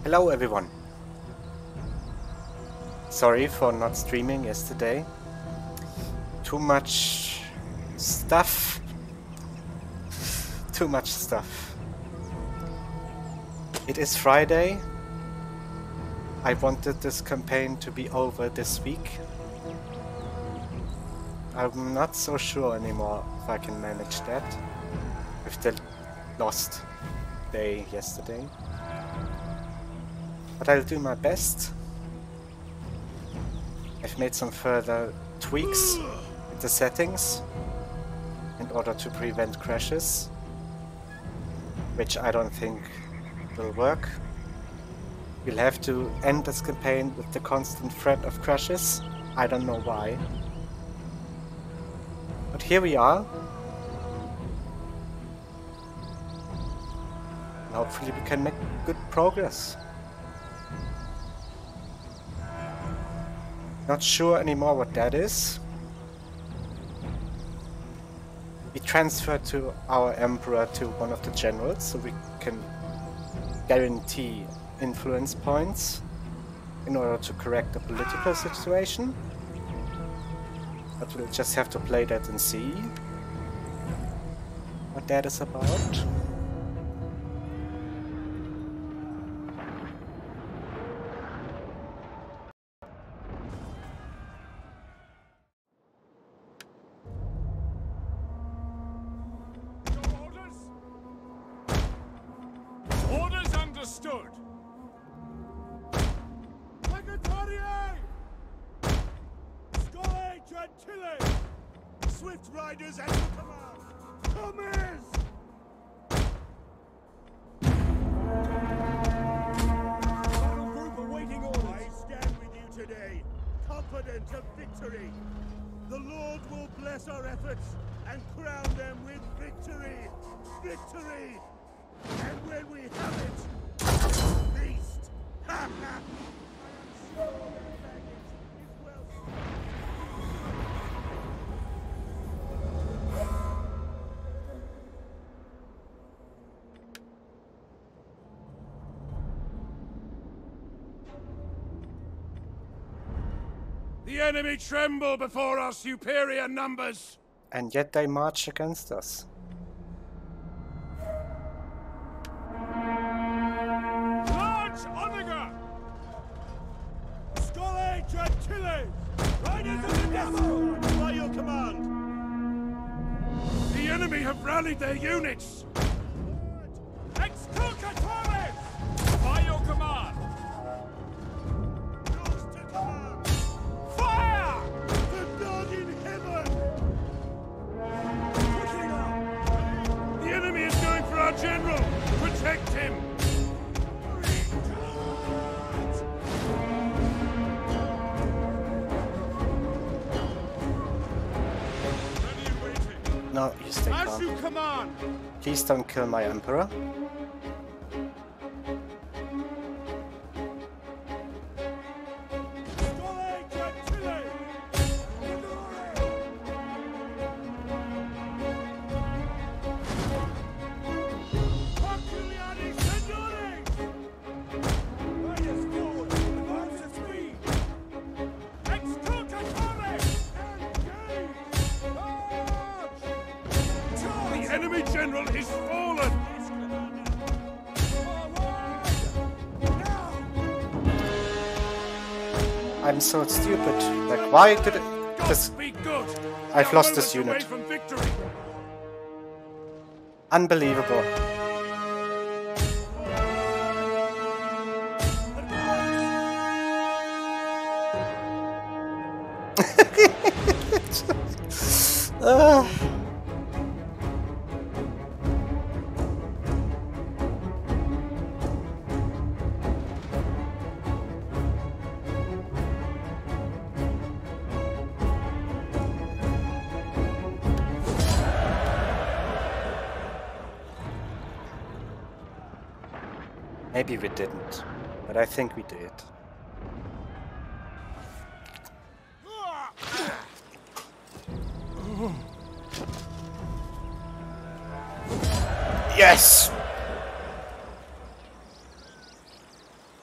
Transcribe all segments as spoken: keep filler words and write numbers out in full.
Hello everyone. Sorry for not streaming yesterday. Too much stuff. Too much stuff. It is Friday. I wanted this campaign to be over this week. I'm not so sure anymore if I can manage that with the lost day yesterday. But I'll do my best. I've made some further tweaks with the settings in order to prevent crashes, which I don't think will work. We'll have to end this campaign with the constant threat of crashes. I don't know why. But here we are. And hopefully we can make good progress. Not sure anymore what that is. We transferred to our emperor to one of the generals so we can guarantee influence points in order to correct the political situation. But we'll just have to play that and see what that is about. The enemy tremble before our superior numbers. And yet they march against us. Large Onager! Skole Tratiles! Riders of the devil! By your command! The enemy have rallied their units! Exculcatores! By your command! General, protect him! No, you stay calm. As you command. Please don't kill my emperor. I'm so stupid. Like, why did it... This... I've lost this unit. Unbelievable. uh. Maybe we didn't, but I think we did. Yes!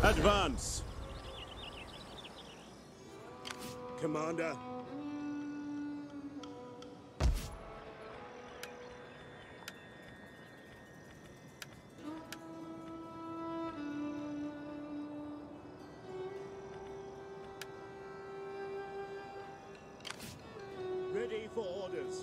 Advance! Commander. Ready for orders.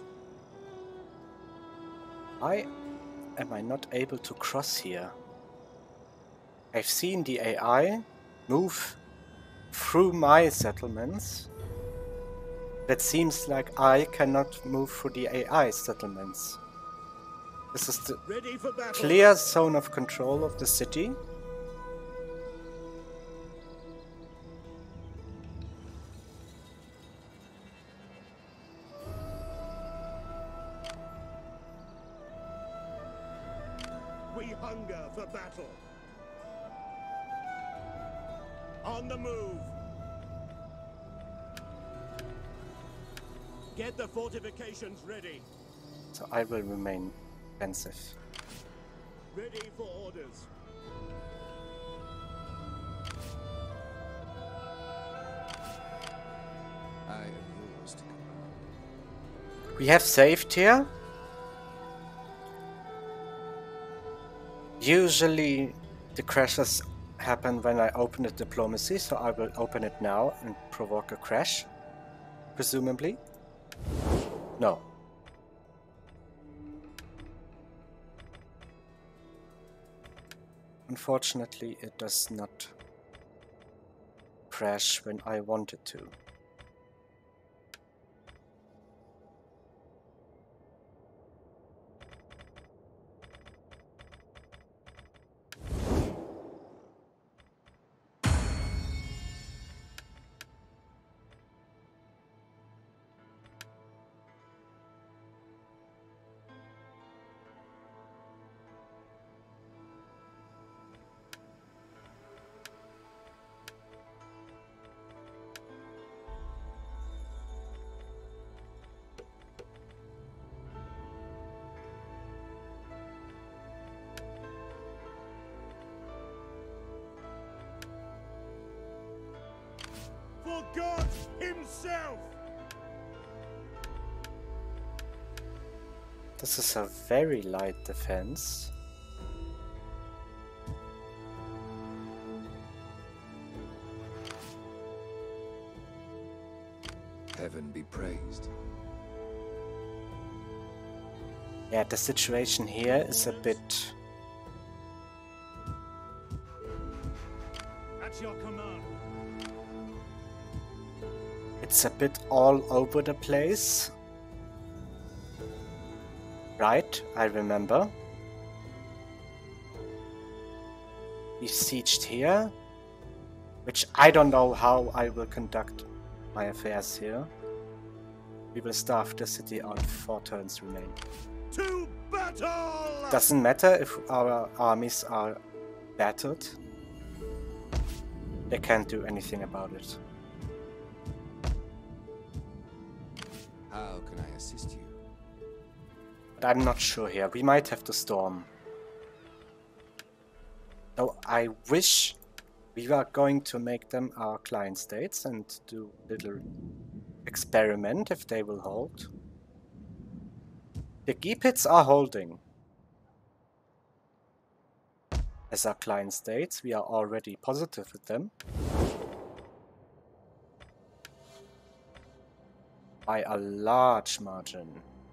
Why am I not able to cross here? I've seen the A I move through my settlements. That seems like I cannot move through the A I settlements. This is the Ready for battle. clear zone of control of the city. We hunger for battle. On the move. Get the fortifications ready. So I will remain defensive. Ready for orders. I am yours to command. We have saved here. Usually the crashes happen when I open the diplomacy, so I will open it now and provoke a crash. Presumably. No. Unfortunately, it does not crash when I want it to. For God himself! This is a very light defense. Heaven be praised. Yeah, the situation here is a bit... At your command. It's a bit all over the place. Right, I remember. We sieged here, which I don't know how I will conduct my affairs here. We will starve the city out, four turns remain. To battle! Doesn't matter if our armies are battered. They can't do anything about it. How can I assist you? But I'm not sure here. We might have to storm. Though I wish we were going to make them our client states and do a little experiment if they will hold. The Gepids are holding. As our client states, we are already positive with them. By a large margin.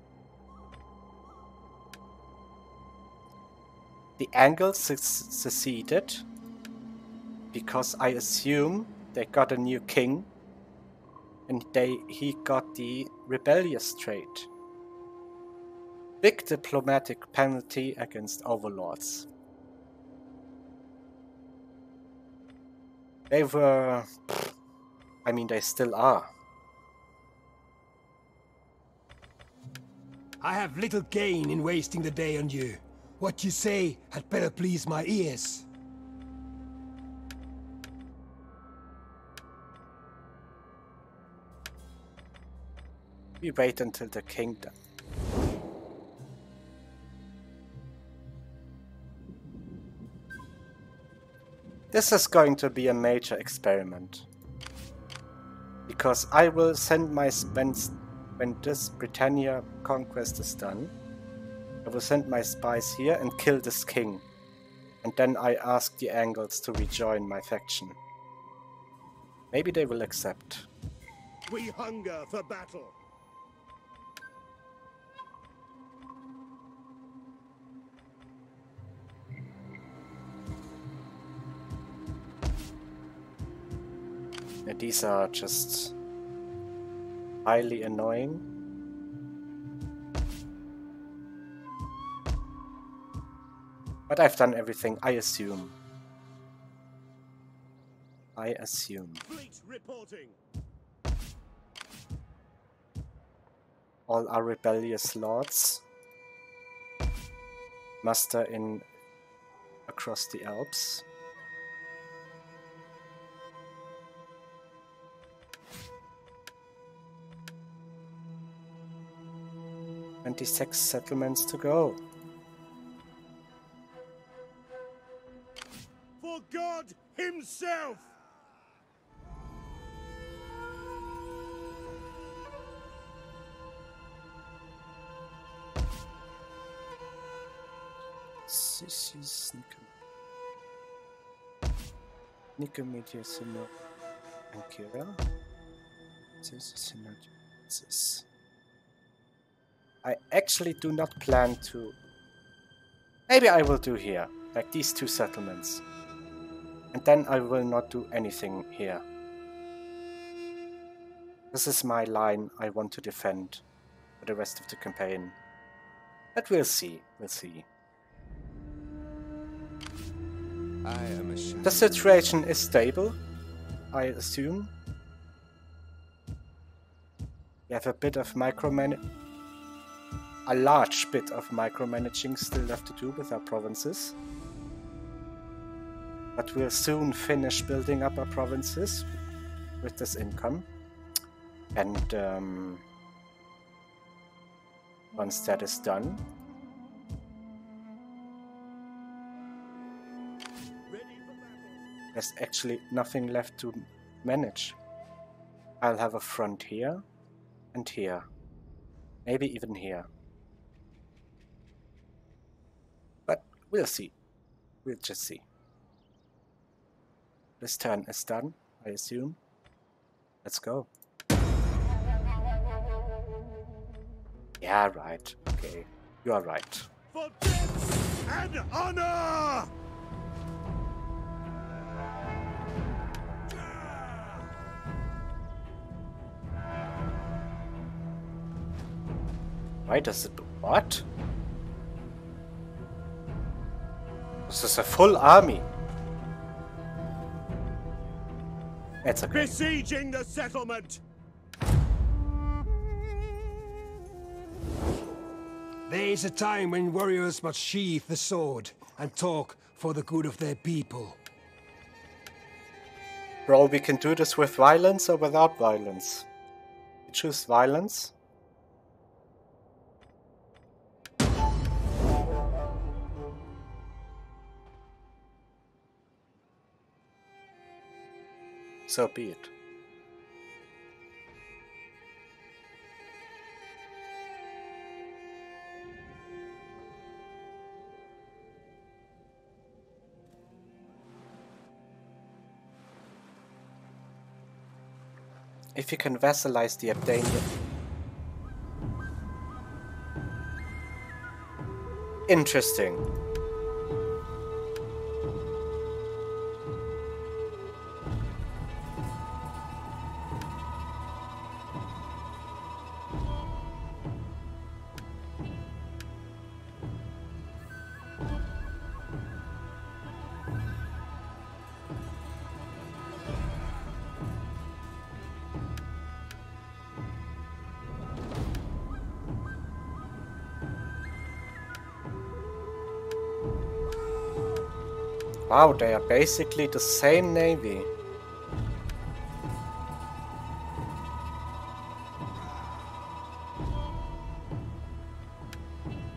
The Angles seceded because I assume they got a new king and they he got the rebellious trait. Big diplomatic penalty against overlords. They were... I mean, they still are. I have little gain in wasting the day on you. What you say had better please my ears. We wait until the kingdom. This is going to be a major experiment. Because I will send my... When, when this Britannia conquest is done, I will send my spies here and kill this king. And then I ask the Angles to rejoin my faction. Maybe they will accept. We hunger for battle. And these are just highly annoying. But I've done everything, I assume. I assume. Fleet reporting. All our rebellious lords muster in across the Alps. twenty-six settlements to go. For God himself! This is Nicomedia Sino and Kira. This is not this. I actually do not plan to. Maybe I will do here, like these two settlements. And then I will not do anything here. This is my line I want to defend for the rest of the campaign. But we'll see, we'll see. I am ashamed. The situation is stable, I assume. We have a bit of micromanaging, a large bit of micromanaging still left to do with our provinces. But we'll soon finish building up our provinces with this income. And um, once that is done, there's actually nothing left to manage. I'll have a front here and here. Maybe even here. But we'll see. We'll just see. This turn is done, I assume. Let's go. Yeah, right. Okay. You are right. For death and honor! Why does it... What? This is a full army. It's okay. Besieging the settlement! There is a time when warriors must sheath the sword and talk for the good of their people. Bro, we can do this with violence or without violence. You choose violence. So be it. If you can vassalize the Abdanian... Interesting. Wow, they are basically the same navy.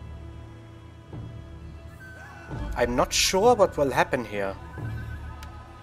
I'm not sure what will happen here.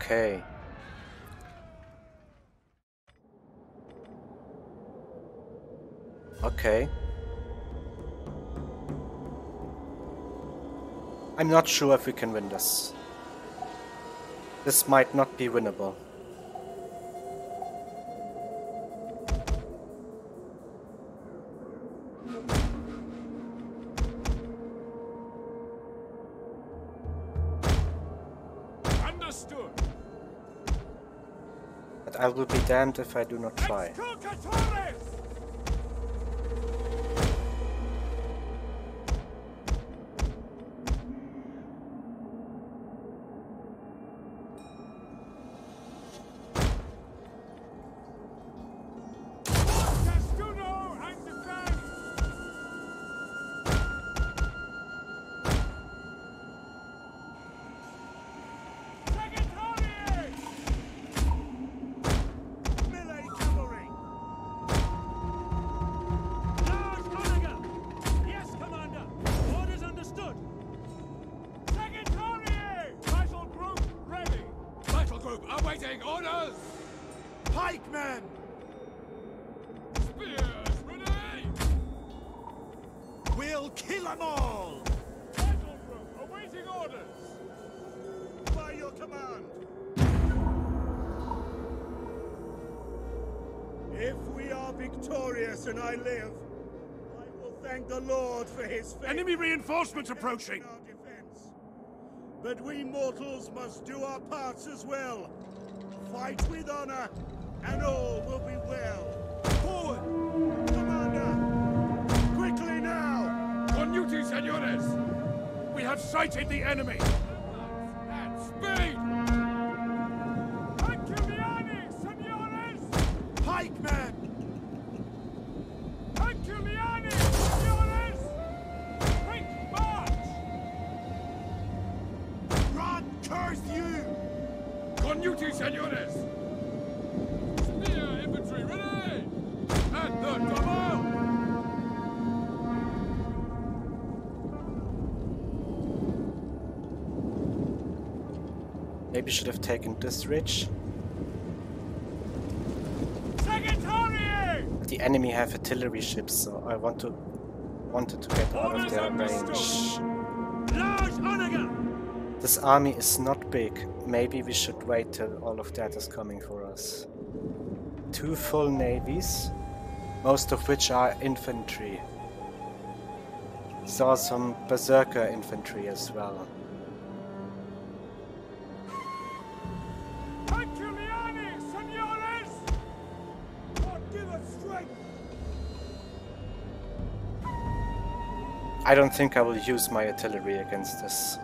Okay. Okay. I'm not sure if we can win this. This might not be winnable. Understood. But I will be damned if I do not try. Awaiting orders! Pikemen! Spears ready! We'll kill them all! Battle group awaiting orders! By your command! If we are victorious and I live, I will thank the Lord for his faith. Enemy reinforcements approaching! But we mortals must do our parts as well. Fight with honor, and all will be well. Forward! Commander! Quickly now! Con duty, senores! We have sighted the enemy! At speed! Herculeani, senores! Pikemen! Herculeani, senores! Quick march! Run, curse you! Con duty, senores! Spear infantry ready! At the double! Maybe should have taken this ridge. Secretary! The enemy have artillery ships, so I want to wanted to get out of their range. Large onager! This army is not big. Maybe we should wait till all of that is coming for us. Two full navies, most of which are infantry. Saw some berserker infantry as well. Herculeani, senores! God give us strength! I don't think I will use my artillery against this.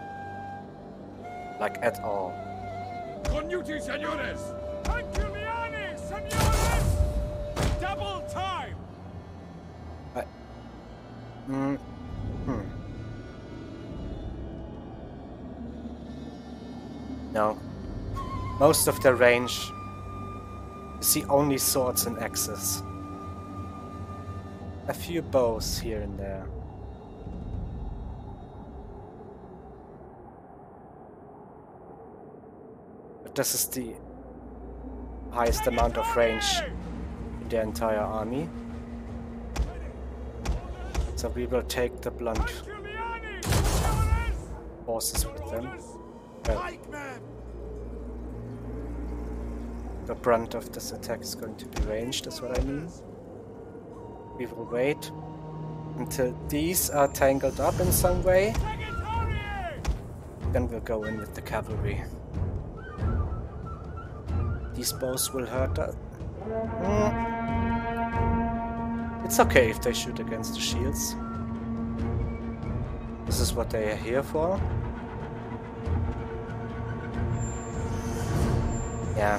Like at all. Con duty, senores! Herculeani, senores! Double time! I... Mm. Hmm. No. Most of their range is the only swords and axes. A few bows here and there. This is the highest amount of range in the entire army. So we will take the blunt forces with them. Well, the brunt of this attack is going to be ranged, is what I mean. We will wait until these are tangled up in some way. Then we'll go in with the cavalry. These bows will hurt us. Mm. It's okay if they shoot against the shields. This is what they are here for. Yeah.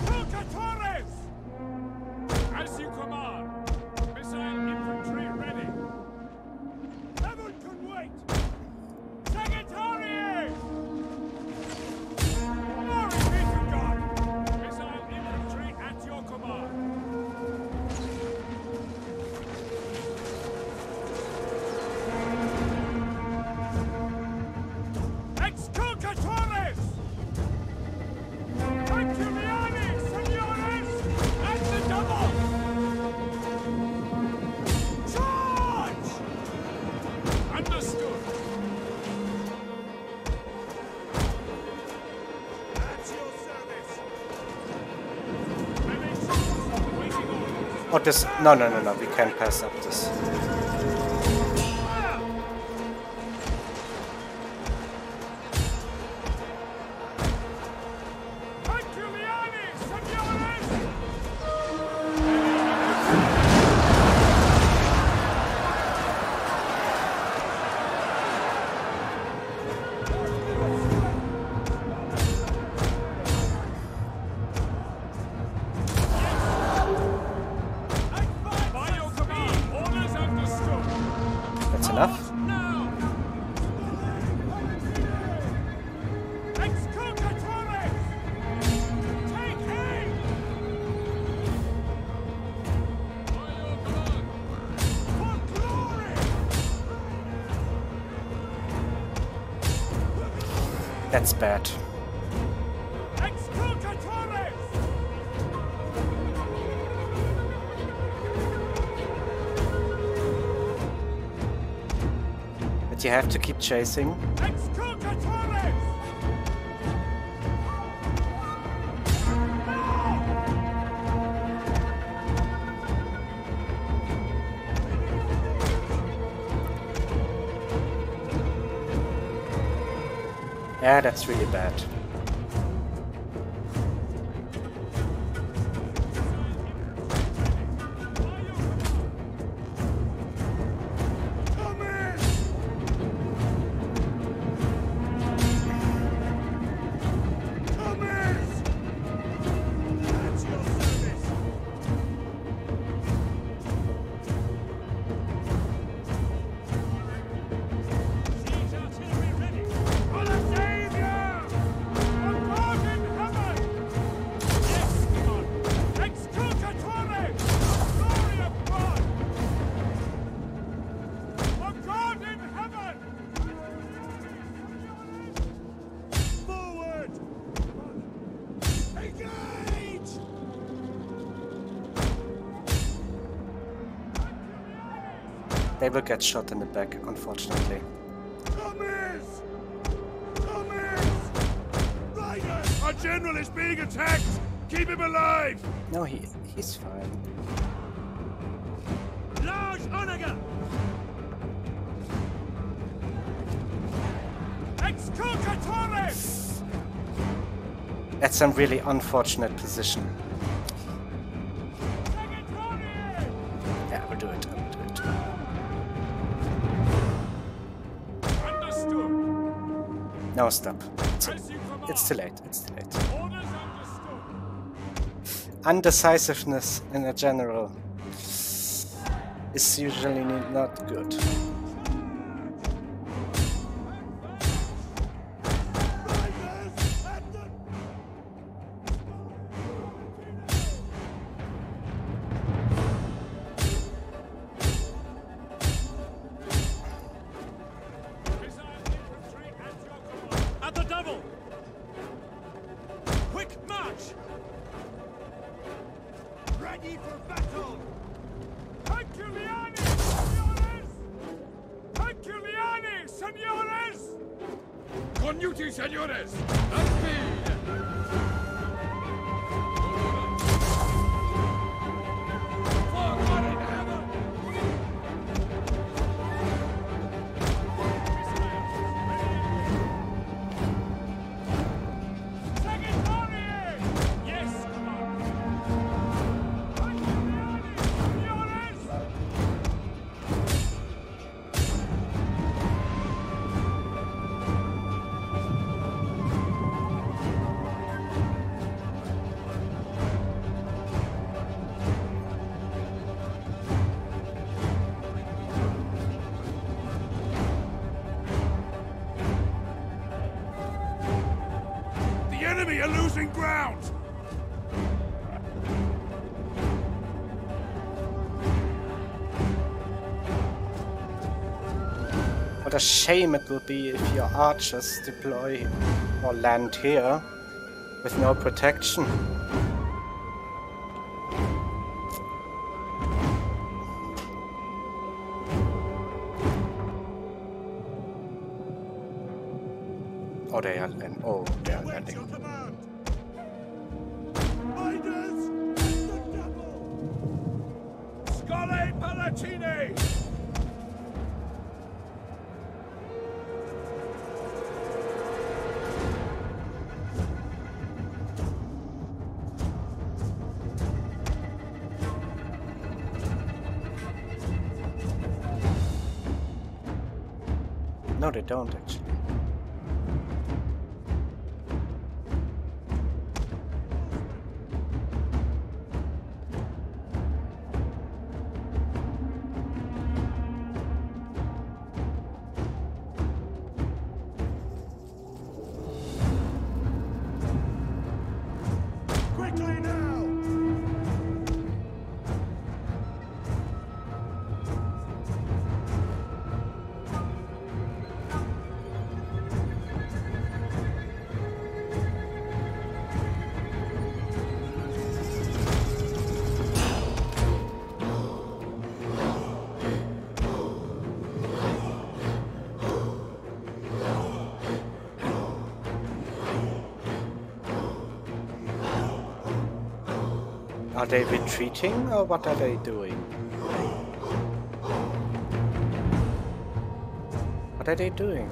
As you command. Missile infantry ready. Heaven can wait. Secretary! Glory be to God. Missile infantry at your command. Exculcatores! Oh, this... No, no, no, no. We can't pass up this. Enough. That's bad. You have to keep chasing. Yeah, that's really bad. They will get shot in the back, unfortunately. Thomas! Thomas! Riders! Our general is being attacked! Keep him alive! No, he he's fine. Large Onager! Excalcatores! That's some really unfortunate position. Yeah, we'll do it. I'll do it. Understood. No, stop. It's, it's too late. It's too late. Orders understood. Undecisiveness in a general is usually not good. enemy are losing ground! What a shame it will be if your archers deploy or land here with no protection. Oh, they are landing. Oh, they are landing. Latine! No, they don't actually. Quickly now! Are they retreating or what are they doing? What are they doing?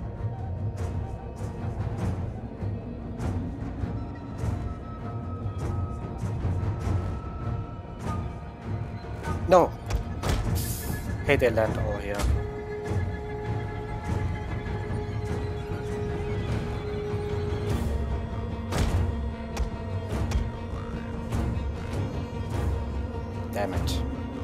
No! Hey, they land all here. Damn it.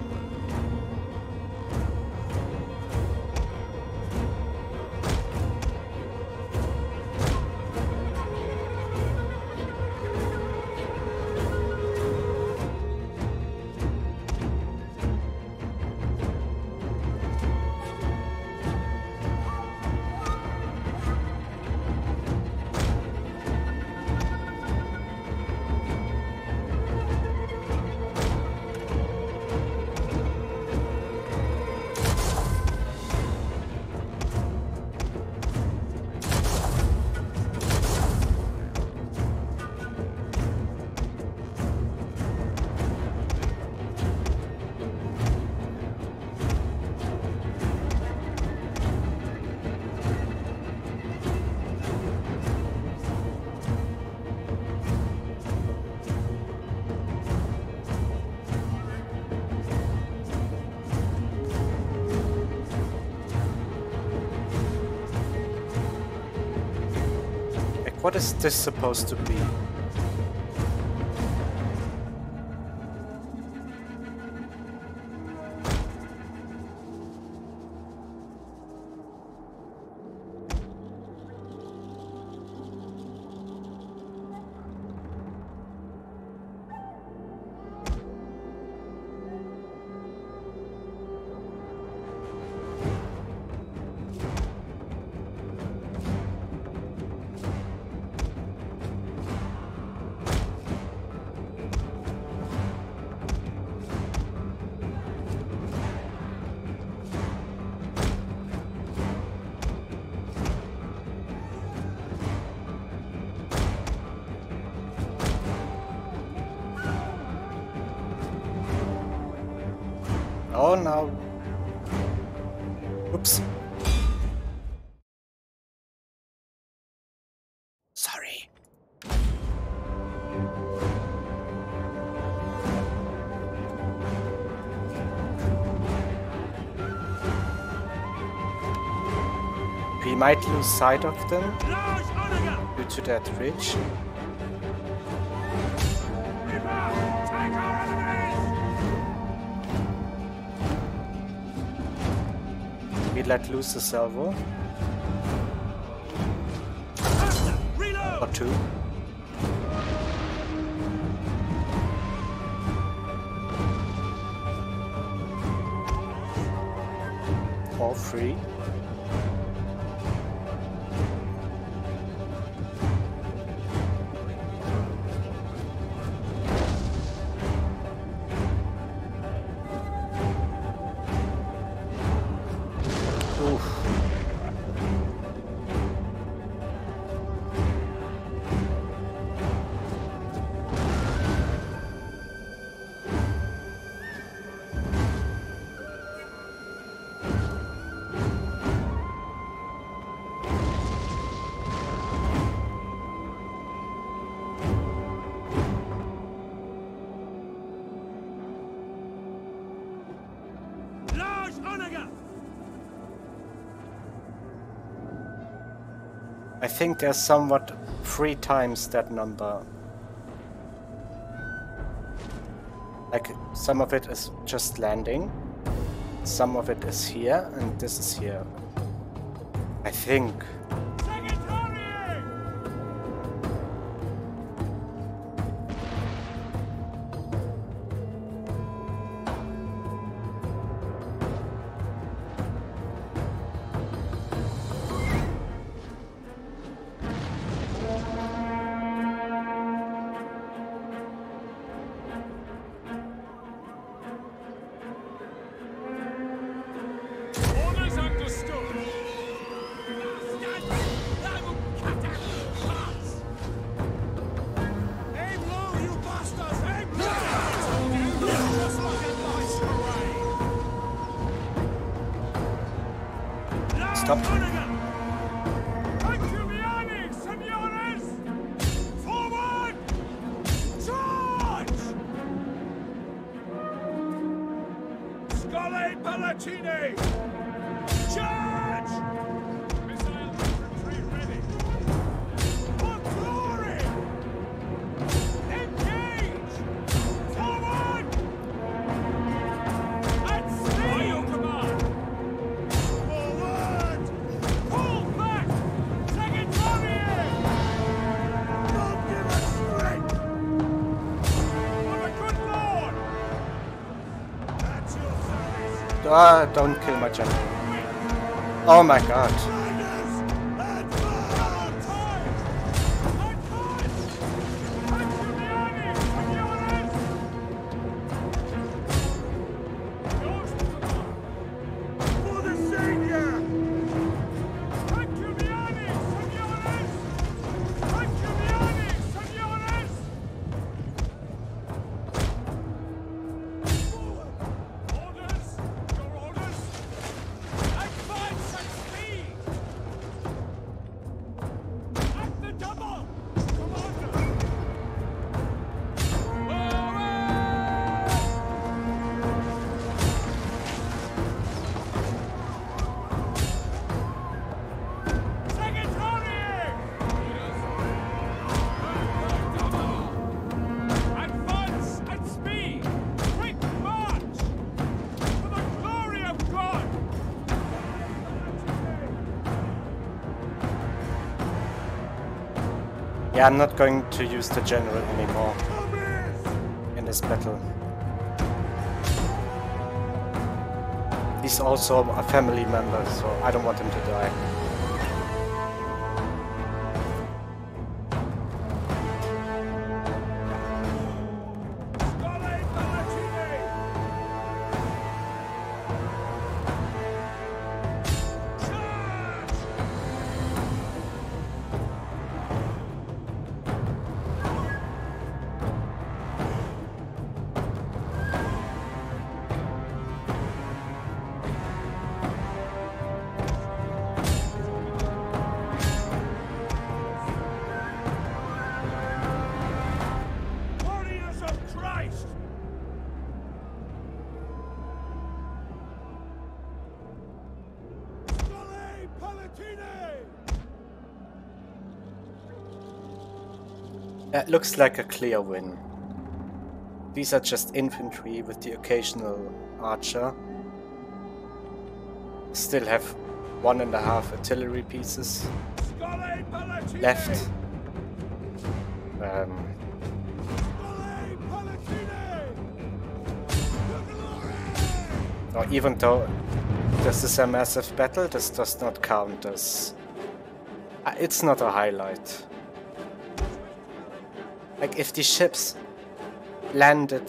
What is this supposed to be? Oh no. Oops. Sorry. We might lose sight of them due to that ridge. We let loose the salvo. Or two. Or three. I think there's somewhat three times that number. Like, some of it is just landing, some of it is here, and this is here. I think. Stop. Ah, don't kill my general. Oh my god. Yeah, I'm not going to use the general anymore in this battle. He's also a family member, so I don't want him to die. That looks like a clear win. These are just infantry with the occasional archer. Still have one and a half artillery pieces left. Um, or even though this is a massive battle, this does not count as... Uh, it's not a highlight. Like, if the ships landed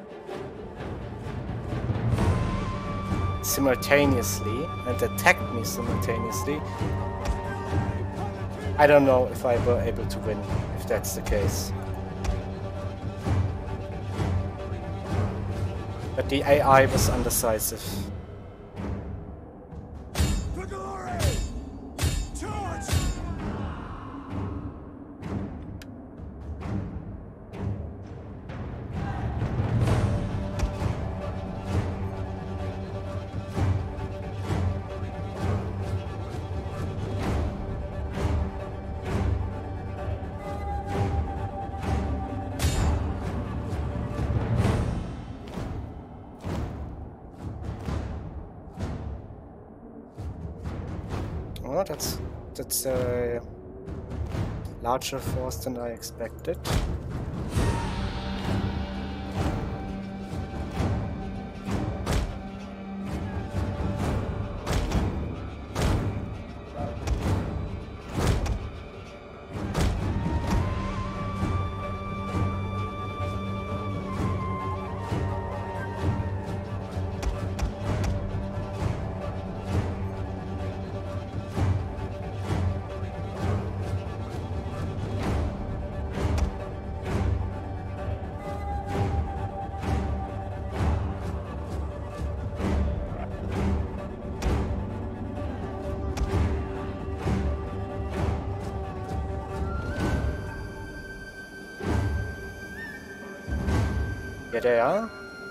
simultaneously and attacked me simultaneously, I don't know if I were able to win, if that's the case. But the A I was undecisive. no, that's that's a larger force than I expected. Here they are.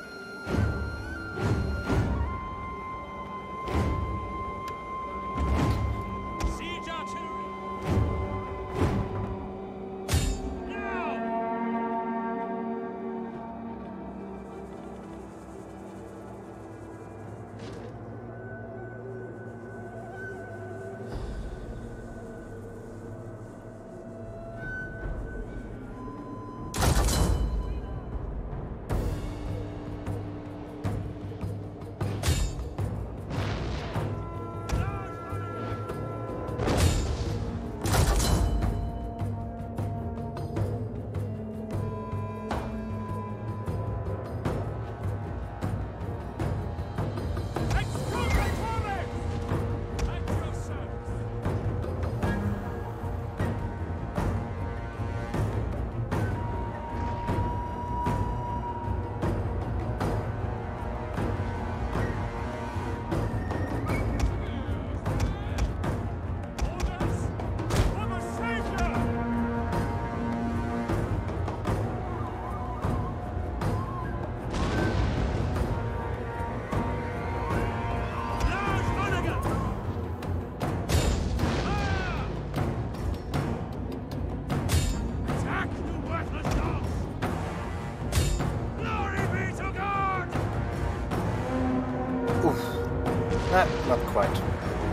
Nah, not quite.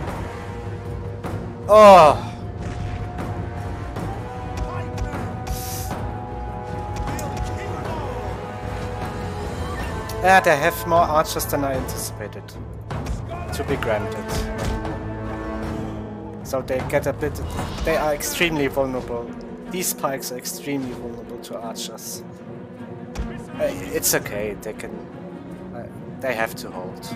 Oh! Yeah, they have more archers than I anticipated. To be granted. So they get a bit... They are extremely vulnerable. These pikes are extremely vulnerable to archers. Uh, it's okay, they can... Uh, they have to hold.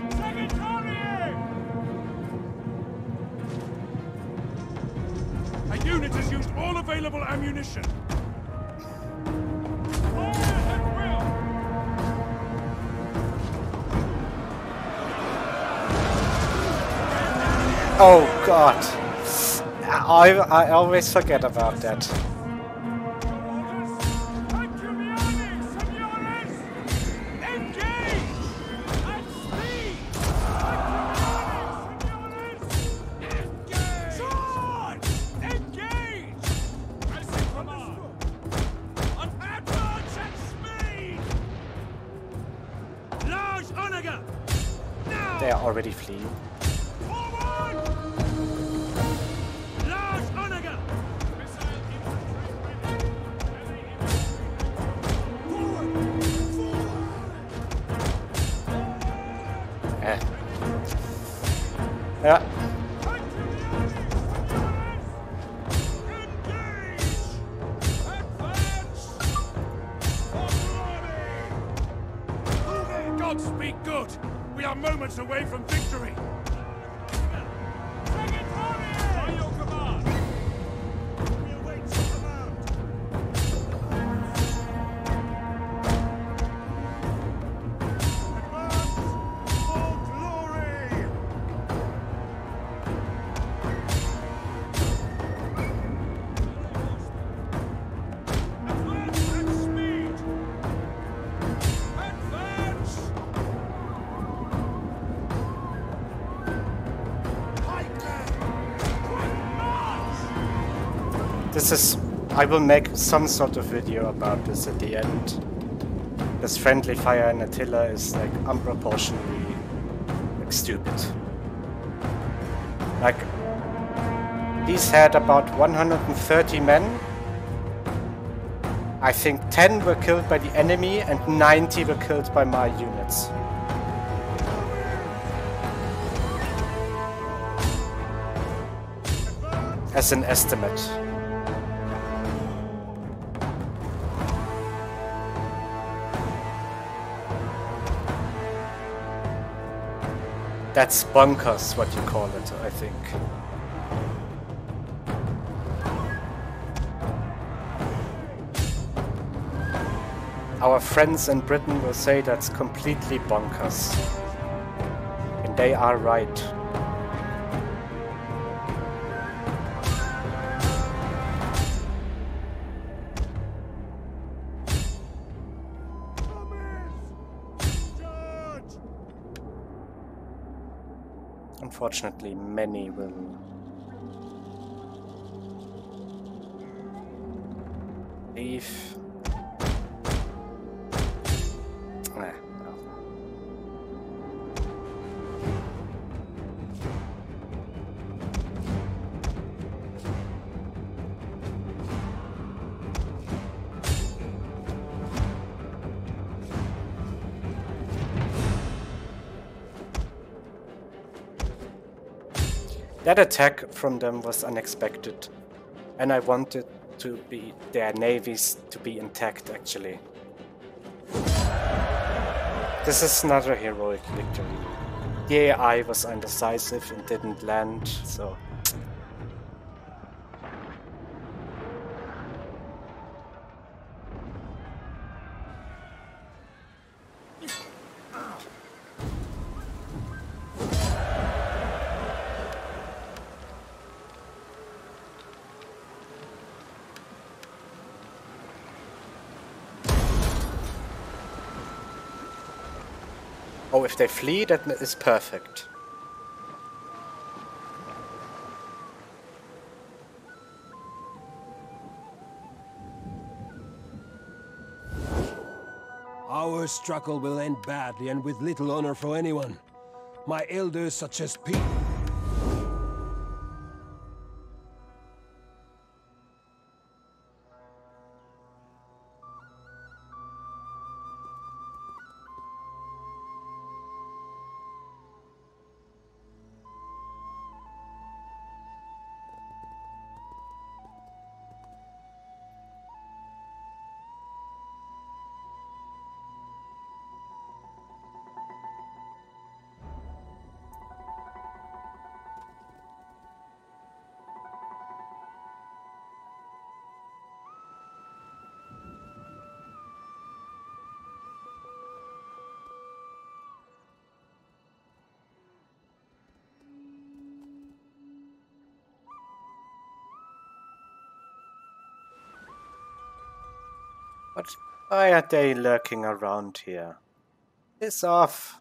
A unit has used all available ammunition. Oh god! I, I always forget about that. They are already fleeing. Eh. Yeah. Godspeed good! We are moments away from victory! By your command! We await your command! Advance for glory! Advance at speed! Advance! This is... I will make some sort of video about this at the end. This friendly fire in Attila is like unproportionately like stupid. Like These had about one hundred thirty men. I think ten were killed by the enemy and ninety were killed by my units. As an estimate. That's bunkers, what you call it, I think. Our friends in Britain will say that's completely bonkers. And they are right. Unfortunately, many will leave. Nah, no. That attack from them was unexpected, and I wanted to be their navies to be intact, actually. This is not a heroic victory. The A I was indecisive and didn't land, so... Oh, if they flee, that is perfect. Our struggle will end badly and with little honor for anyone. My elders such as Pete. But why are they lurking around here? Piss off!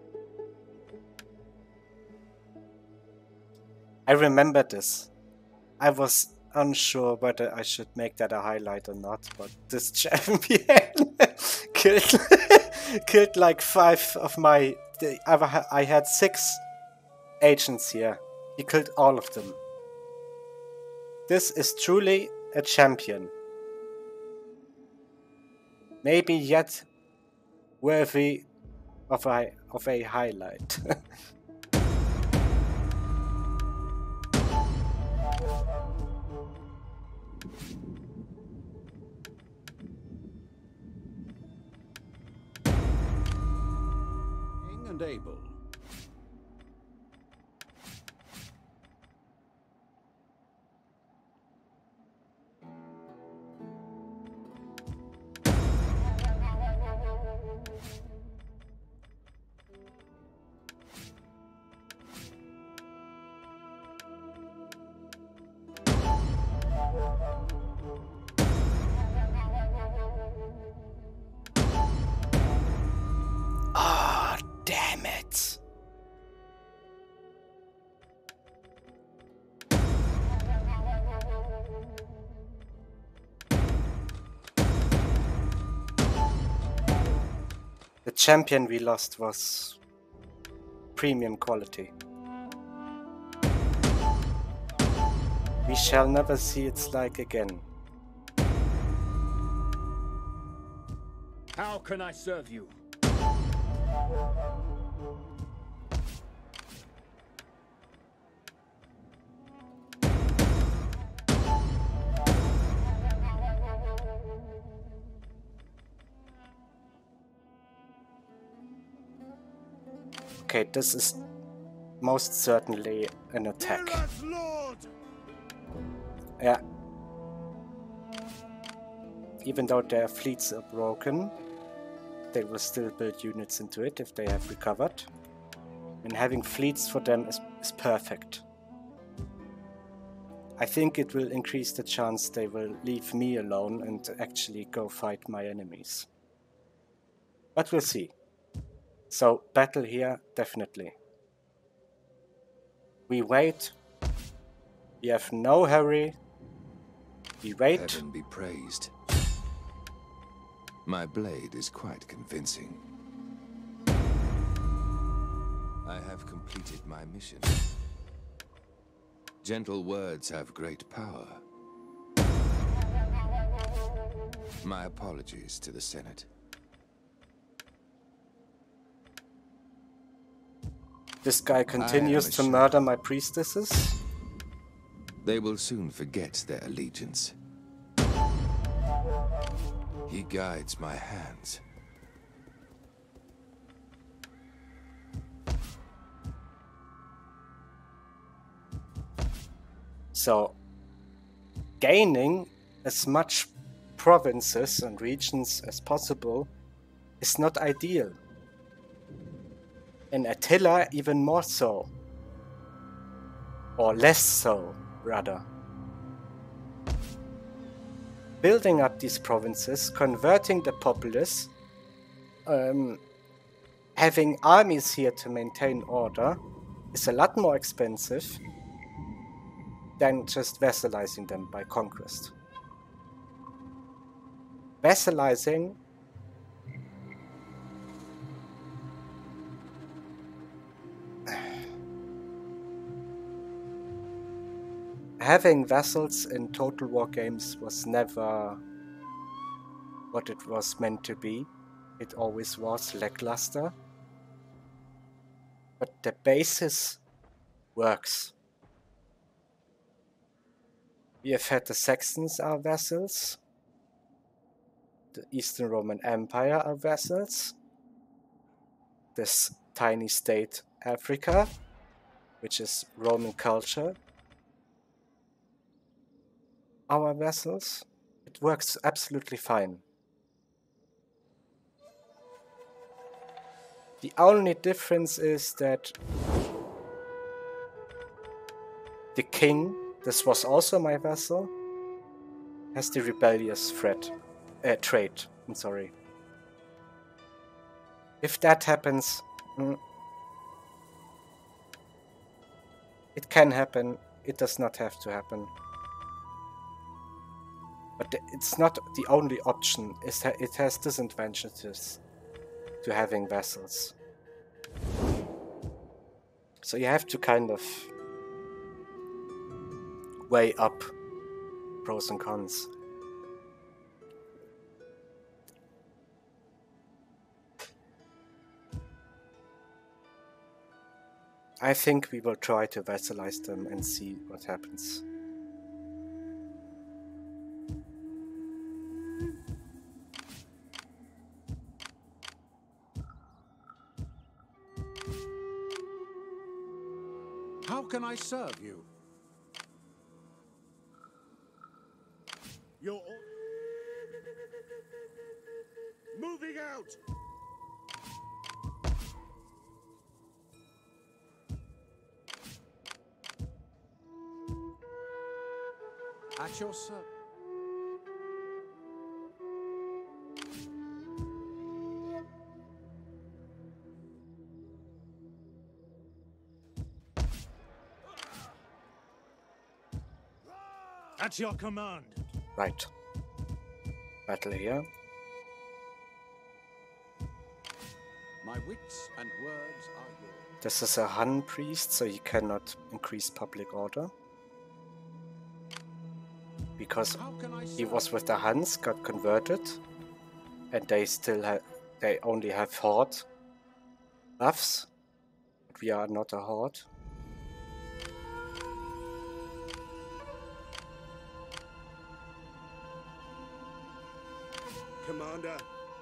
I remember this. I was unsure whether I should make that a highlight or not, but this champion killed killed like five of my... I had six agents here. He killed all of them. This is truly a champion. Maybe yet worthy of a, of a highlight. King and able. Ah, oh, damn it. The champion we lost was premium quality. We shall never see its like again. How can I serve you? Okay, this is most certainly an attack. Yeah. Even though their fleets are broken, they will still build units into it if they have recovered. And having fleets for them is, is perfect. I think it will increase the chance they will leave me alone and actually go fight my enemies. But we'll see. So, battle here, definitely. We wait. We have no hurry. We wait. Heaven be praised. My blade is quite convincing. I have completed my mission. Gentle words have great power. My apologies to the Senate. This guy continues to murder my priestesses. They will soon forget their allegiance. He guides my hands. So, gaining as much provinces and regions as possible is not ideal. And Attila even more so. Or less so, rather. Building up these provinces, converting the populace, um, having armies here to maintain order is a lot more expensive than just vassalizing them by conquest. Vassalizing having vassals in Total War games was never what it was meant to be. It always was lackluster. But the basis works. We have had the Saxons are vassals. The Eastern Roman Empire are vassals. This tiny state, Africa, which is Roman culture, our vassals. It works absolutely fine. The only difference is that the king, this was also my vassal, has the rebellious threat, uh, trait. I'm sorry. If that happens, mm, it can happen. It does not have to happen. But it's not the only option. It has disadvantages to having vassals. So you have to kind of weigh up pros and cons. I think we will try to vassalize them and see what happens. How can I serve you? You're moving out. At your service. At your command. Right. Battle here. My wits and words are yours. This is a Hun priest, so he cannot increase public order. Because he was with the Huns, got converted, and they still have, they only have horde buffs. But we are not a horde. Commander.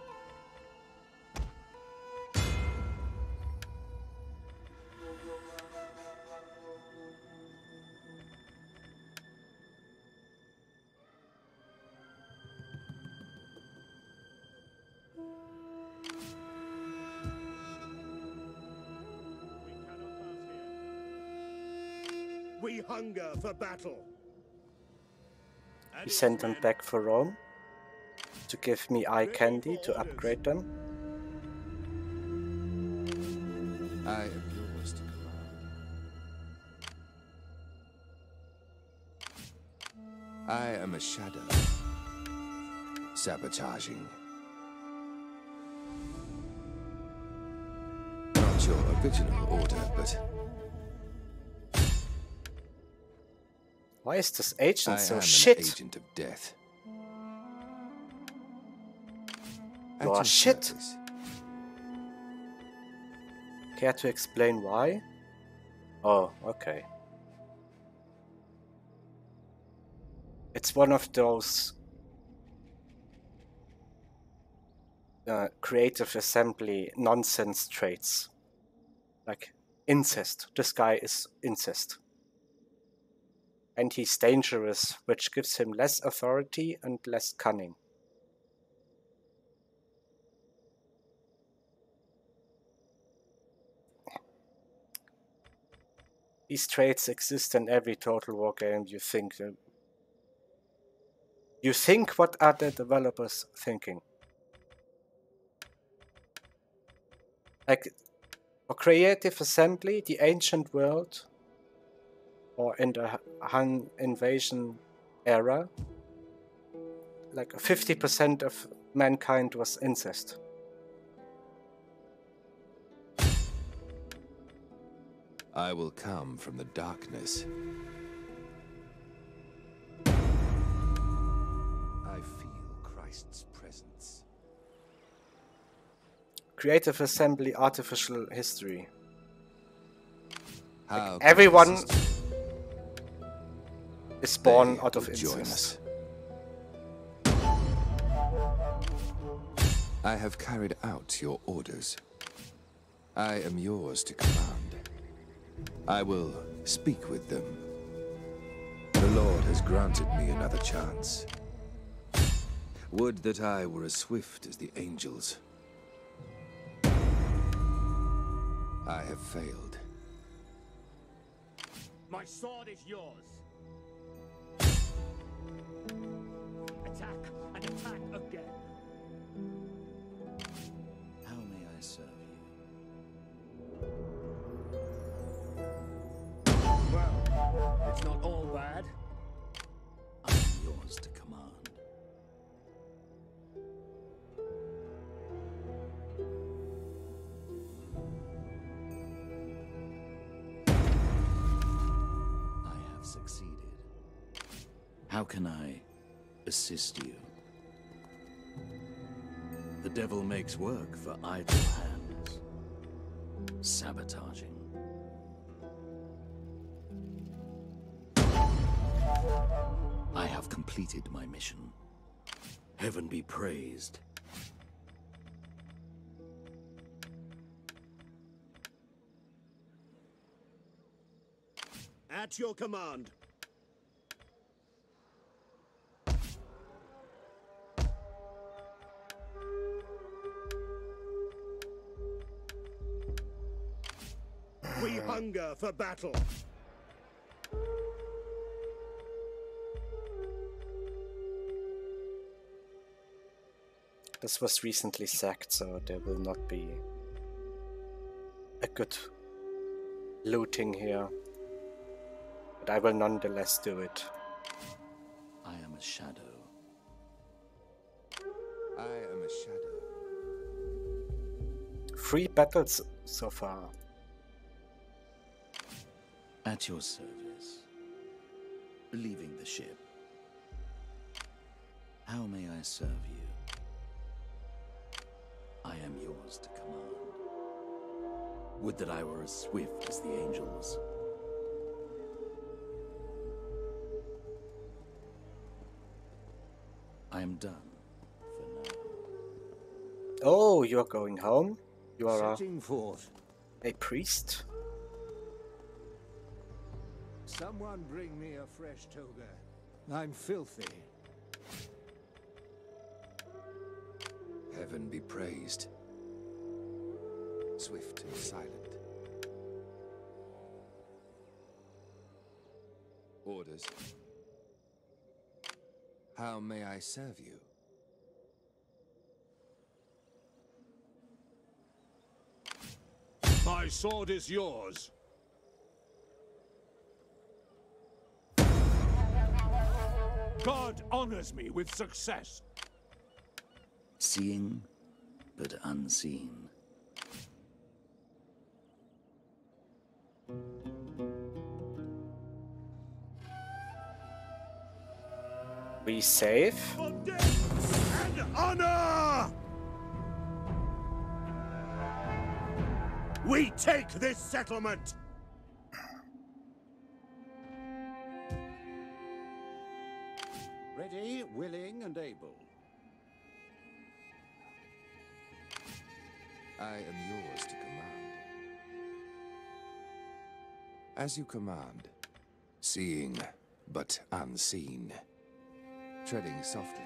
We hunger for battle. We send them back for Rome to give me eye candy to upgrade them. I am yours to command. I am a shadow, sabotaging. Not your original order, but why is this agent I so am shit? An agent of death. You are shit. Care to explain why? Oh, okay. It's one of those uh, creative assembly nonsense traits. Like incest. This guy is incest. And he's dangerous, which gives him less authority and less cunning. These traits exist in every Total War game. You think that you think what are the developers thinking? Like for creative assembly, the ancient world, or in the Han invasion era, like fifty percent of mankind was incest. I will come from the darkness. I feel Christ's presence. Creative assembly, artificial history. How Like everyone is they born out of will join incest. us. I have carried out your orders. I am yours to command. I will speak with them. The Lord has granted me another chance. Would that I were as swift as the angels. I have failed. My sword is yours. Attack and attack again. How may I serve you? Well, it's not all bad. I am yours to command. How can I assist you? The devil makes work for idle hands. Sabotaging. I have completed my mission. Heaven be praised. At your command. We hunger for battle. This was recently sacked, so there will not be a good looting here. But I will nonetheless do it. I am a shadow. I am a shadow. Three battles so far. At your service. Leaving the ship. How may I serve you? I am yours to command. Would that I were as swift as the angels. I am done for now. Oh, you're going home? You are Setting forth. a, a priest? Someone bring me a fresh toga. I'm filthy. Heaven be praised. Swift and silent. Orders. How may I serve you? My sword is yours. God honors me with success. Seeing, but unseen. We save? For death and honor! We take this settlement! Ready, willing, and able. I am yours to command. As you command, seeing but unseen, treading softly.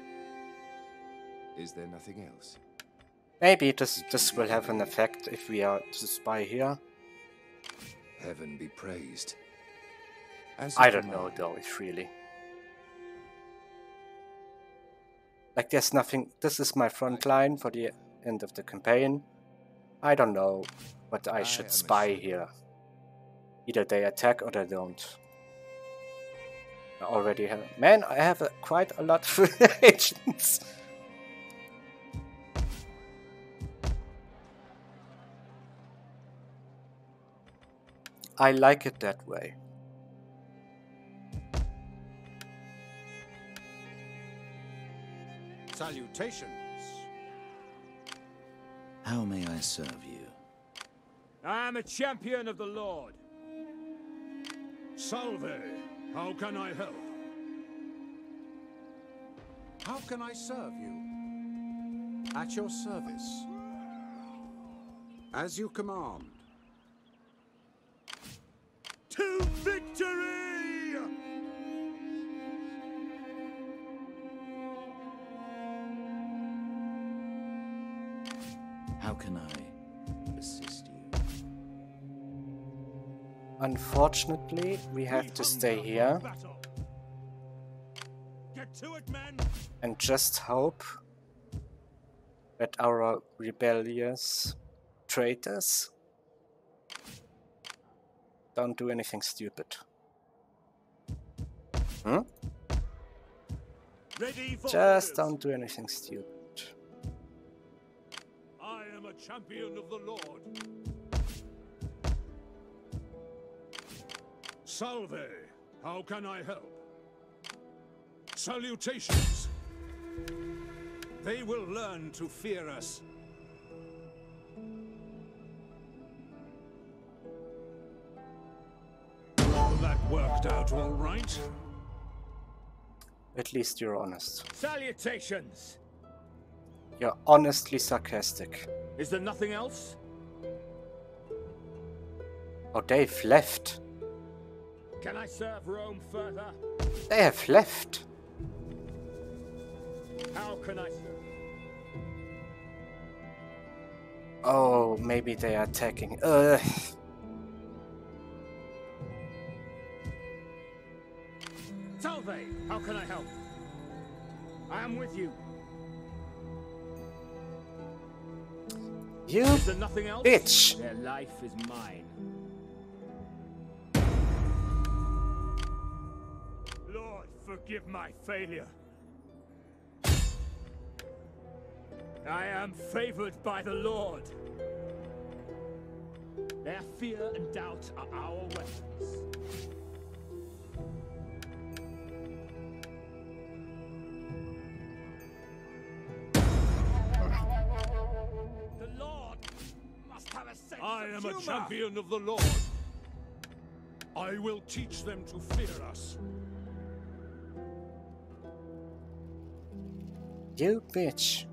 Is there nothing else? Maybe this, this will have an effect if we are to spy here. Heaven be praised. As I you don't know command. though, if really. Like there's nothing, this is my front line for the end of the campaign. I don't know what I I should am a spy shadow. here. Either they attack or they don't. I already have, man, I have a, quite a lot of agents. I like it that way. Salutations. How may I serve you? I am a champion of the Lord. Salve, how can I help? How can I serve you? At your service. As you command. To victory! How can I assist you? Unfortunately, we have to stay here Get to it, men! and just hope that our rebellious traitors don't do anything stupid. Hmm? Ready for Just orders. don't do anything stupid. I am a champion of the Lord. Salve, how can I help? Salutations! They will learn to fear us. Well, that worked out all right. At least you're honest. Salutations! You're honestly sarcastic. Is there nothing else? Oh, they've left. Can I serve Rome further? They have left. How can I serve? Oh, maybe they are attacking. Ugh. Salve! How can I help? I am with you. You Is there nothing else? bitch! Their life is mine. Lord, forgive my failure. I am favored by the Lord. Their fear and doubt are our weapons. The Lord must have a sense I of am humor. a champion of the Lord. I will teach them to fear us. You bitch.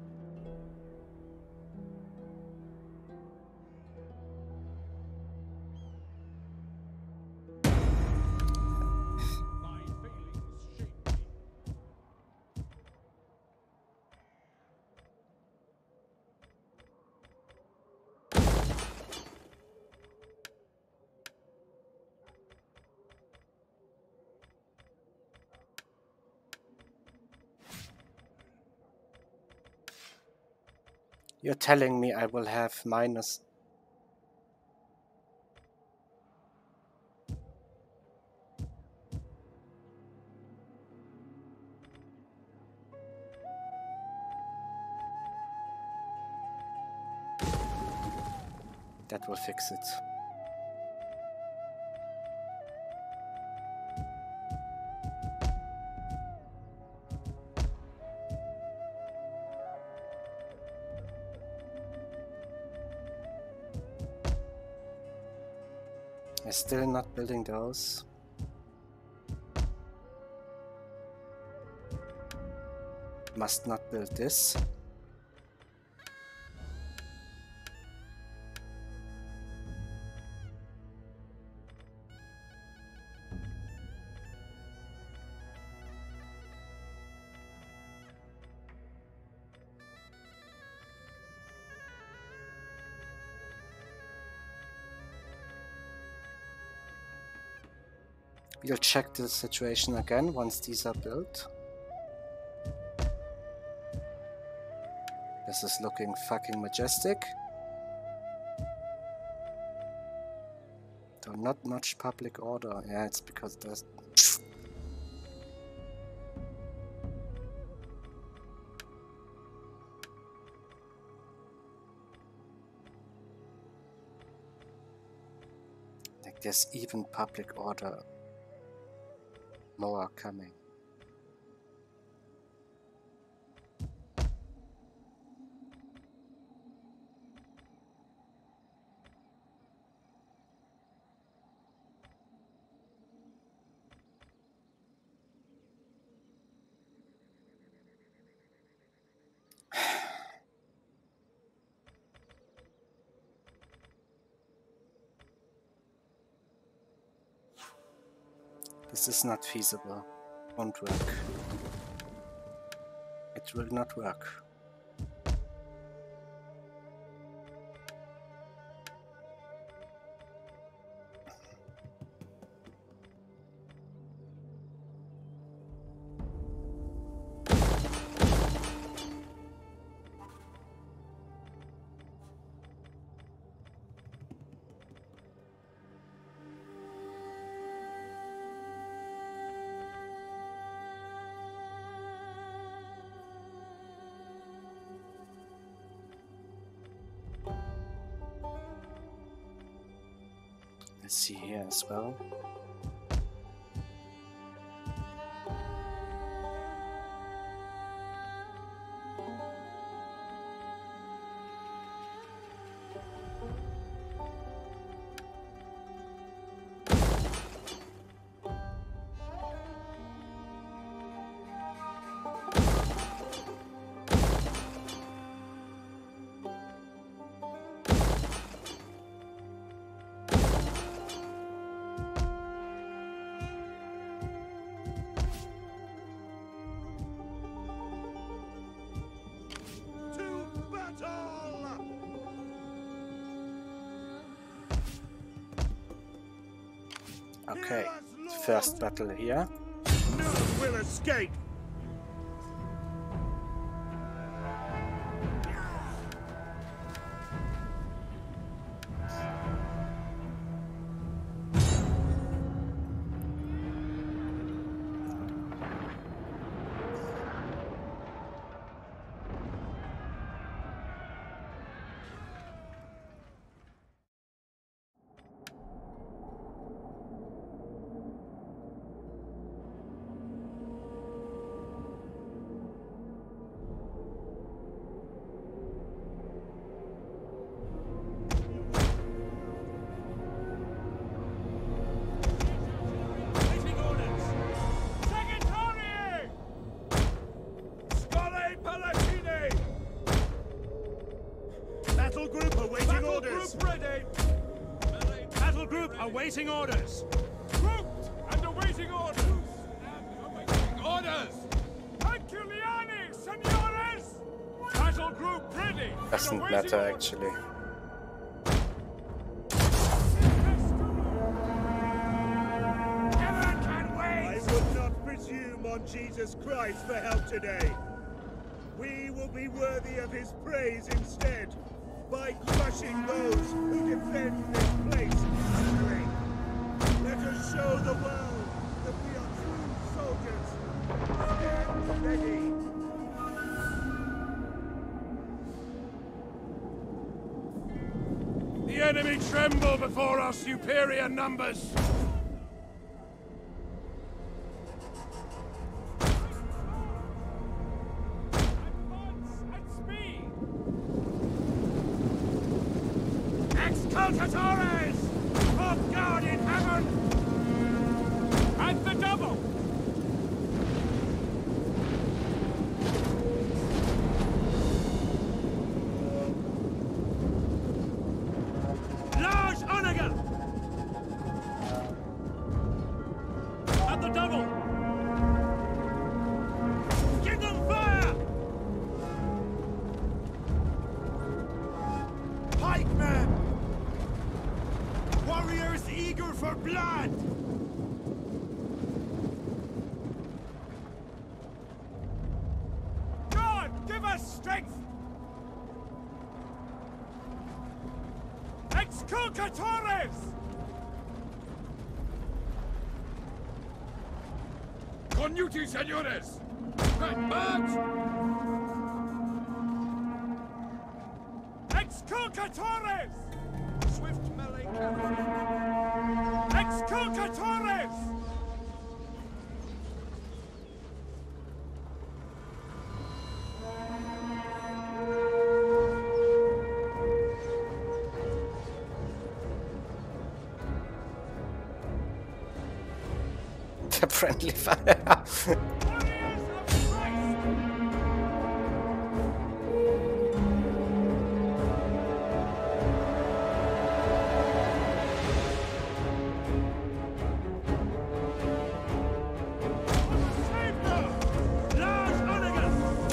My failings shape me. You're telling me I will have minus... That will fix it. I'm still not building those. Must not build this. We'll check the situation again once these are built. This is looking fucking majestic. Though not much public order. Yeah, it's because there's... Like there's even public order. More coming. This is not feasible. Won't work. It will not work. Let's see here as well. Okay, first battle here. None will escape. Battle group awaiting Battle orders. group ready. Battle group awaiting orders. Grouped and awaiting orders. And awaiting orders. Herculeani, senores. Battle group ready. and Doesn't awaiting matter orders. actually. Heaven can wait. I would not presume on Jesus Christ for help today. We will be worthy of his praise instead, by crushing those who defend this place utterly. Let us show the world that we are true soldiers. Stand ready. The enemy tremble before our superior numbers. Excultatores! Of God in heaven! At the double! Large onager! At the double! Give them fire! Pikemen! Warriors eager for blood! God, give us strength! Exculcatores! Connuti, senores! March! Exculcatores! Swift melee cavalry! Exculcatores! The friendly fire. Warriors of Christ! Save them! Large onager!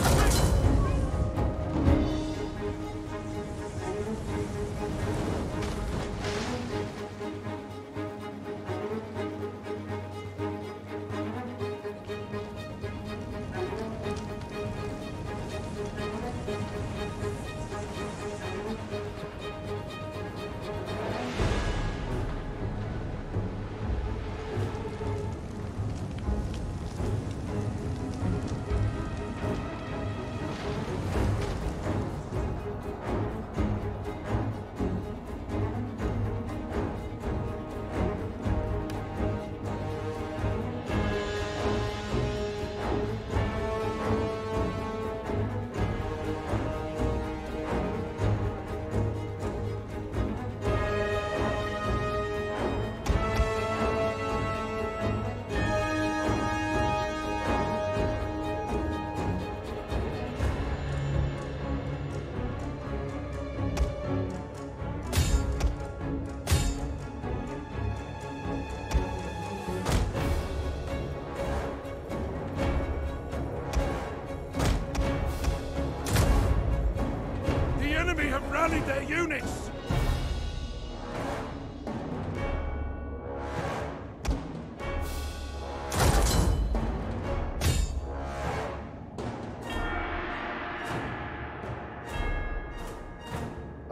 The enemy have rallied their units!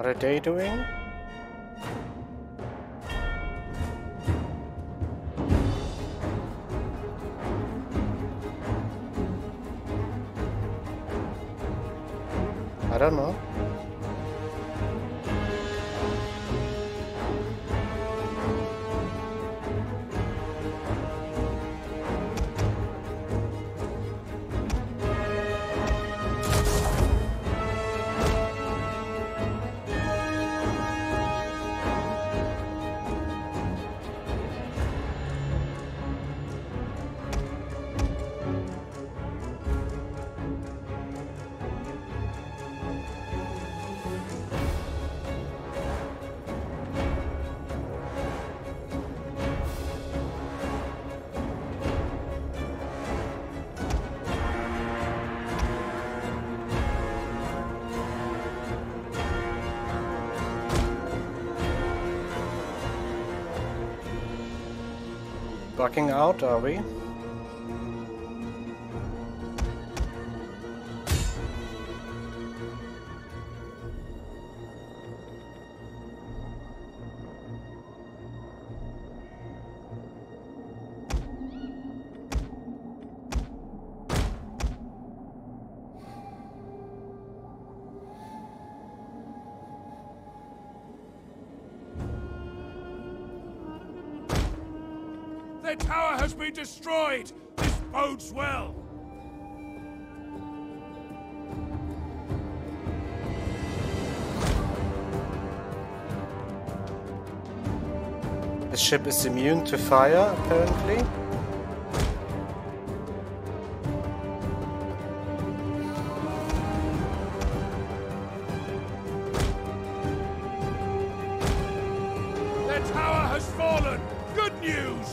What are they doing? I don't know. Bucking out, are we? Their tower has been destroyed! This bodes well! The ship is immune to fire, apparently. Their tower has fallen! Good news!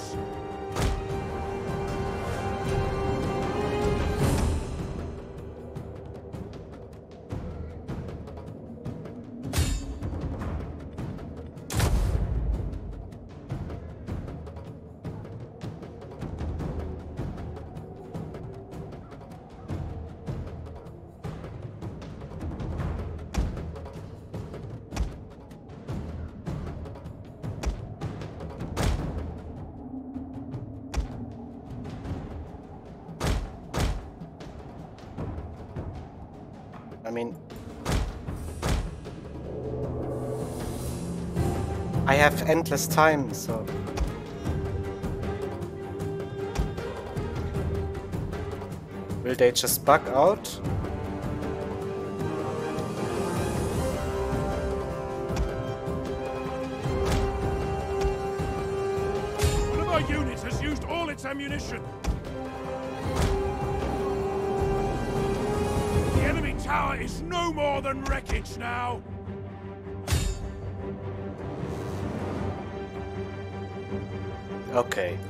I mean, I have endless time, so will they just bug out? One of our units has used all its ammunition. The enemy tower is no more than wreckage now. Okay.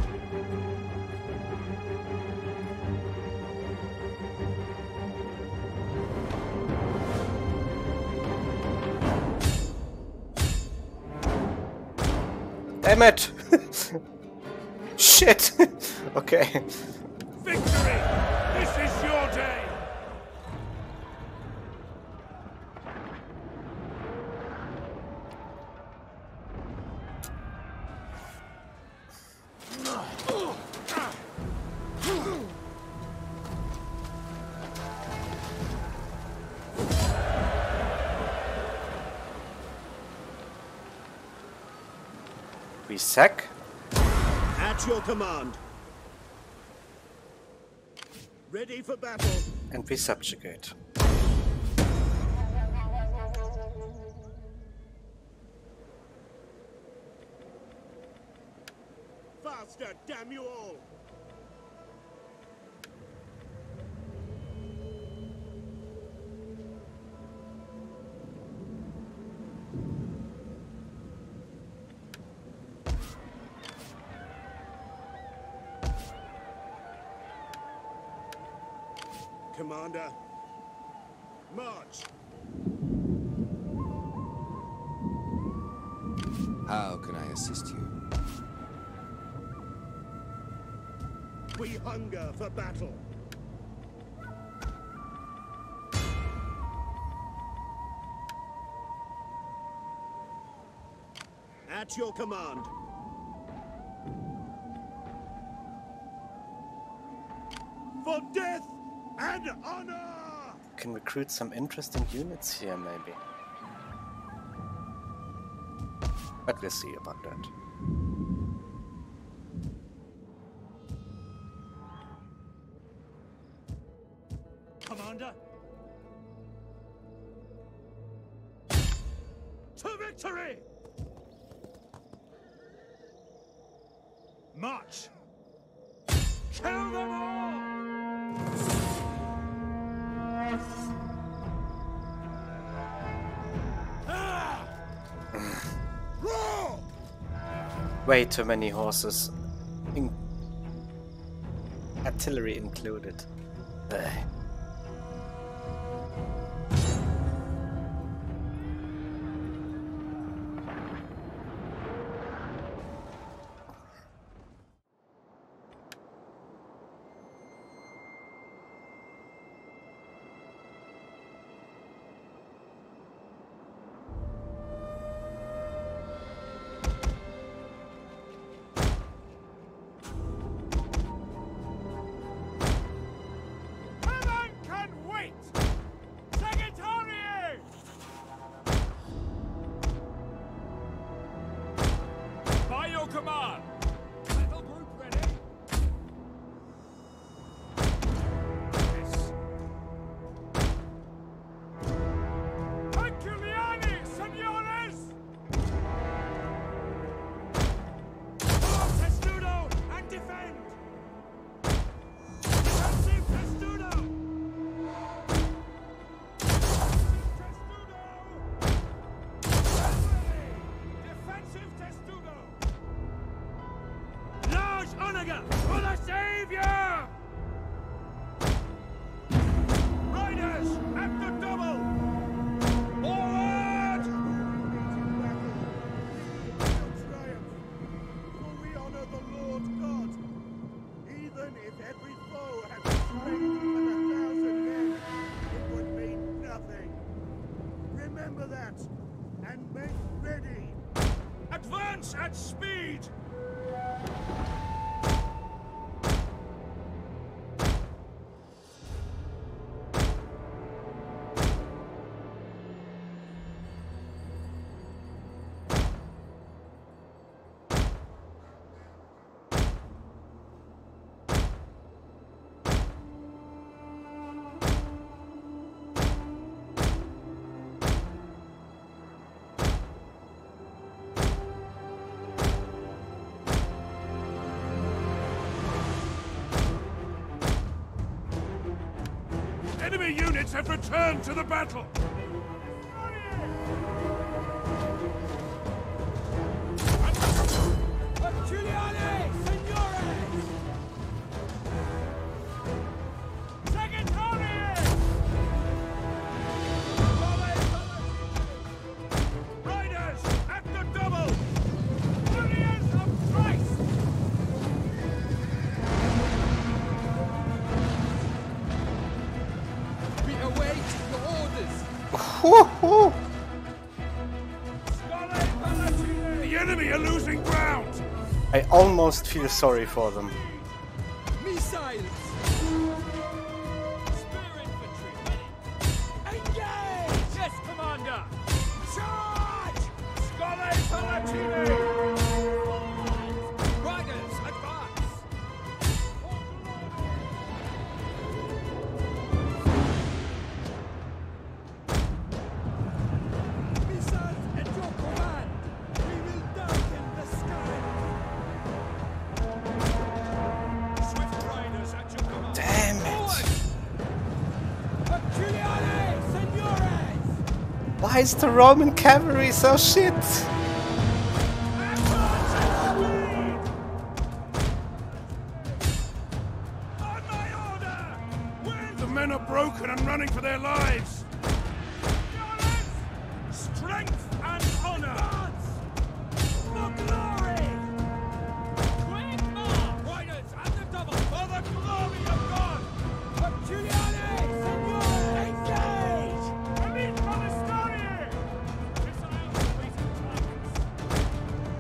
Damn it! Shit! Okay. Victory! This is your day! We sack. At your command. Ready for battle. And we subjugate. Faster, damn you all! Commander, march! How can I assist you? We hunger for battle. At your command. For death and honor! Can recruit some interesting units here, maybe. But we'll see about that. Commander? To victory! March! Kill them all! Ah! Roar! Way too many horses. In artillery included. Ugh. Command! Battle group ready! Yes. Herculeani, senores! Testudo and defend! Defensive Testudo! Defensive Testudo! Onaga for the savior! Riders at the double! Forward! Triumph, for we honor the Lord God. Even if every foe had the strength of a thousand men, it would mean nothing. Remember that, and make ready. Advance at speed! Enemy units have returned to the battle! Giuliani, signores! Segretarii! Riders at the double! Warriors of Christ! We await your orders! The enemy are losing ground! I almost feel sorry for them. Missiles! Spear infantry ready! Engage! Yes, Commander! Charge! Scole Palatine! Riders, advance! Missiles at your command! We will darken the sky! Swift riders at your command! Damn it! Giuliani, senores! Why is the Roman cavalry so shit? On my order! The men are broken and running for their lives! Strength and honor! For glory! Quick march! Riders at the double! For the glory of God! Giuliani! Signore! Engage! Elite Monastery! Missiles awaiting targets!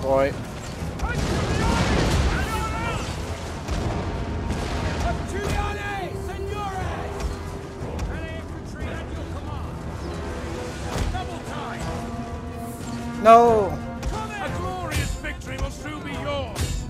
boy. No! A glorious victory will soon be yours!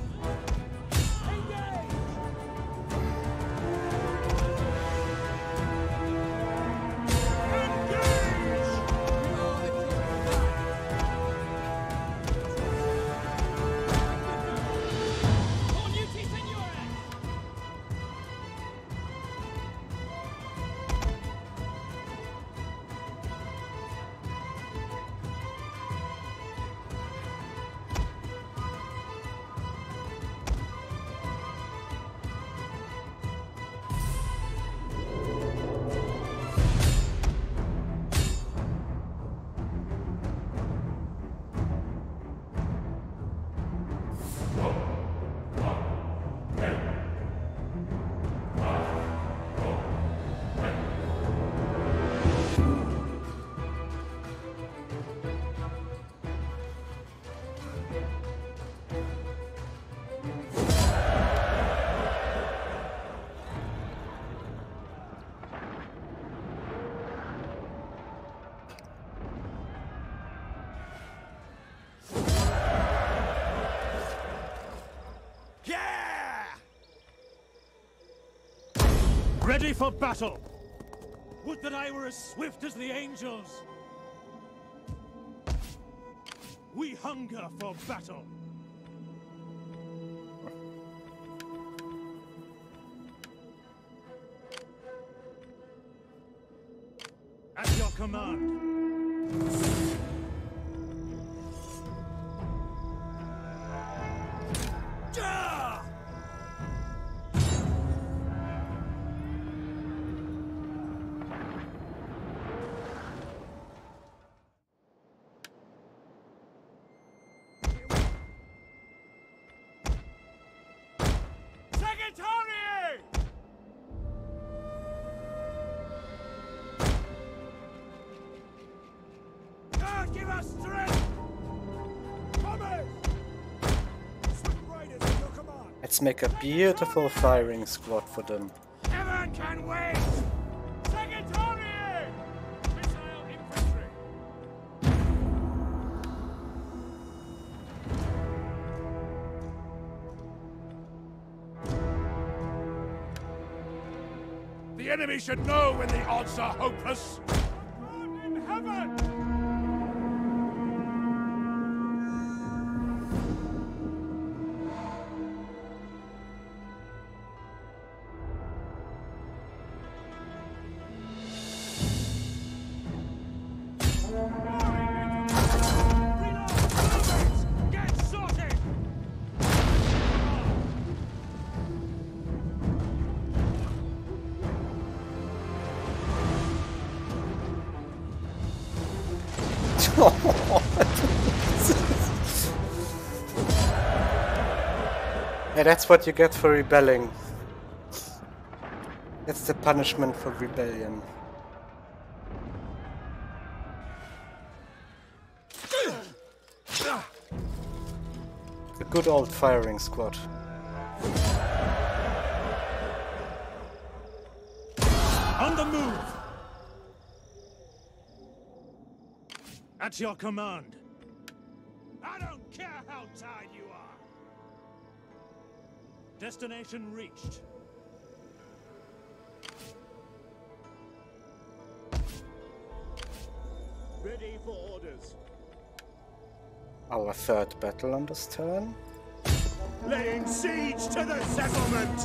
Ready for battle! Would that I were as swift as the angels! We hunger for battle! At your command! Give us strength! Let's make a beautiful firing squad for them. Heaven can wait! Secretary! Missile infantry! The enemy should know when the odds are hopeless! God in heaven! Yeah, that's what you get for rebelling. That's the punishment for rebellion. The good old firing squad. On the move! At your command. I don't care how tired you are. Destination reached. Ready for orders. Our third battle on this turn. Laying siege to the settlement!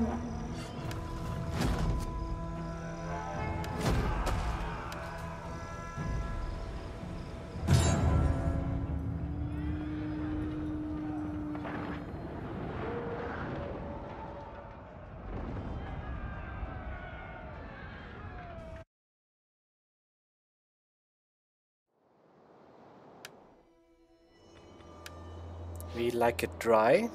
We like it dry.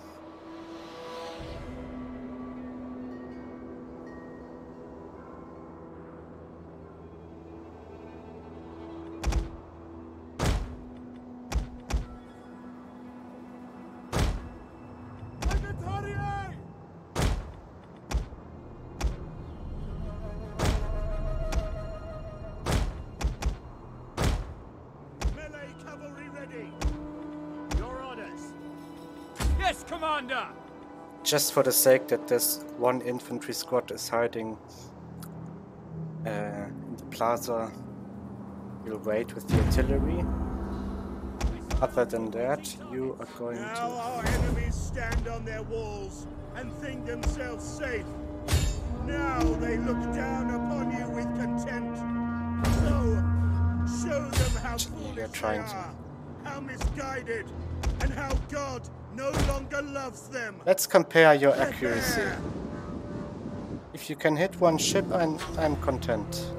Melee cavalry ready. Your orders. Yes, Commander! Just for the sake that this one infantry squad is hiding uh, in the plaza, we'll wait with the artillery. Other than that, you are going Now to... our enemies stand on their walls and think themselves safe. Now they look down upon you with contempt. So, show them how Actually, we are foolish trying they to. are, how misguided, and how God no longer loves them. Let's compare your accuracy. If you can hit one ship, I'm, I'm content.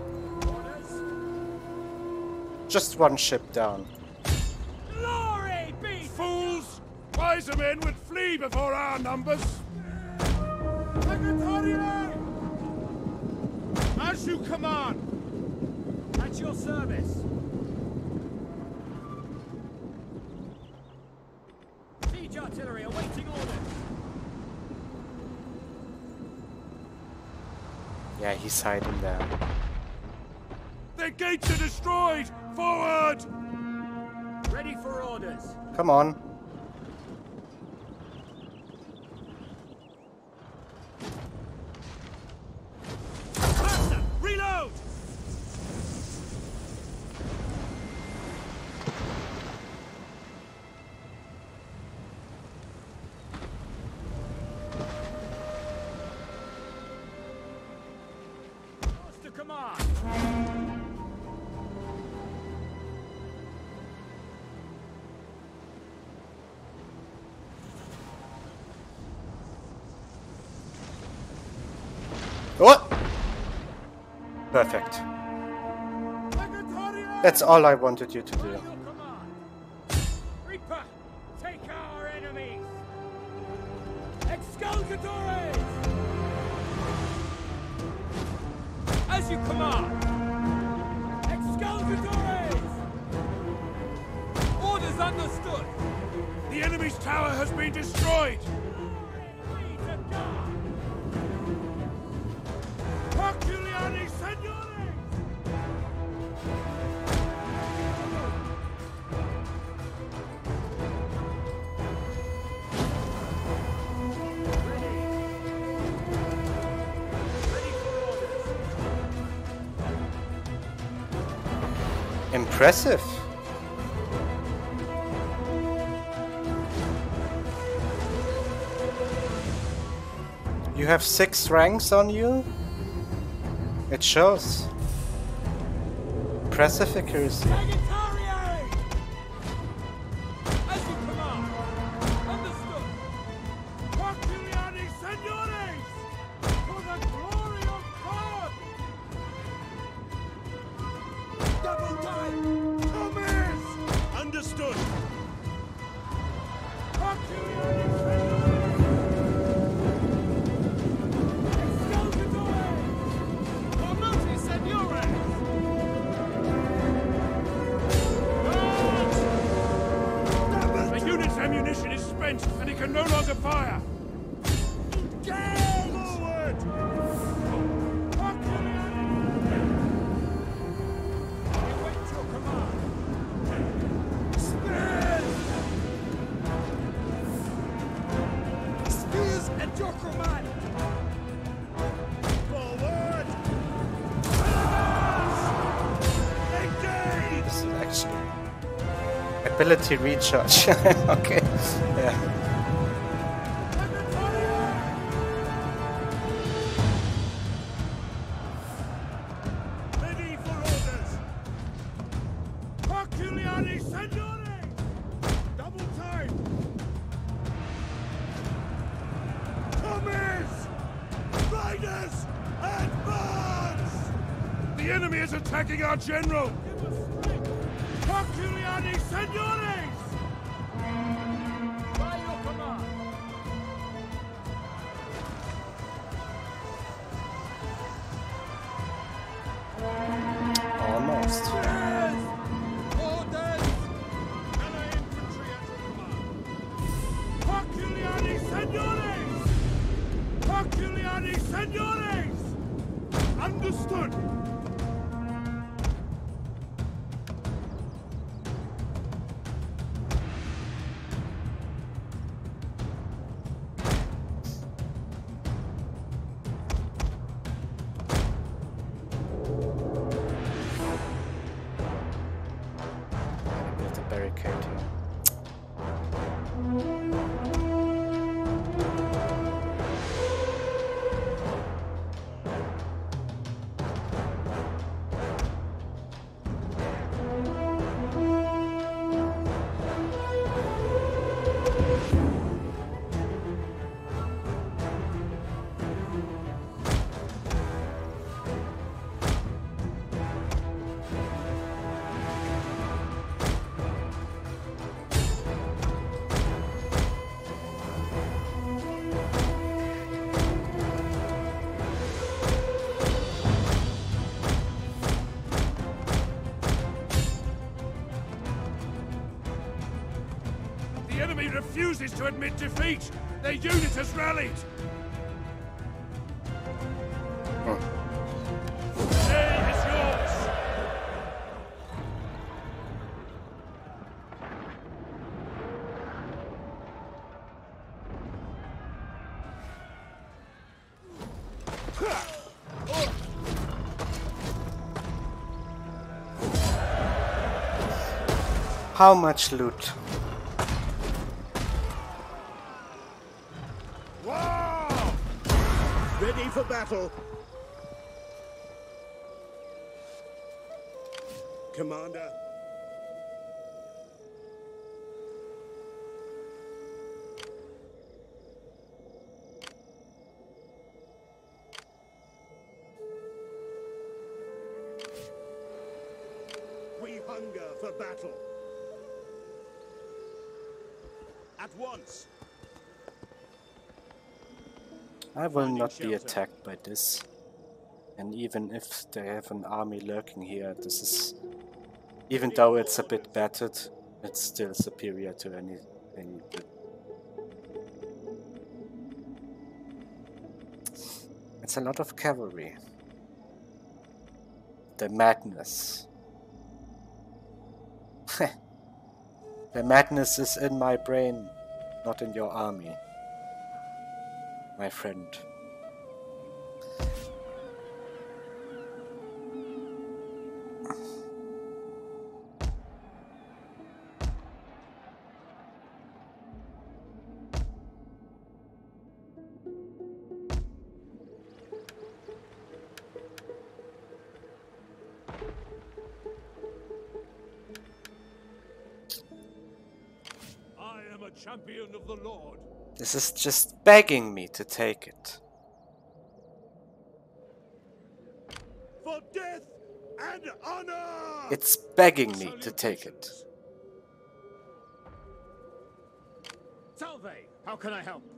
Just one ship down. Glory be! Fools! Wiser men would flee before our numbers. As you command. At your service. Siege artillery awaiting orders. Yeah, he's hiding there. Their gates are destroyed! Forward! Ready for orders. Come on. Faster! Reload! Yours to command. What? Perfect. That's all I wanted you to do. Your command. Reaper, take our enemies. Exculgatores! As you command. Exculgatores! Orders understood. The enemy's tower has been destroyed! Glory be to God. Herculeani, Senores! Impressive. You have six ranks on you? It shows. Impressive accuracy. Sagittarius! As you command. Understood. Herculeani, Senores! For the glory of God! Double time! Thomas! Understood! Herculeani, Senores! The unit's ammunition is spent, and it can no longer fire. Engage! Forward! Await your command. Spears! Spears at your command. Forward! Engage! This is actually ability recharge. Okay. Yeah. Ready for orders! Herculeani, Senores! Double time! Thomas! Riders! Advance! The enemy is attacking our general! Herculeani, Senores! By your command. Almost. Orders! Melee infantry at your command. Herculeani, Senores! Herculeani Senores! Understood! Build a barricade here. The enemy refuses to admit defeat! Their unit has rallied! The day is yours! How much loot? Wow! Ready for battle! Commander. We hunger for battle. At once. I will not be attacked by this. And even if they have an army lurking here, this is... Even though it's a bit battered, it's still superior to anything. It's a lot of cavalry. The madness. The madness is in my brain, not in your army, my friend. Champion of the Lord. This is just begging me to take it. For death and honor! It's begging me to take it. Salve, how can I help?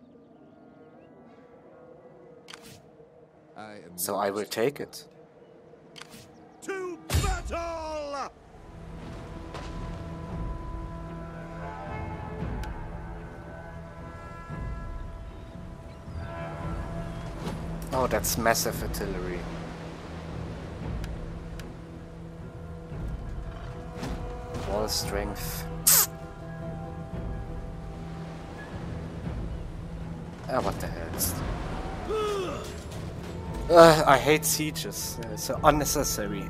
I am So I will take it. To battle! Oh, that's massive artillery. Wall strength. Ah, what the hell is uh, I hate sieges. They're so unnecessary.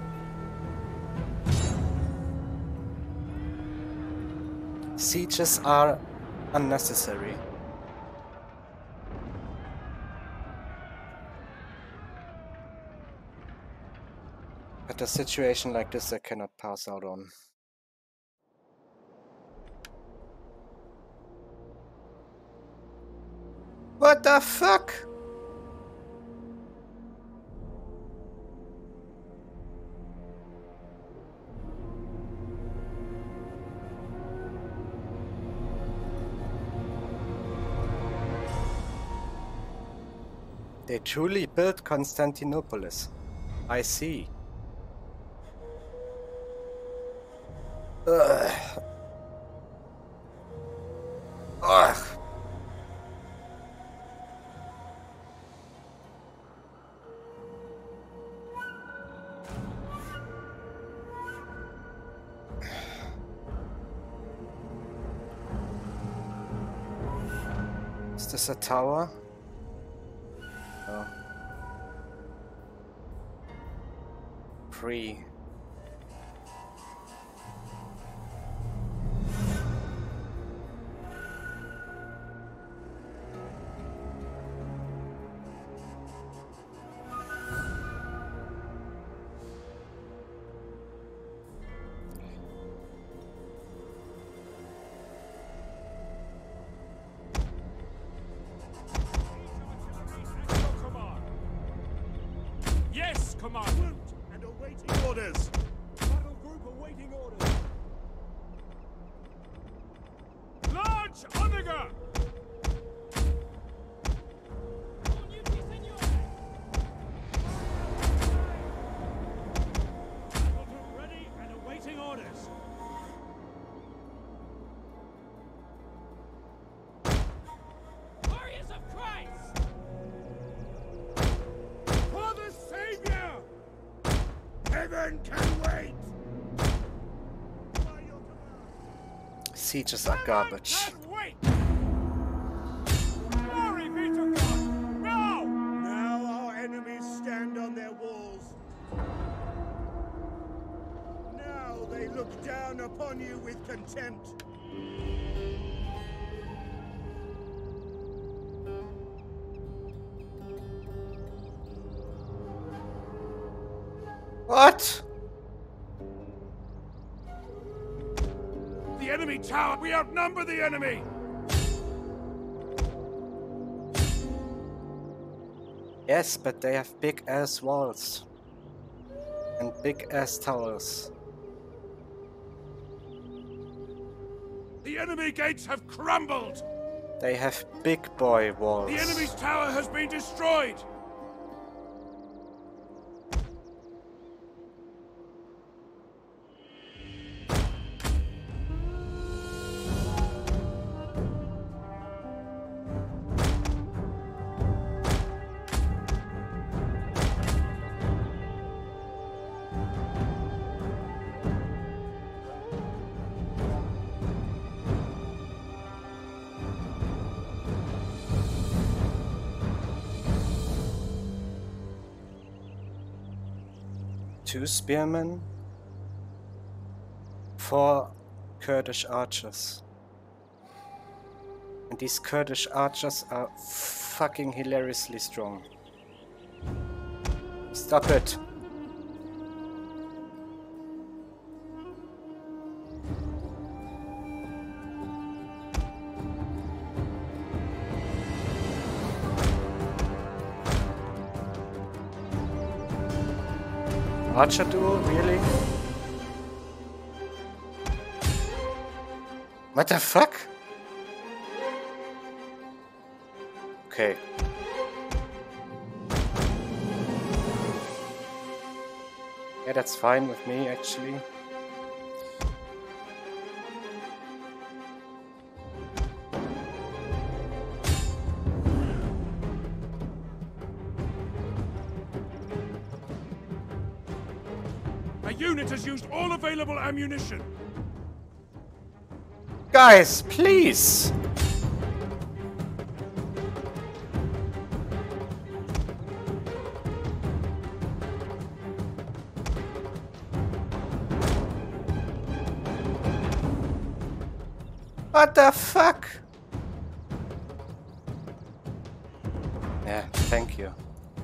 Sieges are unnecessary. But a situation like this I cannot pass out on. What the fuck? They truly built Constantinopolis. I see. Ugh. Ugh. this a tower? Oh. Free. Yes, Command! And awaiting orders! Battle group awaiting orders! Large Omega! Battle group ready and awaiting orders! Warriors of Christ! For the Savior! Heaven can wait! Sieges are garbage. Heaven can wait! Glory be to God! Now! Now our enemies stand on their walls. Now they look down upon you with contempt. What? The enemy tower! We outnumber the enemy! Yes, but they have big ass walls. And big ass towers. The enemy gates have crumbled! They have big boy walls. The enemy's tower has been destroyed! Two spearmen, four Kurdish archers. And these Kurdish archers are fucking hilariously strong. Stop it! Archer duel, really? What the fuck? Okay. Yeah, that's fine with me, actually. A unit has used all available ammunition! Guys, please! What the fuck? Yeah, thank you.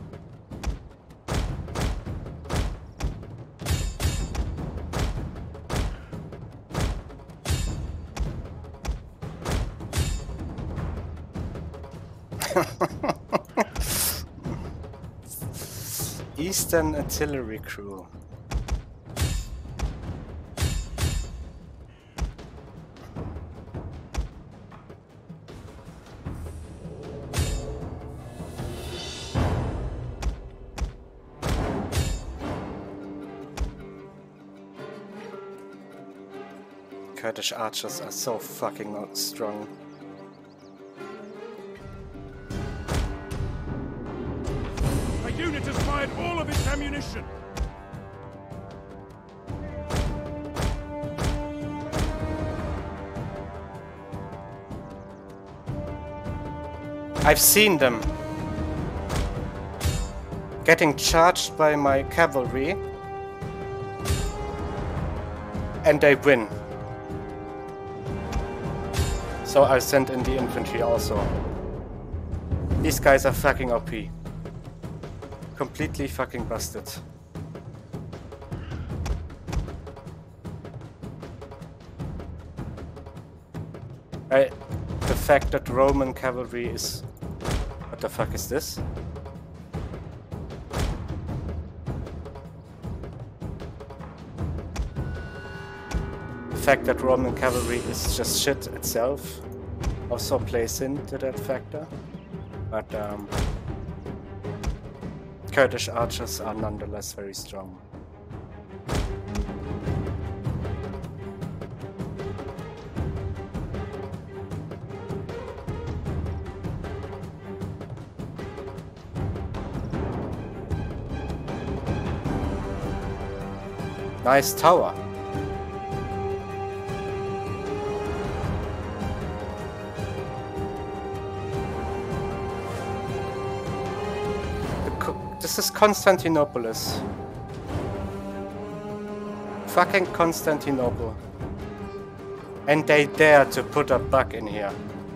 Eastern artillery crew. Kurdish archers are so fucking not strong. A unit has fired all of its ammunition! I've seen them getting charged by my cavalry, and they win. So I sent in the infantry also. These guys are fucking O P. Completely fucking busted. I, the fact that Roman cavalry is... What the fuck is this? The fact that Roman cavalry is just shit itself also plays into that factor. But um, Kurdish archers are nonetheless very strong. Nice tower. This is Constantinopolis. Fucking Constantinople. And they dare to put a bug in here.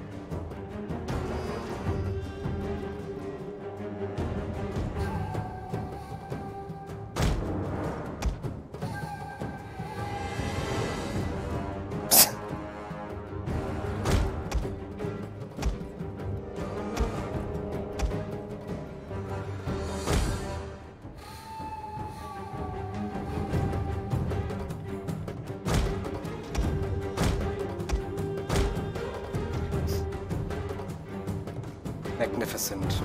Magnificent.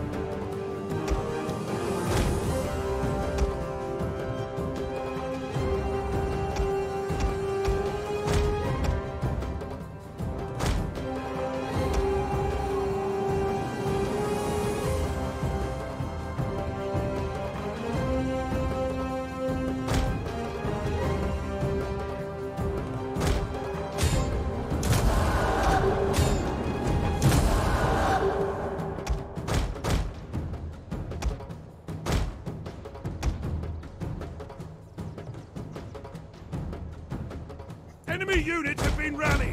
Enemy units have been rallied!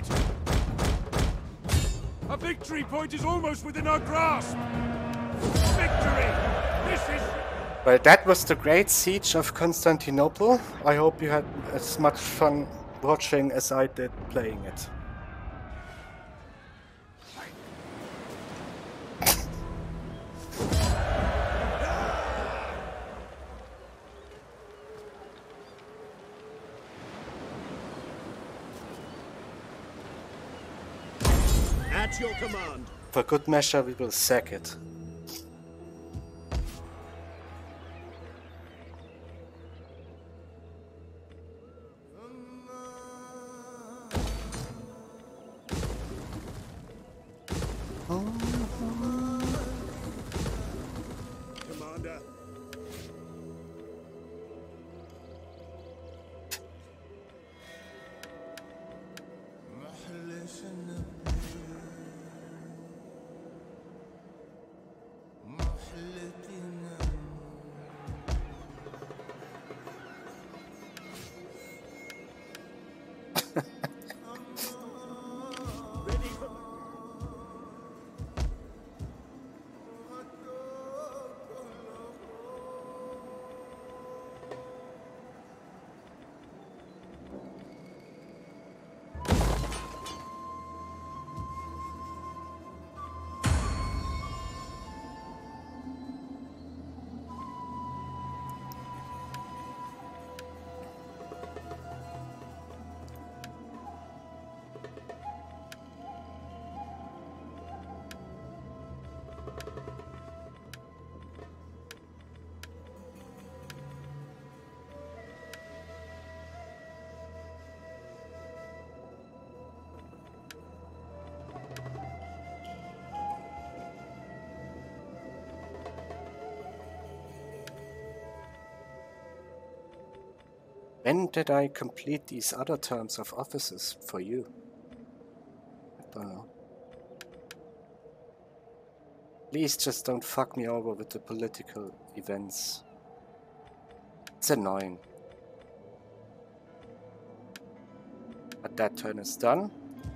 A victory point is almost within our grasp! Victory! This is... Well, that was the great siege of Constantinople. I hope you had as much fun watching as I did playing it. At your command. For good measure, we will sack it. Commander. When did I complete these other terms of offices for you? I don't know. Please just don't fuck me over with the political events. It's annoying. But that turn is done.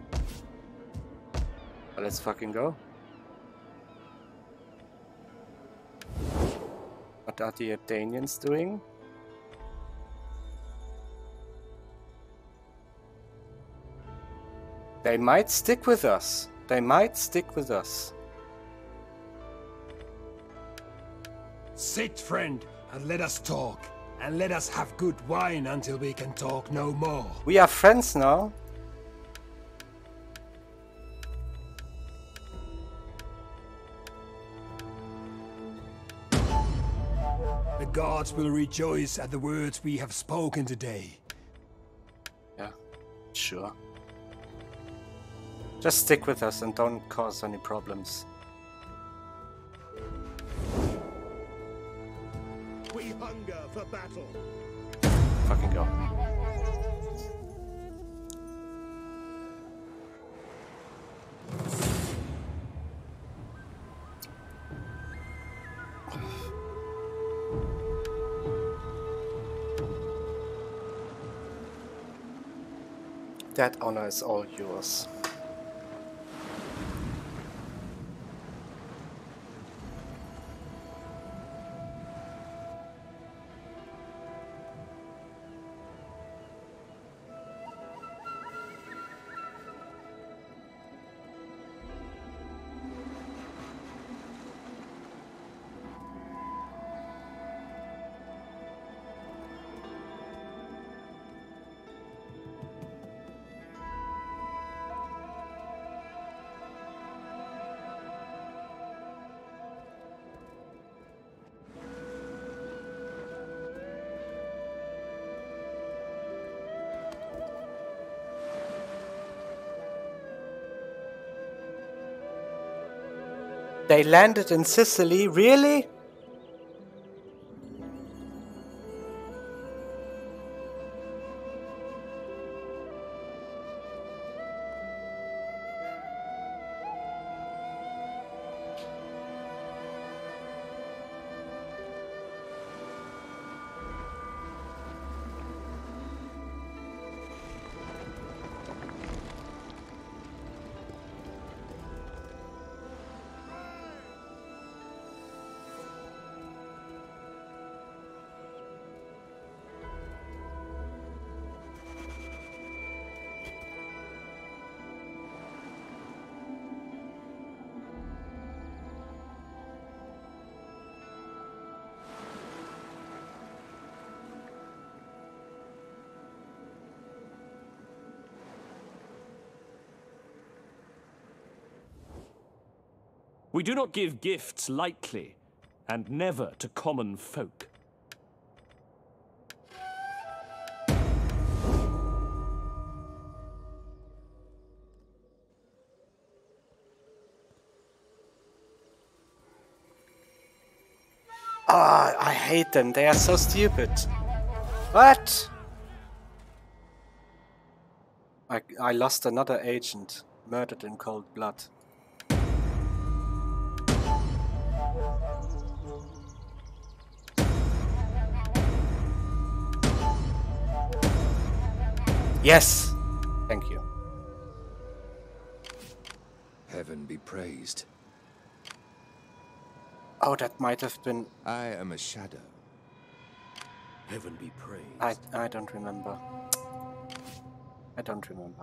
But let's fucking go. What are the Danians doing? They might stick with us. They might stick with us. Sit, friend, and let us talk. And let us have good wine until we can talk no more. We are friends now. The gods will rejoice at the words we have spoken today. Yeah, sure. Just stick with us and don't cause any problems. We hunger for battle. Fucking go. That honor is all yours. They landed in Sicily, really? We do not give gifts lightly, and never to common folk. Ah, I hate them. They are so stupid. What? I, I lost another agent, murdered in cold blood. Yes! Thank you. Heaven be praised. Oh, that might have been... I am a shadow. Heaven be praised. I, I don't remember. I don't remember.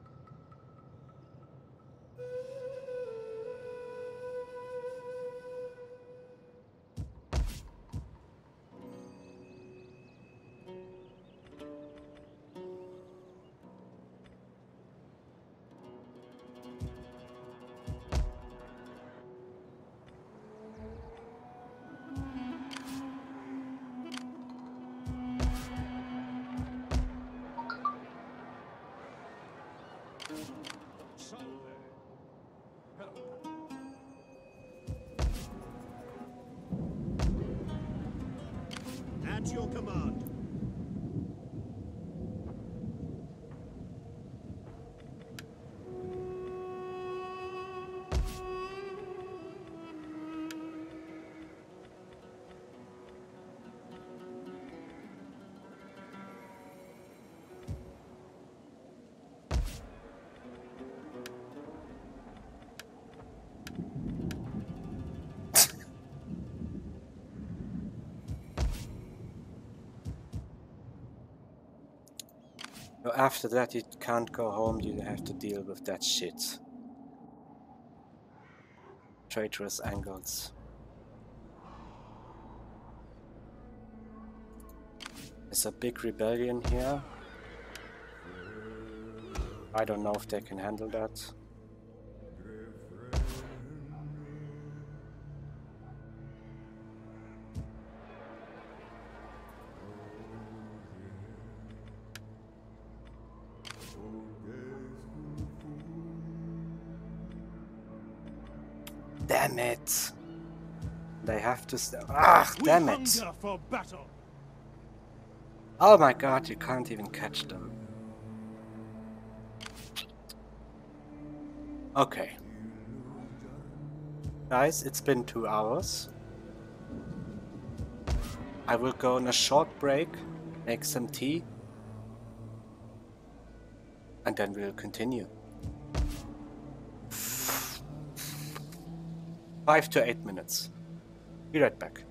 At your command. So after that you can't go home, you have to deal with that shit. Traitorous angles. There's a big rebellion here. I don't know if they can handle that. Damn it! They have to st- Ah, damn it! For battle. Oh my god, you can't even catch them. Okay. Guys, it's been two hours. I will go on a short break, make some tea, and then we'll continue. Five to eight minutes. Be right back.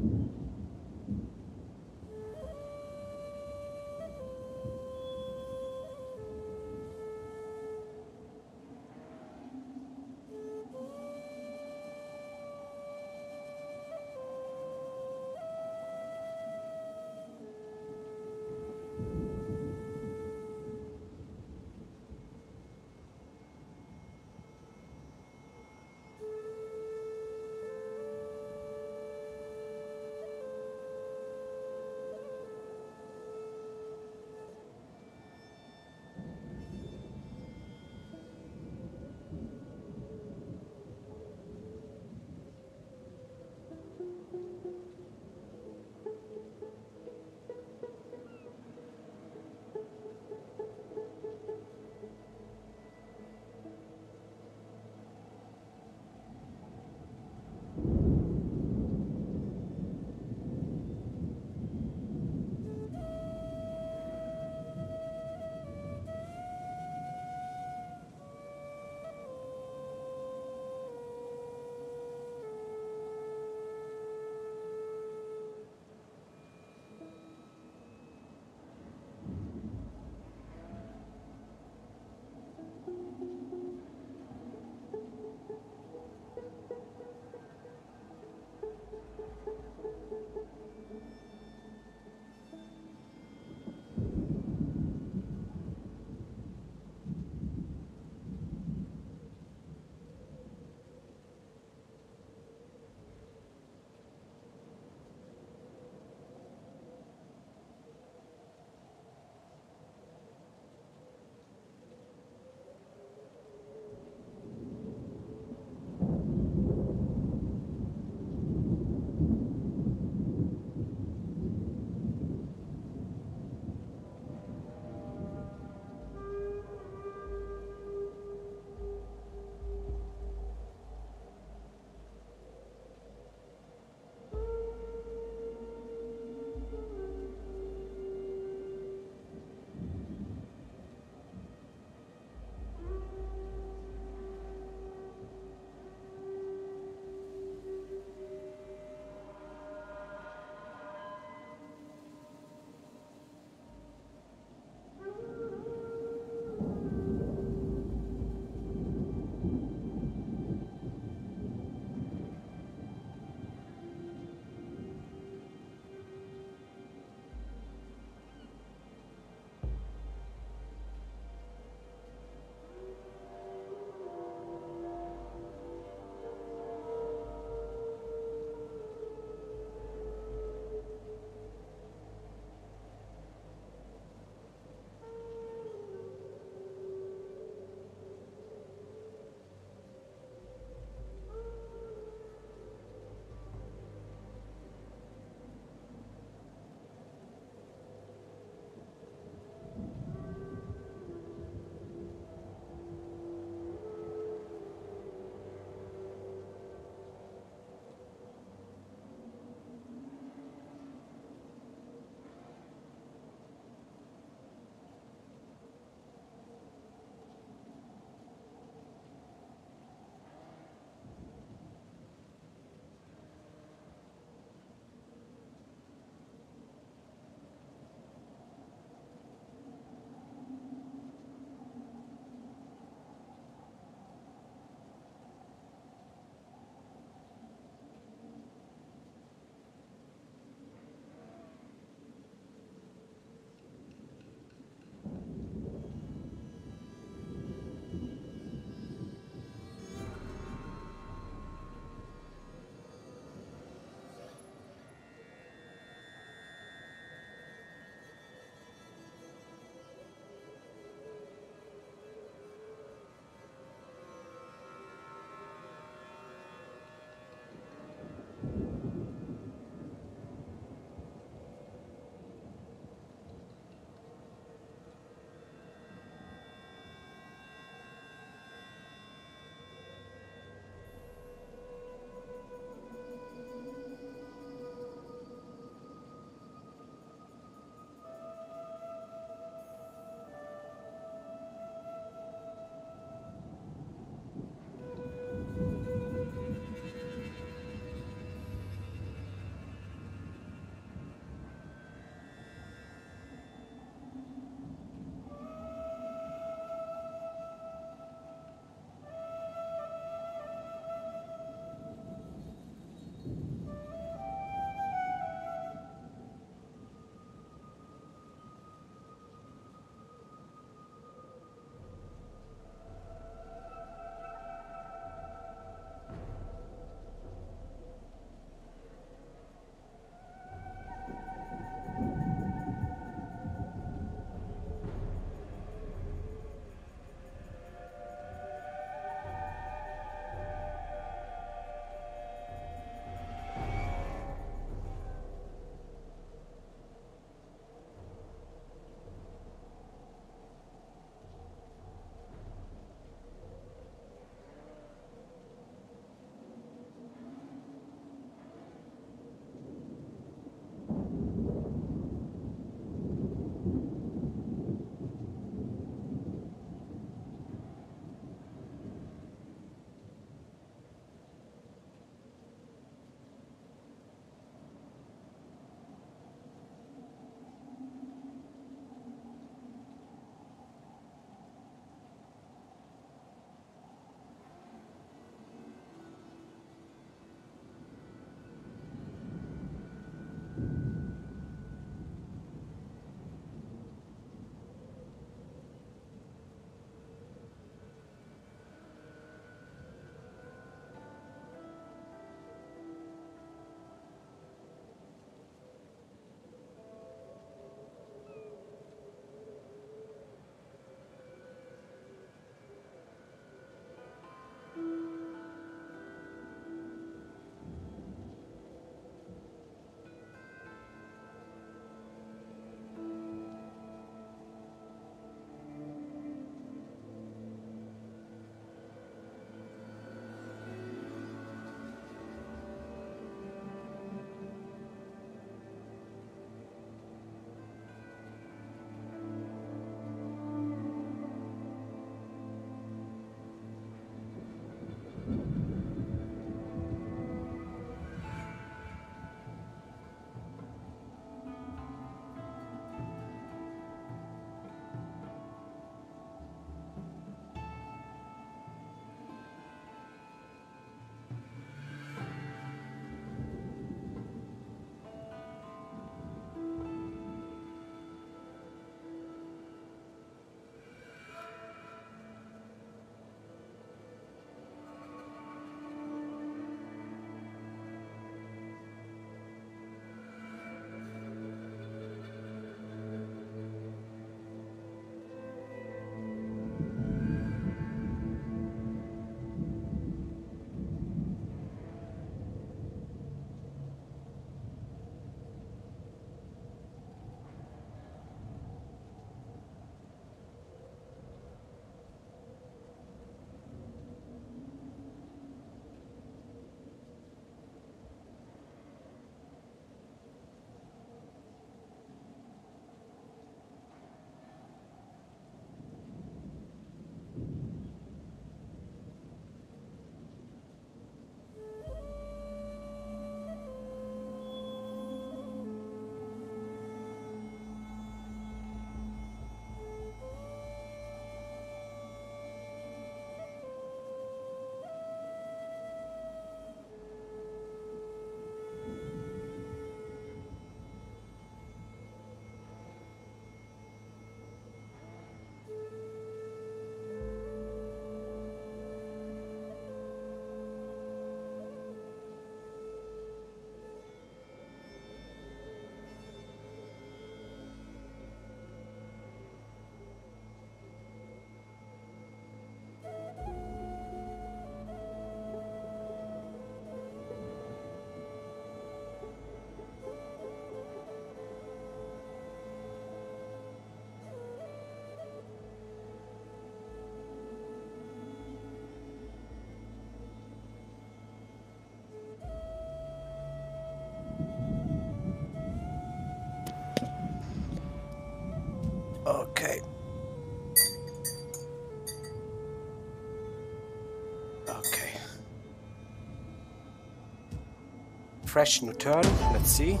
Fresh new turn, let's see.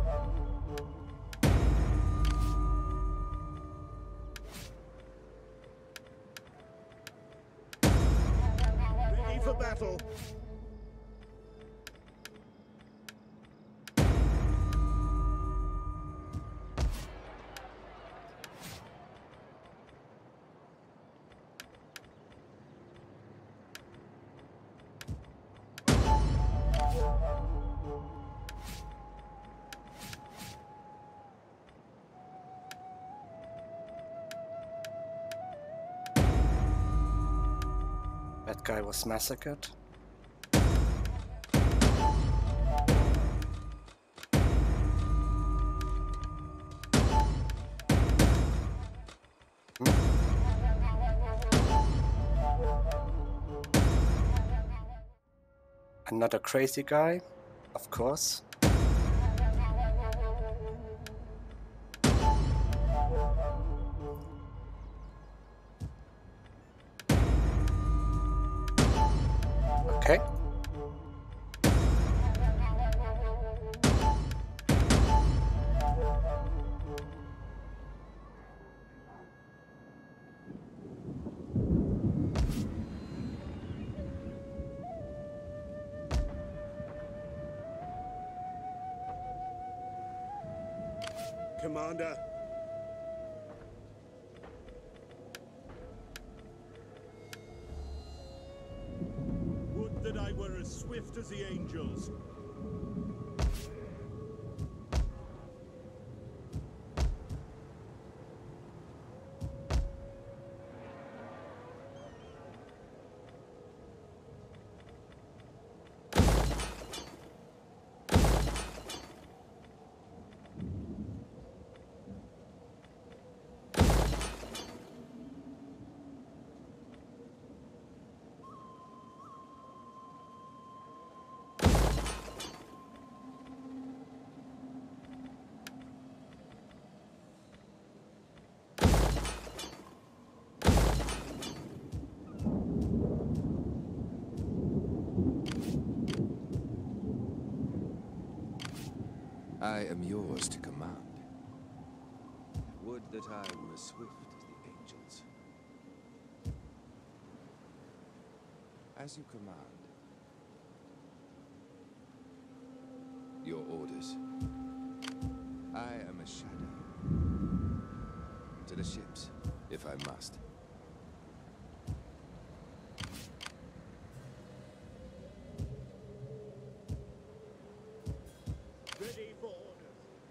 Ready for battle. That guy was massacred. Hmm. Another crazy guy, of course. Okay. Commander. Would that I were as swift as the angels. I am yours to command. Would that I were as swift as the angels. As you command. Your orders. I am a shadow. To the ships, if I must. Ready for orders.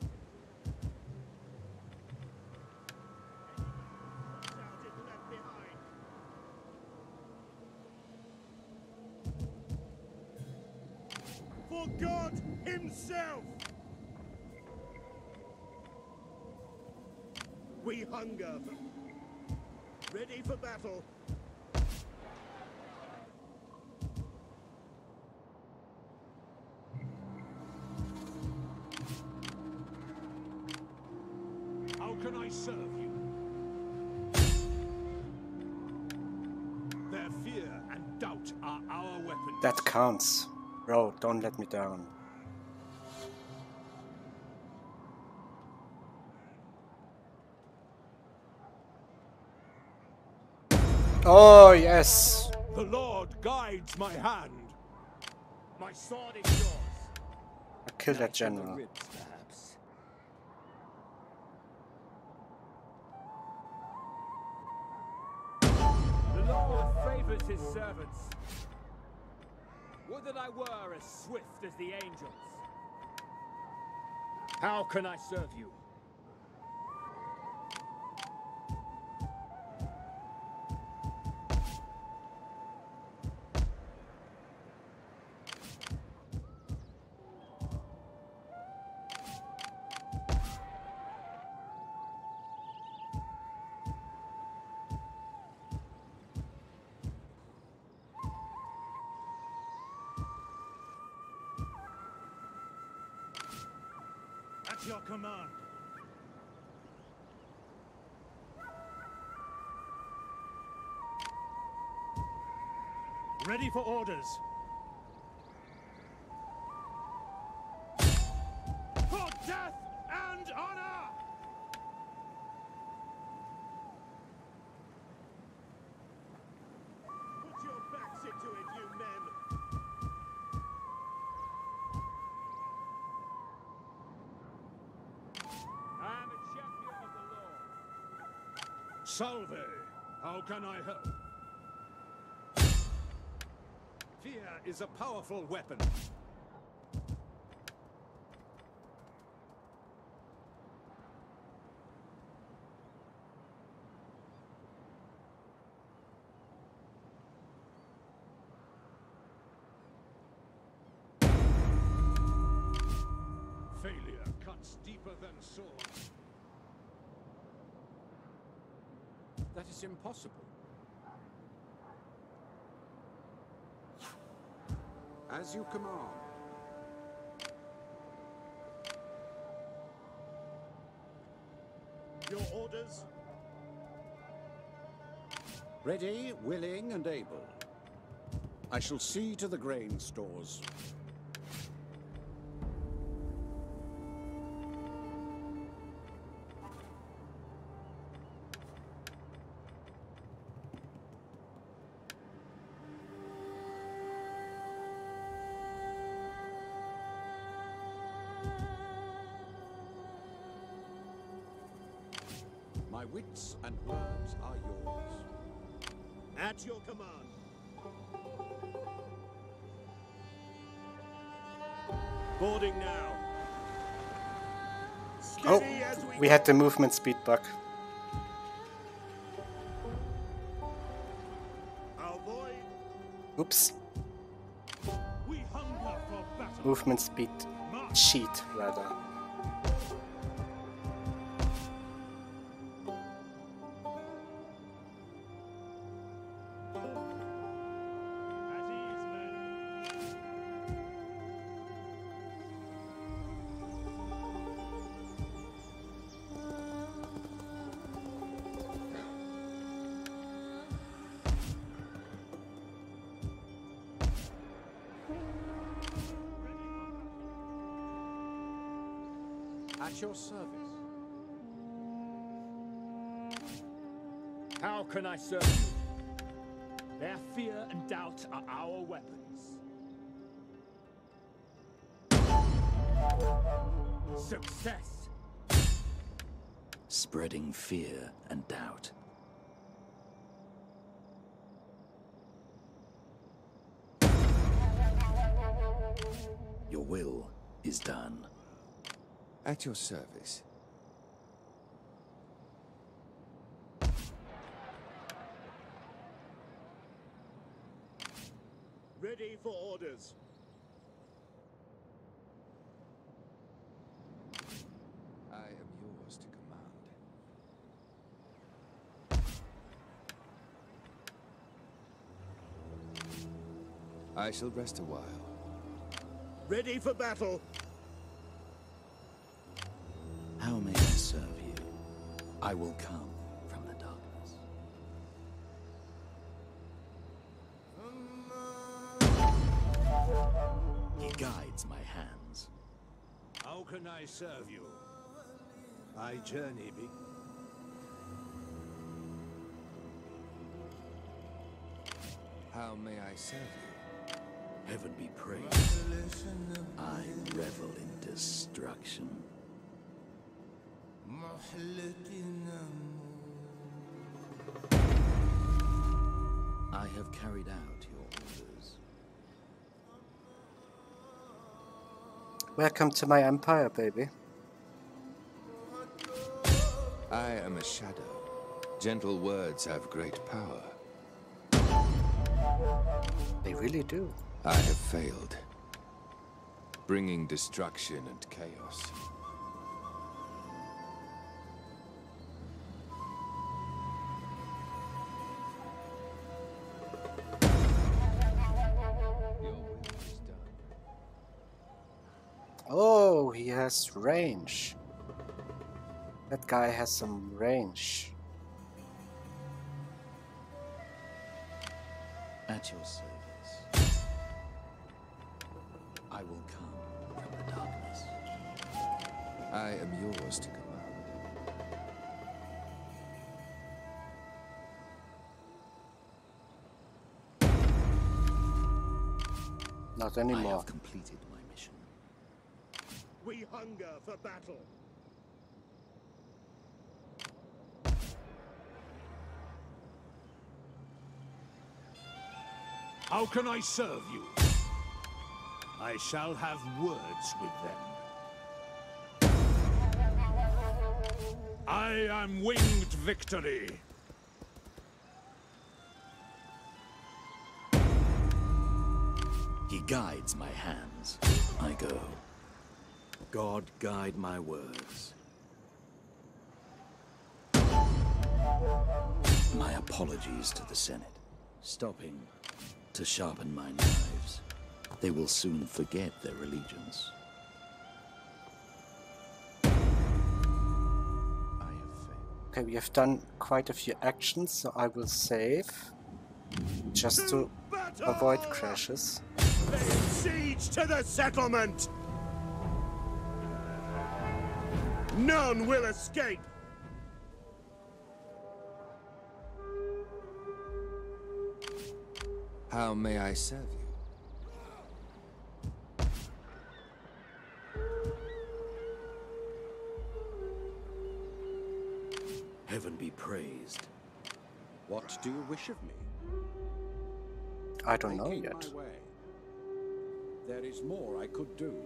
Out is left behind. For God Himself! We hunger. Ready for battle. How can I serve you? Their fear and doubt are our weapons. That counts. Bro, don't let me down. Oh, yes. The Lord guides my hand. My sword is yours. I killed that general. Ribs, perhaps. The Lord favors his servants. Would that I were as swift as the angels. How can I serve you? At your command. Ready for orders. Salve! How can I help? Fear is a powerful weapon. Failure cuts deeper than swords. That is impossible. As you command. Your orders? Ready, willing, and able. I shall see to the grain stores. My wits and words are yours. At your command. Boarding now. Oh, Steady as we we had the movement speed bug. Our void. Oops. We hunger for battle. Movement speed cheat, rather. At ease, men. At your service. How can I serve you? Their fear and doubt are our weapons. Success! Spreading fear and doubt. Your will is done. At your service. Ready for orders. I am yours to command. I shall rest a while. Ready for battle. How may I serve you? I will come from the darkness. He guides my hands. How can I serve you? I journey be. How may I serve you? Heaven be praised. I revel in destruction. I have carried out your orders. Welcome to my empire, baby. I am a shadow. Gentle words have great power. They really do. I have failed, bringing destruction and chaos. Your will is done. Oh, he has range. That guy has some range. At your service. I will come from the darkness. I am yours to command. Not I anymore. have completed my mission. We hunger for battle. How can I serve you? I shall have words with them. I am Winged Victory. He guides my hands. I go. God guide my words. My apologies to the Senate. Stopping to sharpen my knives. They will soon forget their allegiance. I have failed. Okay, we have done quite a few actions, so I will save. Just to avoid crashes. Lay siege to the settlement! None will escape! How may I serve you? Heaven be praised. What do you wish of me? I don't know Making yet. my way. There is more I could do.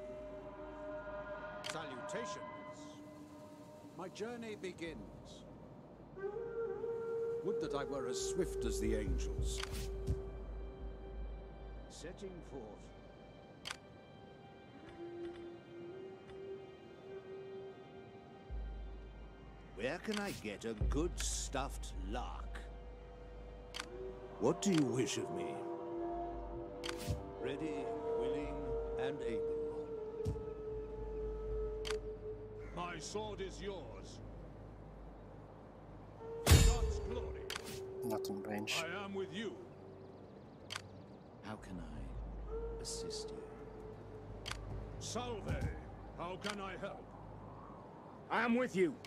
Salutations. My journey begins. Would that I were as swift as the angels. Setting forth. Where can I get a good stuffed lark? What do you wish of me? Ready, willing, and able. My sword is yours. God's glory. Not in range. I am with you. How can I assist you? Salve. How can I help? I am with you.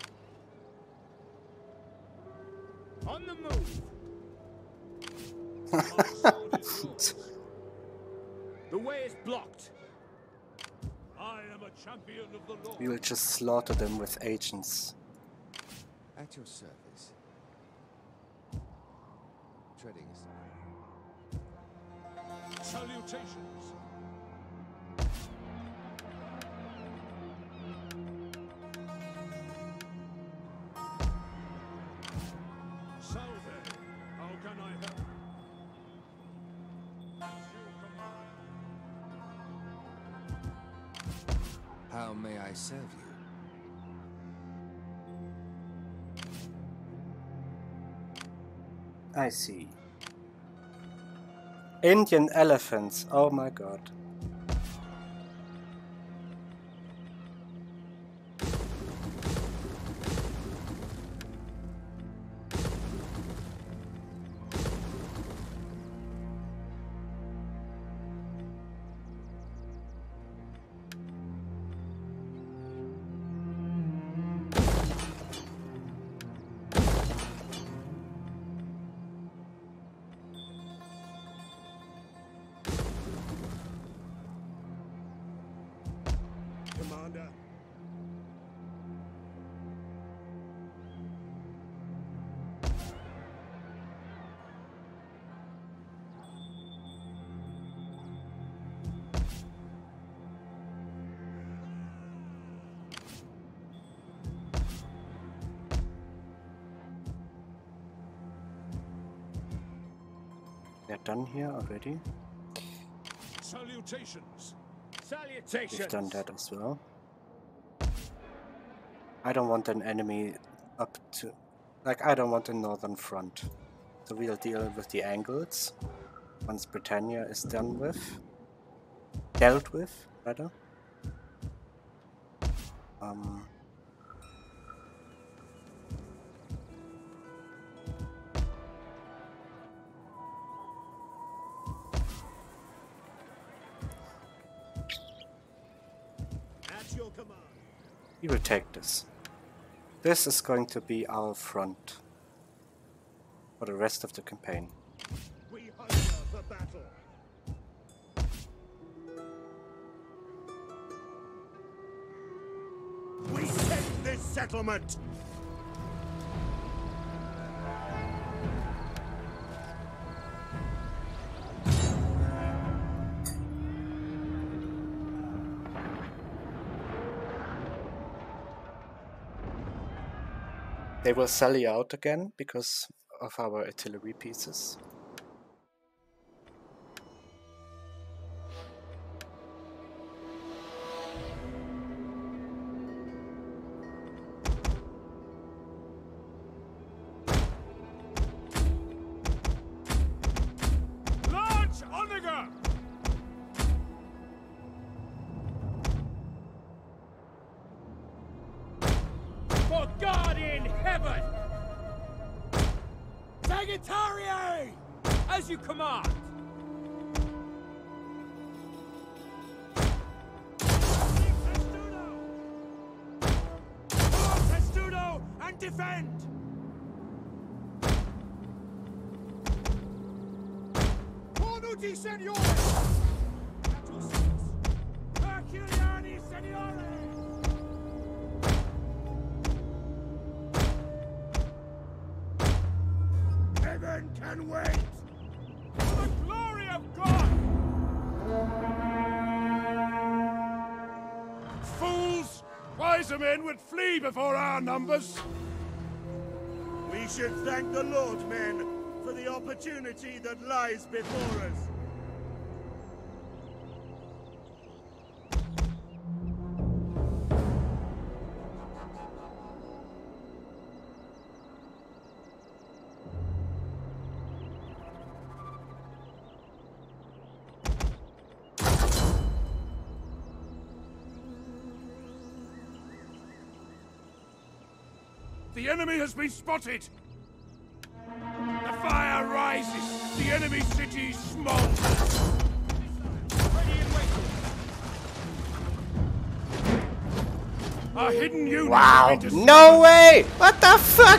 On the move. My sword is yours. The way is blocked. I am a champion of the Lord. We will just slaughter them with agents. At your service. Treading aside. Salutations. Salve. How can I help? How may I serve you? I see. Indian elephants. Oh my god. Commander. They're done here already. Salutations. Salutations. We've done that as well. I don't want an enemy up to... Like, I don't want a northern front. So we'll deal with the Angles once Britannia is done with. Dealt with, rather. Um... At your command. We will take this. This is going to be our front for the rest of the campaign. We hunger for battle. We take this settlement. They will sally out again because of our artillery pieces. Launch Onager! For God in heaven! Sagittarii! As you command! Testudo and defend! Cornuti Seniores! Herculeani Seniores! Heaven can wait! For the glory of God! Fools! Wiser men would flee before our numbers! We should thank the Lord, men, for the opportunity that lies before us. The enemy has been spotted! The fire rises! The enemy city smolders! Ready and waiting! Our hidden unit Wow! has been destroyed. No way! What the fuck?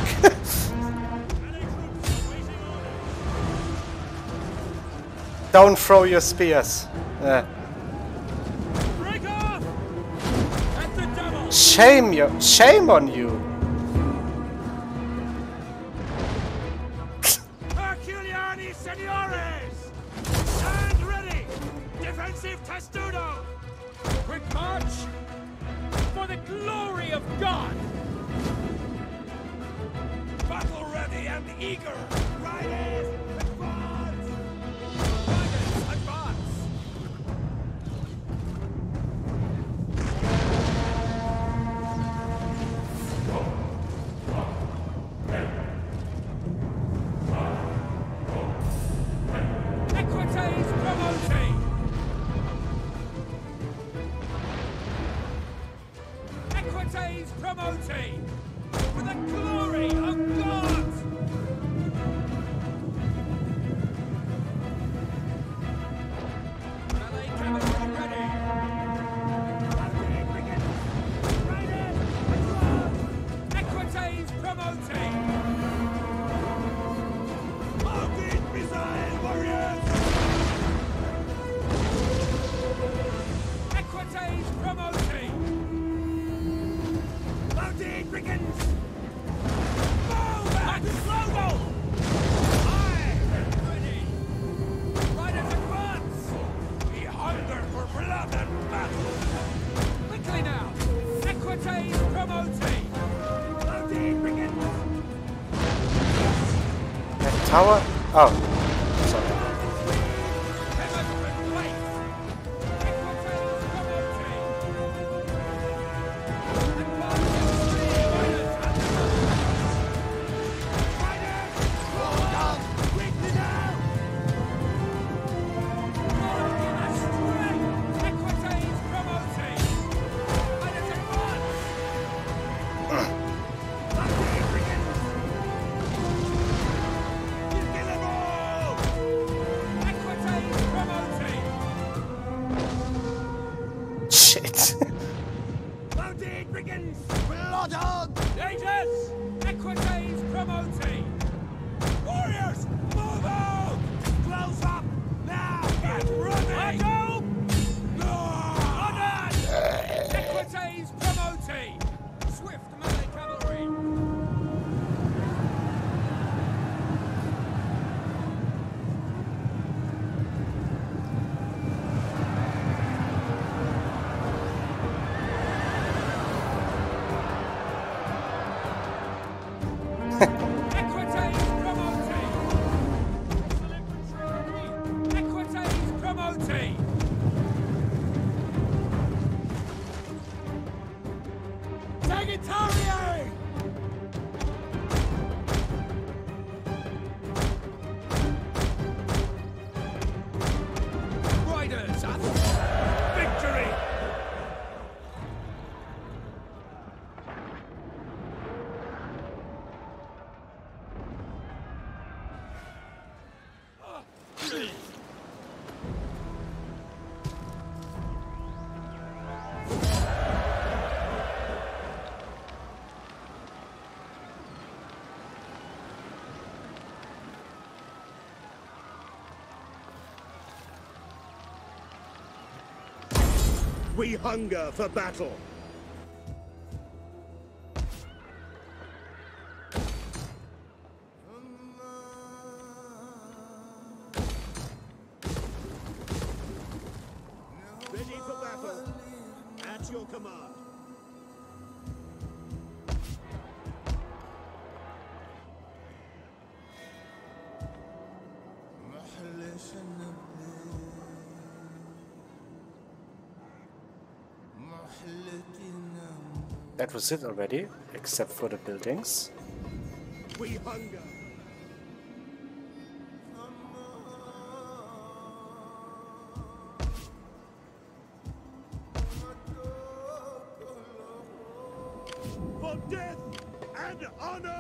Don't throw your spears. Uh, Break off! At the double! shame you! Shame on you! Herculeani Seniores! Stand ready! Defensive Testudo! Quick march! For the glory of God! Battle ready and eager! Riders, advance! Riders, advance! Equites promoti! Equites promoti! For the glory of God! Melee cavalry ready! Riders, advance! Equites promoti! Mounted missile warriors! Equites promoti! Mounted brigands! Move at global! Aye! Ready! Riders advance! We hunger for blood and battle! Quickly now! Equites promoti! Mounted brigands! That tower? Oh. Sorry. Heaven and wait! Equites promoti! Advance three riders at the Riders! Roll down! Quickly now! Lord, give us strength! Equites promoti! Riders advance! Mounted brigands! You kill them all! Equites promoti! Shit. Mounted brigands! Blood on! Agents! Equites promoti! Warriors! Move out! Close up! Now! Get running! Go! Honored! Equites promoti! Swift melee cavalry! Sagittarius! Riders up! Victory! We hunger for battle. Ready for battle. At your command. That was it already, except for the buildings. We hunger. For death and honor!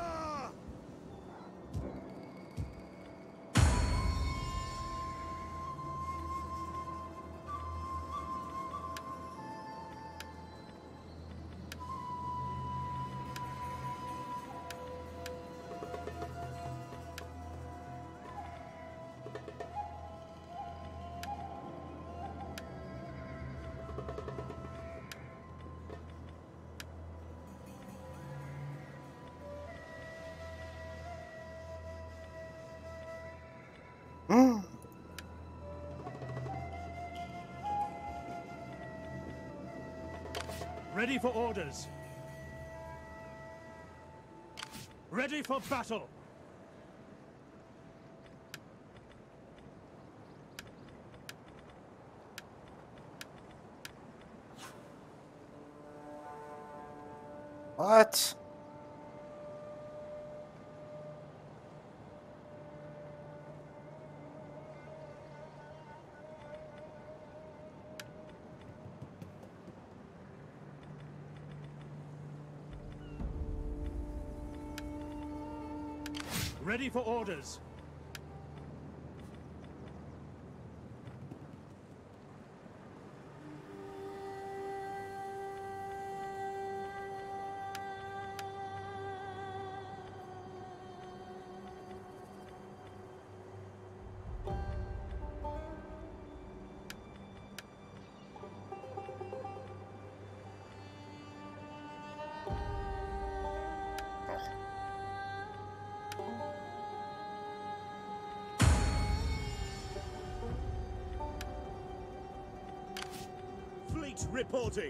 Ready for orders. Ready for battle. What? Ready for orders. Fleet reporting.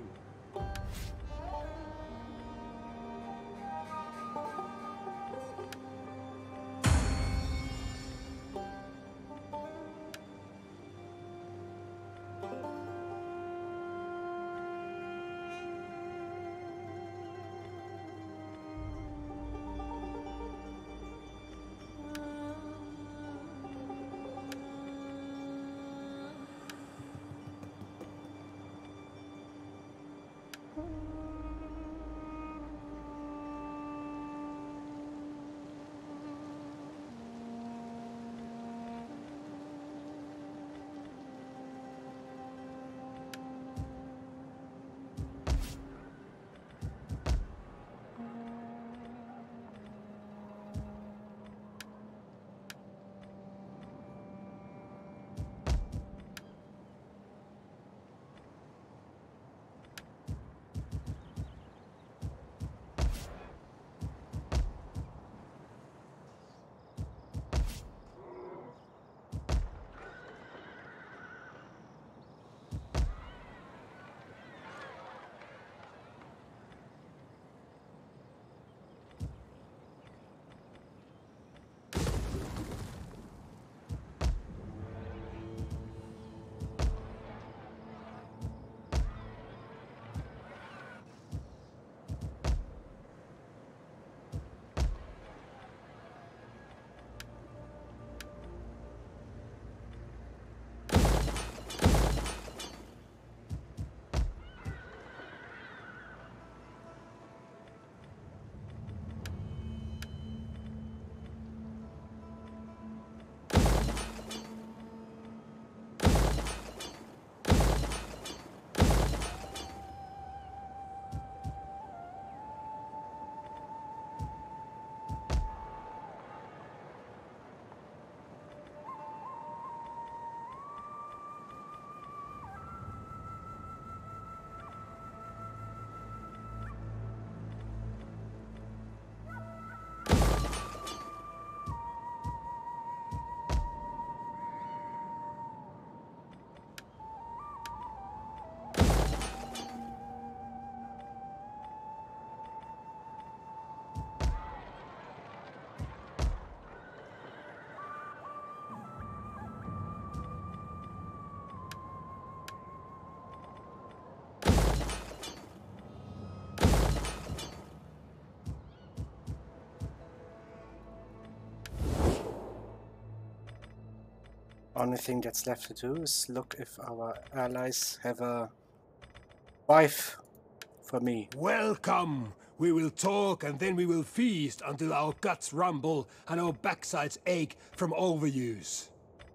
Only thing that's left to do is look if our allies have a wife for me. Welcome! We will talk and then we will feast until our guts rumble and our backsides ache from overuse.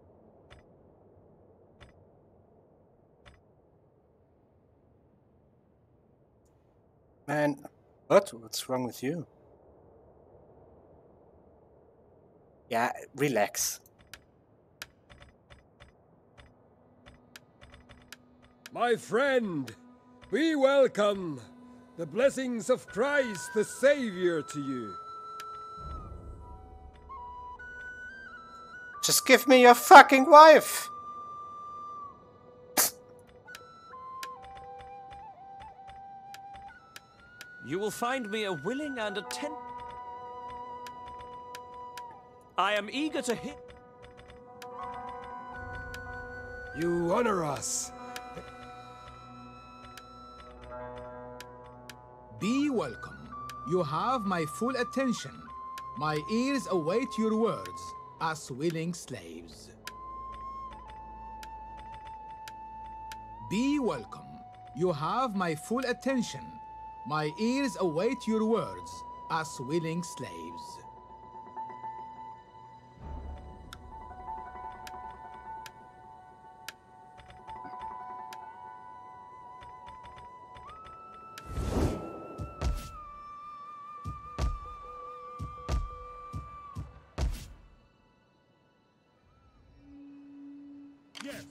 Man, what? What's wrong with you? Yeah, relax. My friend, we welcome the blessings of Christ the Savior to you. Just give me your fucking wife! You will find me a willing and attent. I am eager to hit. You honor us. Be welcome. You have my full attention. My ears await your words, as willing slaves. Be welcome. You have my full attention. My ears await your words, as willing slaves. Yes.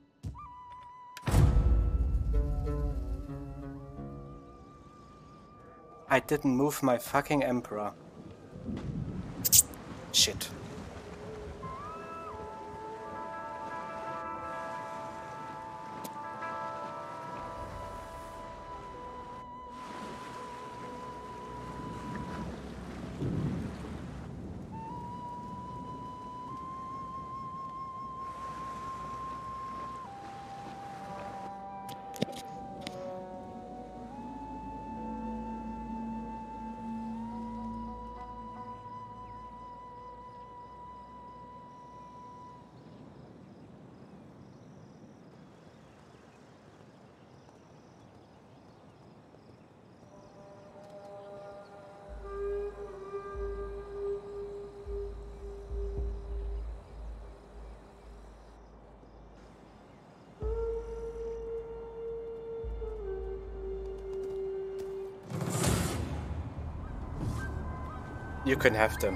I didn't move my fucking emperor. Shit. You can have them.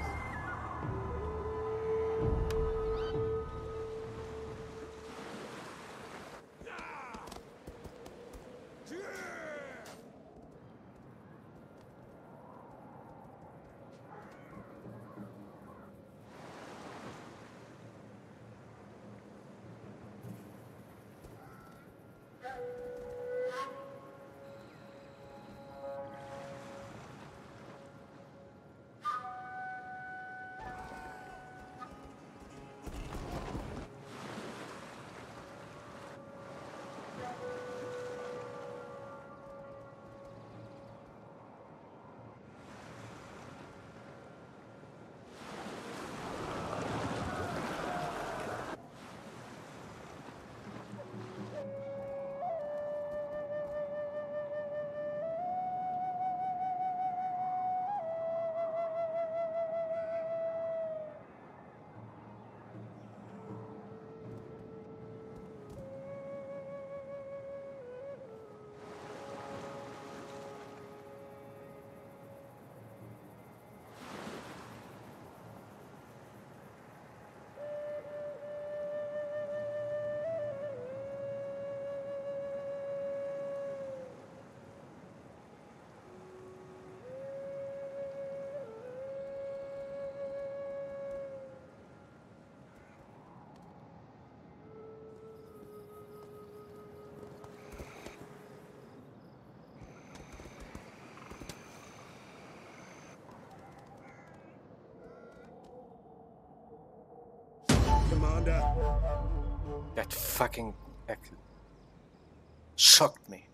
Commander. That fucking act shocked me.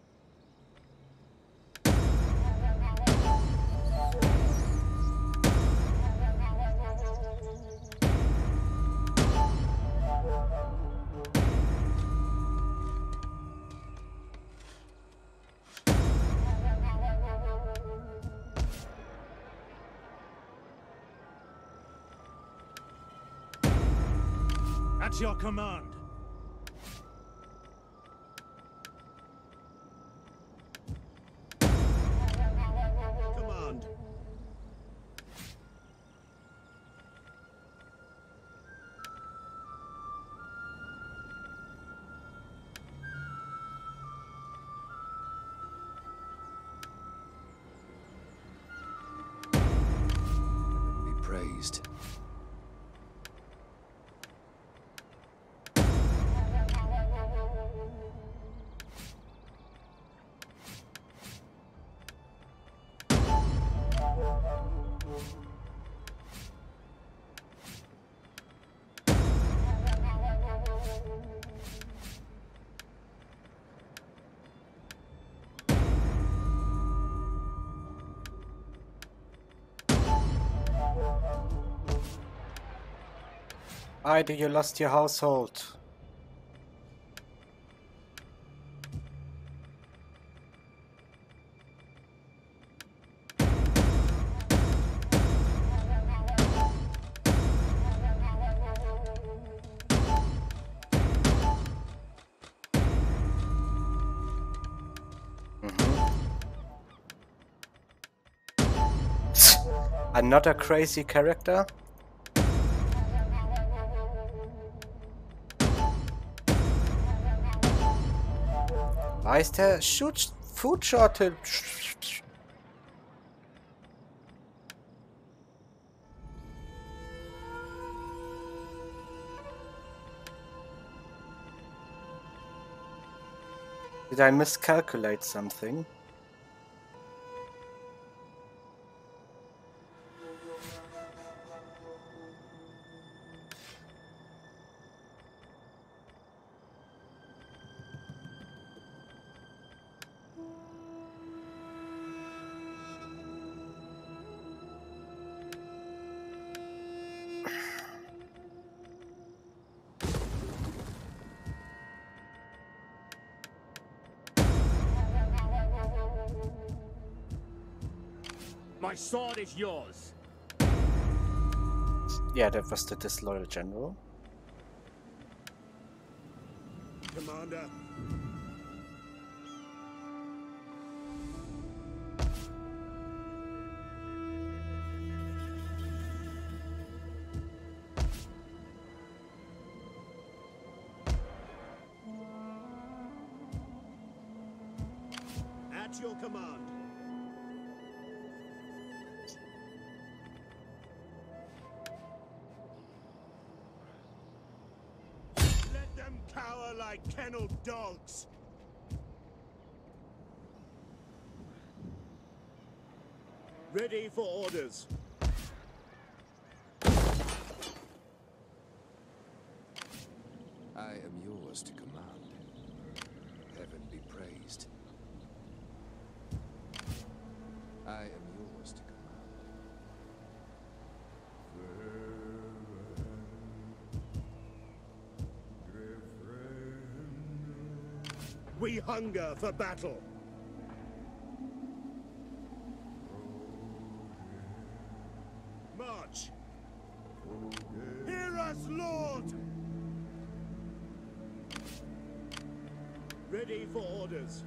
At your command. Command. Be praised. Why do you lost your household? Another crazy character? Why is there a shoot food shortage? Did I miscalculate something? My sword is yours. Yeah, that was the disloyal general. Commander. At your command. Cower like kennelled dogs. Ready for orders. I am yours to command. Heaven be praised. I am yours to command. We hunger for battle. March. Hear us, Lord. Ready for orders.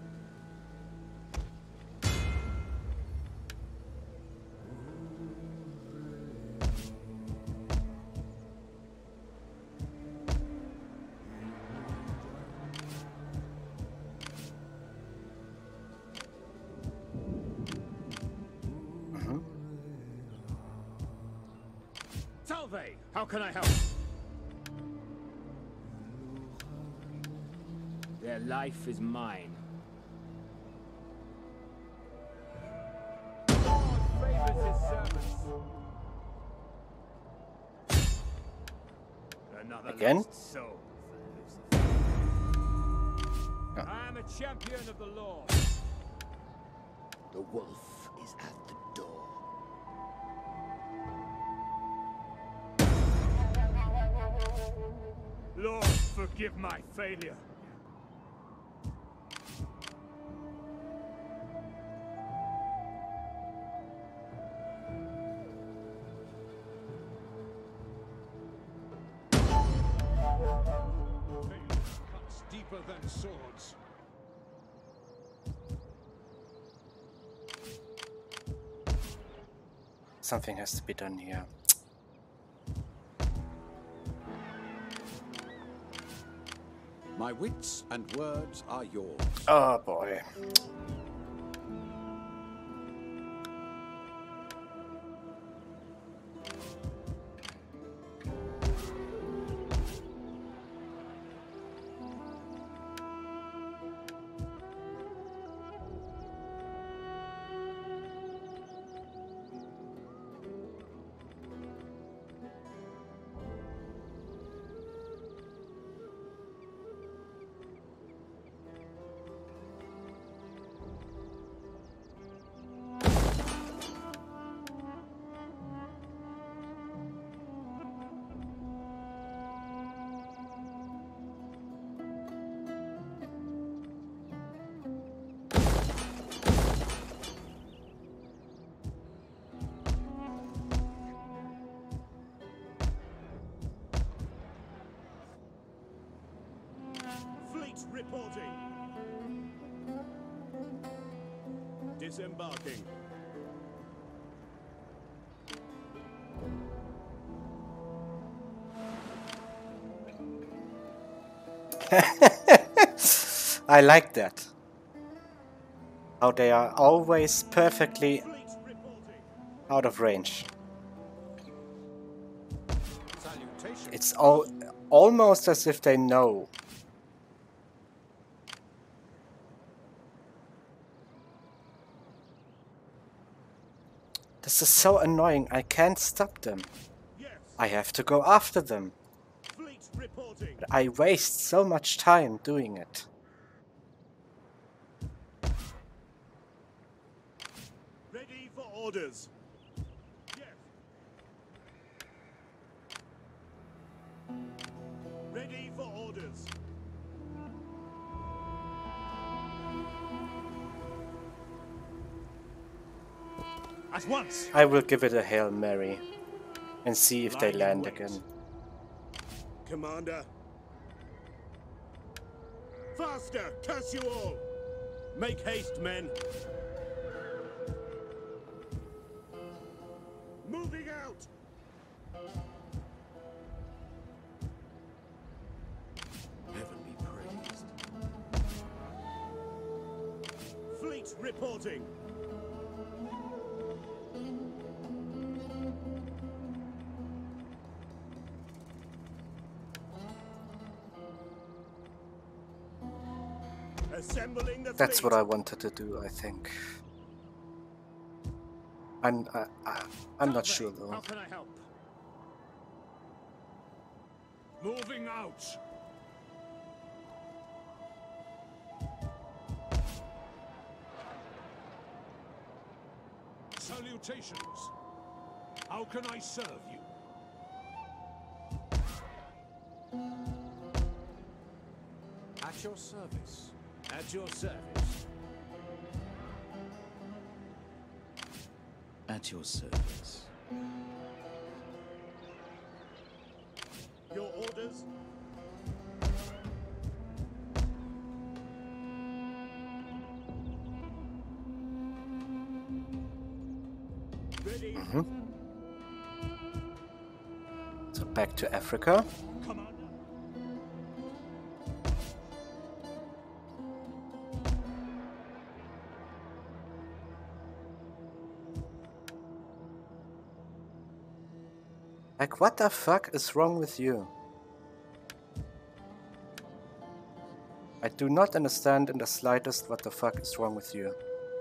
How can I help? Their life is mine. God favors his servants. Another Again? lost soul. Oh. I am a champion of the Lord. The wolf is at the door. Lord, forgive my failure. sharper than swords. Something has to be done here. My wits and words are yours. Oh boy. Reporting. Disembarking. I like that. How they are always perfectly out of range. It's all almost as if they know. This is so annoying. I can't stop them. I have to go after them. But I waste so much time doing it. Ready for orders. Yes. Ready for orders. At once. I will give it a Hail Mary and see if they land again. Commander. Faster, curse you all. Make haste, men. Moving out. Heaven be praised. Fleet reporting. Assembling the That's fleet. what I wanted to do, I think. I'm I, I, I'm not sure though. How can I help? Moving out. Salutations. How can I serve you? At your service. At your service. At your service. Your orders? Ready? Mm-hmm. So back to Africa. Commander. Like, what the fuck is wrong with you? I do not understand in the slightest what the fuck is wrong with you.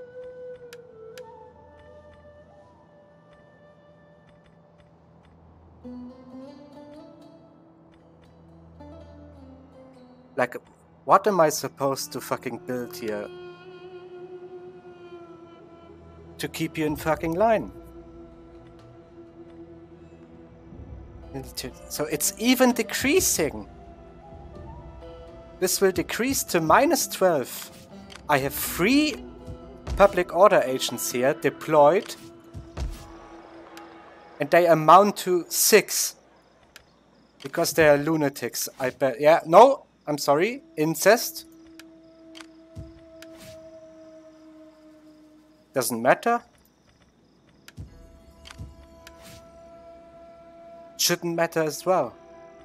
Like, what am I supposed to fucking build here? To keep you in fucking line? So it's even decreasing. This will decrease to minus twelve. I have three public order agents here deployed. And they amount to six. Because they are lunatics, I bet. Yeah, no. I'm sorry, incest. Doesn't matter. Shouldn't matter as well.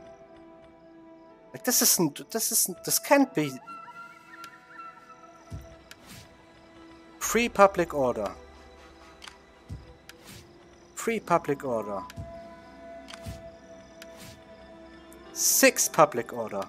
Like this isn't, this isn't, this can't be. Free public order. Free public order. Six public order.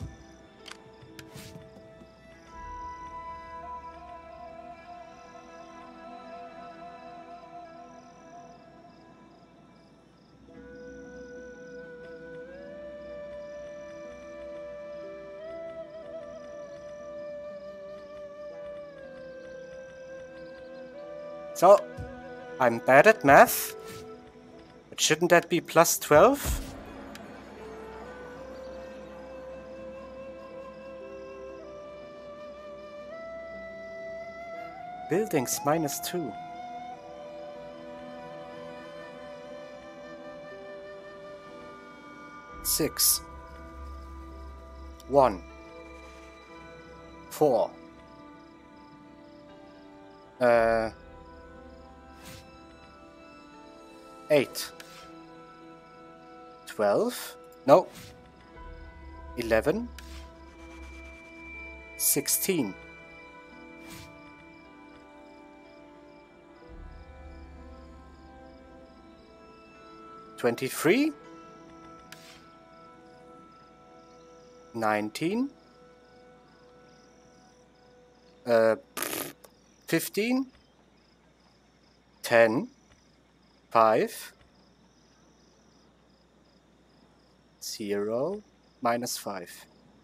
So, I'm bad at math, but shouldn't that be plus twelve? Buildings minus two. Six. One. Four. Uh... Eight. Twelve. No. Eleven. Sixteen. Twenty-three. Nineteen. Uh, fifteen. Ten. Five. Zero. Minus five.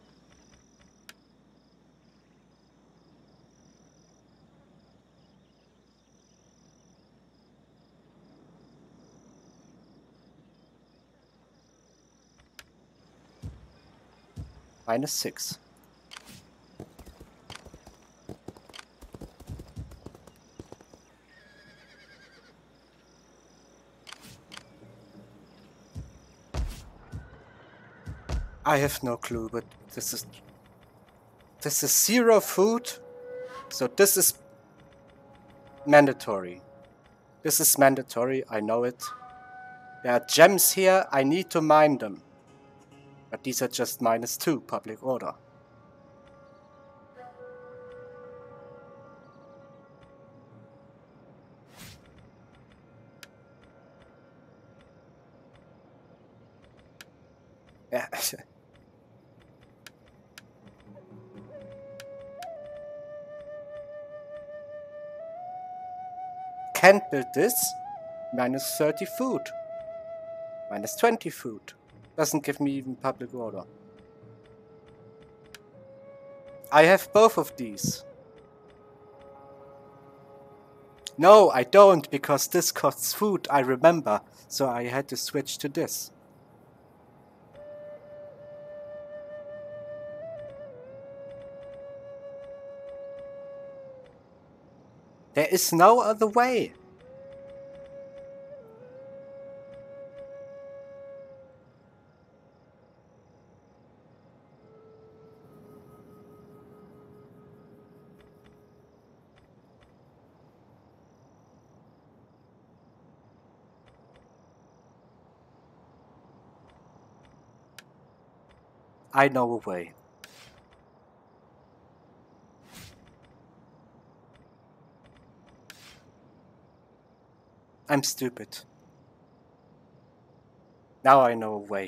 Minus six. I have no clue, but this is this is zero food, so this is mandatory. This is mandatory, I know it. There are gems here, I need to mine them. But these are just minus two public order. Yeah. Can't build this. Minus thirty food. Minus twenty food. Doesn't give me even public order. I have both of these. No, I don't, because this costs food, I remember. So I had to switch to this. There is no other way. I know a way. I'm stupid. Now I know a way.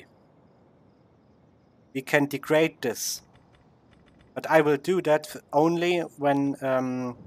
We can degrade this. But I will do that only when um,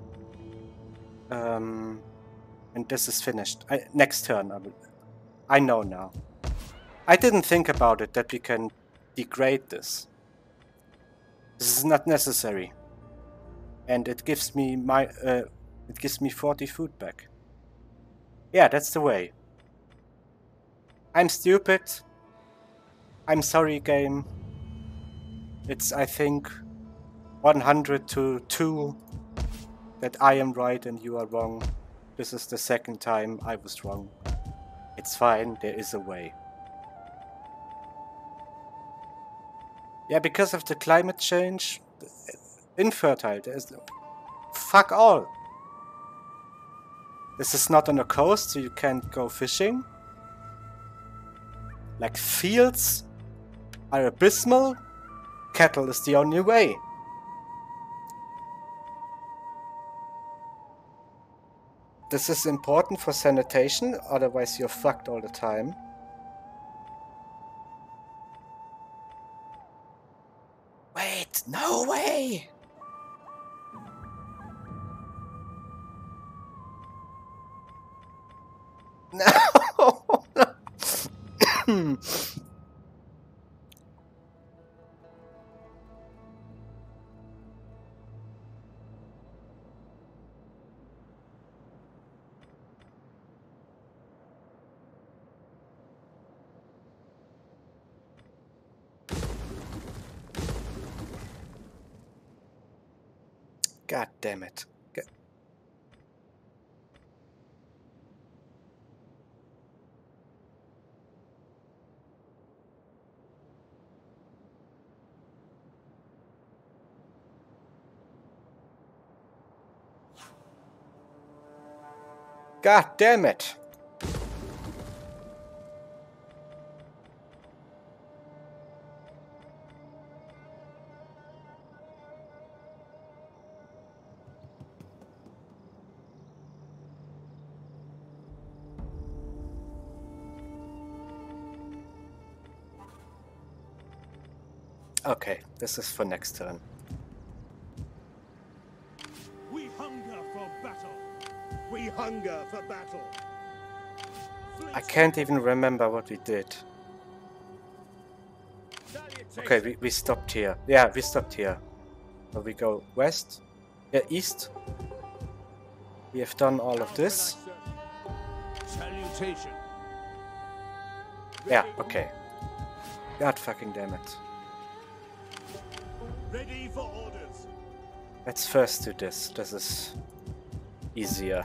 um, when this is finished. I, next turn I will. I know now. I didn't think about it that we can degrade this. This is not necessary. And it gives me my uh, it gives me forty food back. Yeah, that's the way. I'm stupid. I'm sorry, game. It's, I think, one hundred to two that I am right and you are wrong. This is the second time I was wrong. It's fine, there is a way. Yeah, because of the climate change, infertile. There's fuck all. This is not on the coast, so you can't go fishing. Like fields are abysmal. Cattle is the only way. This is important for sanitation, otherwise you're fucked all the time. Wait, no way! No! God damn it. G God damn it. Okay, this is for next turn. We hunger for battle. We hunger for battle. I can't even remember what we did. Okay, we, we stopped here. Yeah, we stopped here. So we go west, yeah, east. We have done all of this. Salutation. Yeah, okay. God fucking damn it. Ready for orders. Let's first do this. This is easier.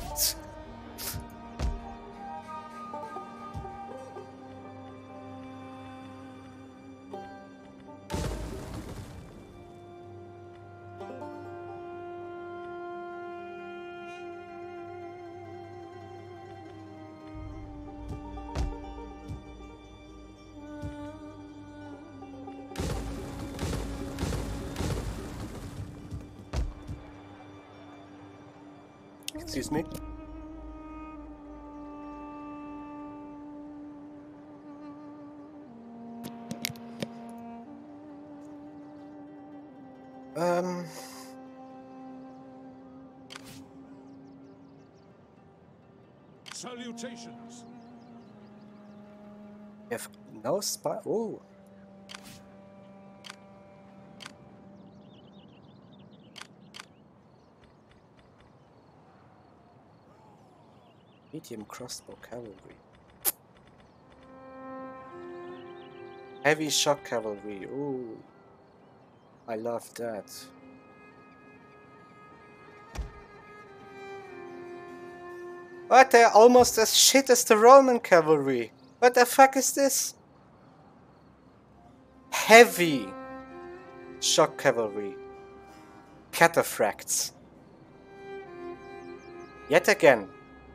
Excuse me. Um. Salutations. We have no spy. Oh. Medium crossbow cavalry. Heavy shock cavalry. Ooh. I love that. What? They're almost as shit as the Roman cavalry. What the fuck is this? Heavy shock cavalry. Cataphracts. Yet again.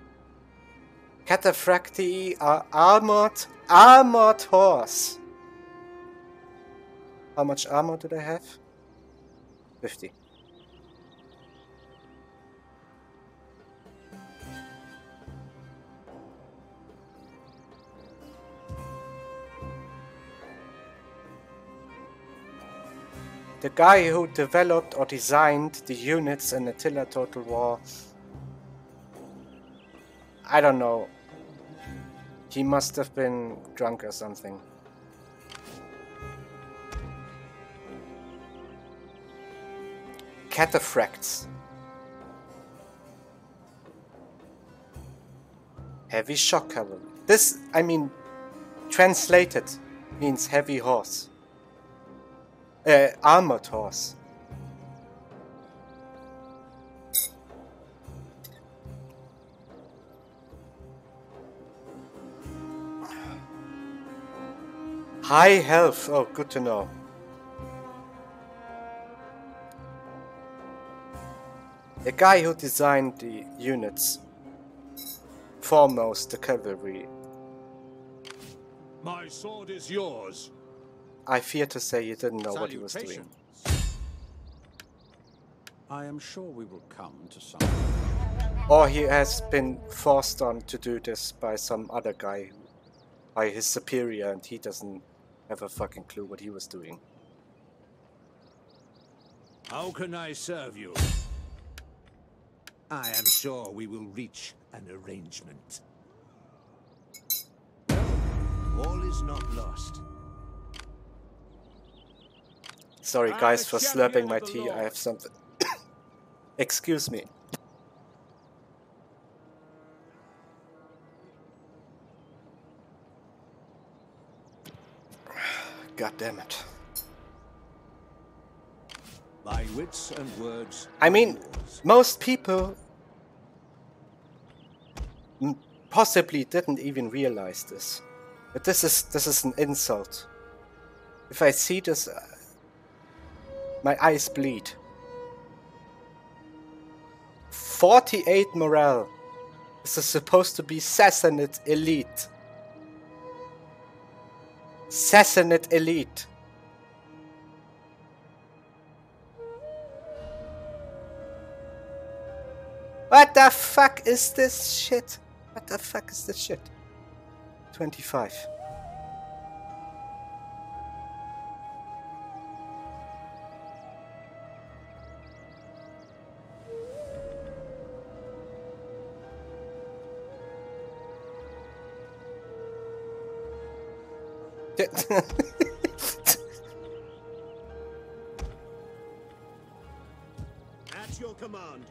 Cataphractii are armored, armored horse. How much armor do they have? fifty. The guy who developed or designed the units in Attila Total War, I don't know. He must have been drunk or something. Cataphracts. Heavy shock cavalry. This, I mean, translated means heavy horse. Uh, armored horse. High health. Oh, good to know. The guy who designed the units, foremost the cavalry, My sword is yours. I fear to say he didn't know what he was doing. I am sure we will come to something. Or he has been forced on to do this by some other guy, by his superior, and he doesn't have a fucking clue what he was doing. How can I serve you? I am sure we will reach an arrangement. All is not lost. Sorry I'm guys a for champion slurping my of the tea, I Lord. have something. Excuse me. God damn it. My wits and words. I are mean, yours. most people m- possibly didn't even realize this. But this is this is an insult. If I see this, uh, my eyes bleed. forty-eight morale. This is supposed to be Sassanid elite. Sassanid elite. What the fuck is this shit? What the fuck is this shit? twenty-five. At your command.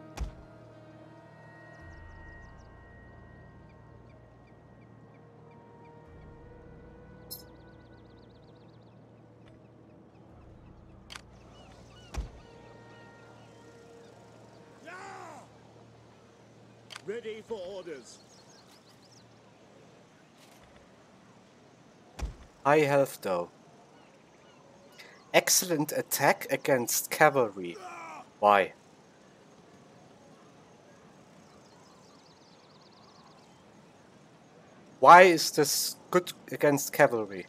Ready for orders. High health though. Excellent attack against cavalry. Why? Why is this good against cavalry?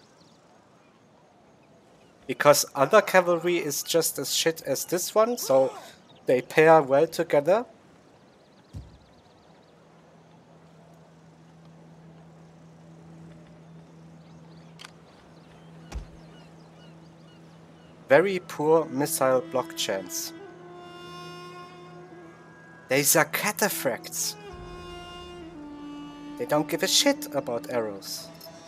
Because other cavalry is just as shit as this one, so they pair well together. Very poor missile block chance. These are cataphracts. They don't give a shit about arrows.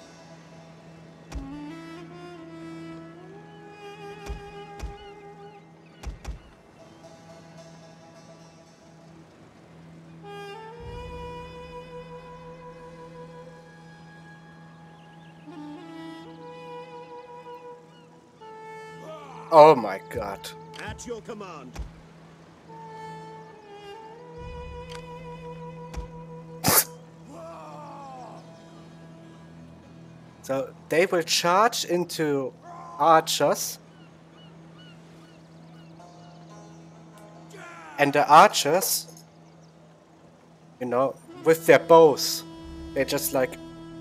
Oh my god. At your command. So they will charge into archers. And the archers, you know, with their bows, they're just like...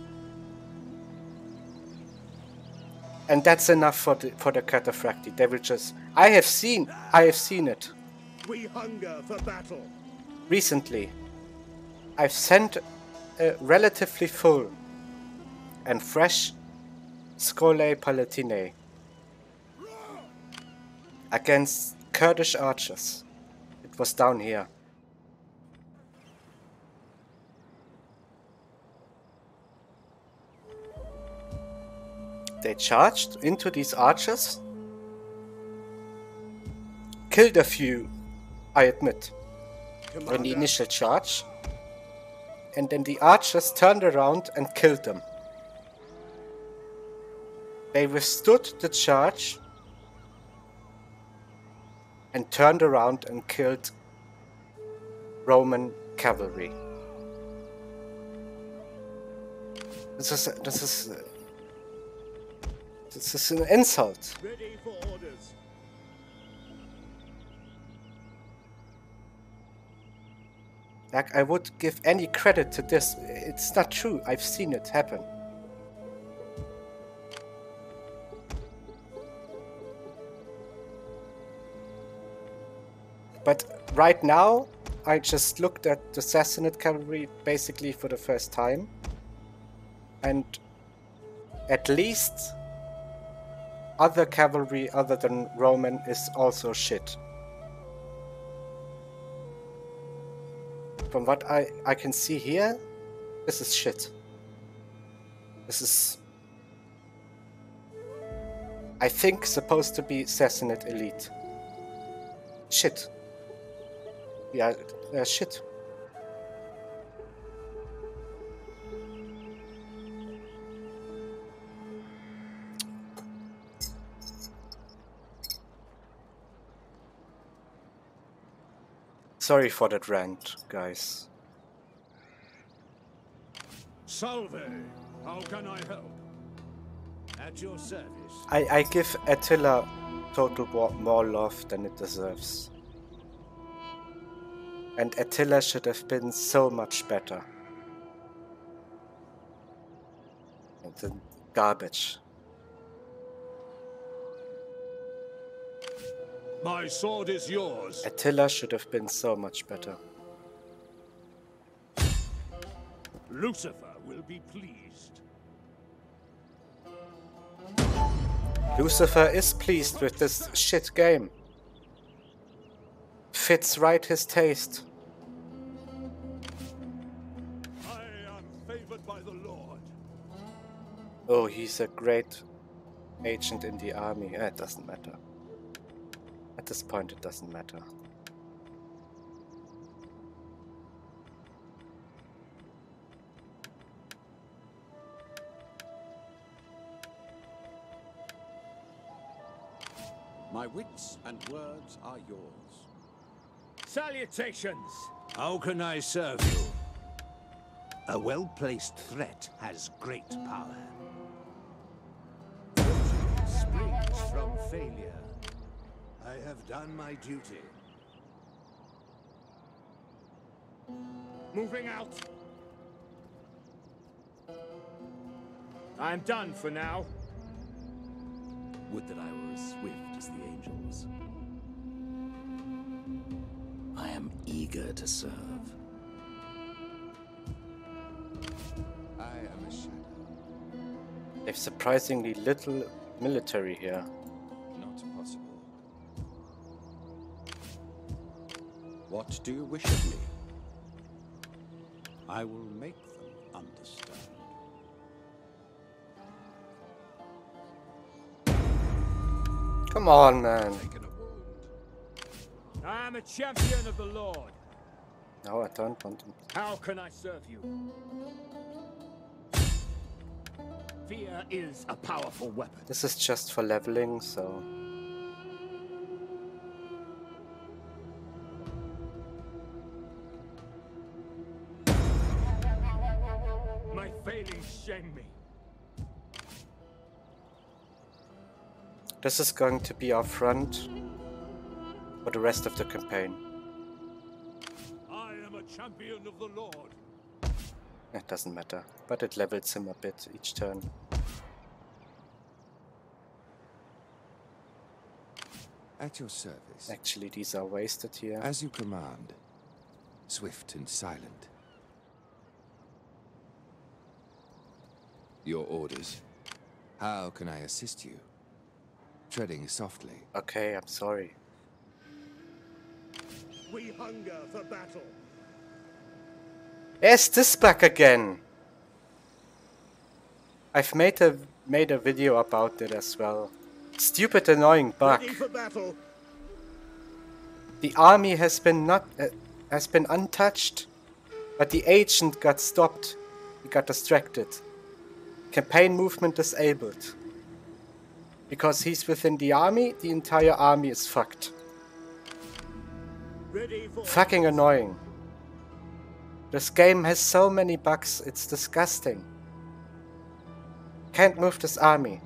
And that's enough for the for the cataphracti. They will just... I have seen, I have seen it. We hunger for battle. Recently, I've sent a relatively full and fresh Scolae Palatinae against Kurdish archers. It was down here. They charged into these archers, killed a few, I admit, Commander. in the initial charge, and then the archers turned around and killed them. They withstood the charge and turned around and killed Roman cavalry. This is this is this is an insult. Ready for orders. Like, I would give any credit to this. It's not true. I've seen it happen. But right now, I just looked at the Sassanid cavalry basically for the first time. And at least other cavalry other than Roman is also shit. From what I, I can see here, this is shit. This is, I think, supposed to be Sassanid elite. Shit. Yeah, uh, shit. Sorry for that rant, guys. Salve! How can I help? At your service. I, I give Attila Total War more love than it deserves. And Attila should have been so much better. It's a garbage. My sword is yours. Attila should have been so much better. Lucifer will be pleased. Lucifer is pleased with this shit game. Fits right his taste. I am favored by the Lord. Oh, he's a great agent in the army. Eh, it doesn't matter. At this point, it doesn't matter. My wits and words are yours. Salutations! How can I serve you? A well-placed threat has great power. Fortune springs from failure. I have done my duty. Moving out. I'm done for now. Would that I were as swift as the angels. I am eager to serve. I am a shadow. They've surprisingly little military here. Not possible. What do you wish of me? I will make them understand. Come on, man. I am a champion of the Lord. No, I don't want him. How can I serve you? Fear is a powerful weapon. This is just for leveling, so... My failings shame me. This is going to be our front for the rest of the campaign. I am a champion of the Lord. It doesn't matter, but it levels him a bit each turn. At your service. Actually, these are wasted here. As you command, swift and silent. Your orders. How can I assist you? Treading softly. Okay, I'm sorry. We hunger for battle. There's this bug again! I've made a made a video about it as well. Stupid annoying bug. Ready for battle. The army has been not uh, has been untouched, but the agent got stopped. He got distracted. Campaign movement disabled. Because he's within the army, the entire army is fucked. Ready for Fucking annoying. This game has so many bugs, it's disgusting. Can't move this army.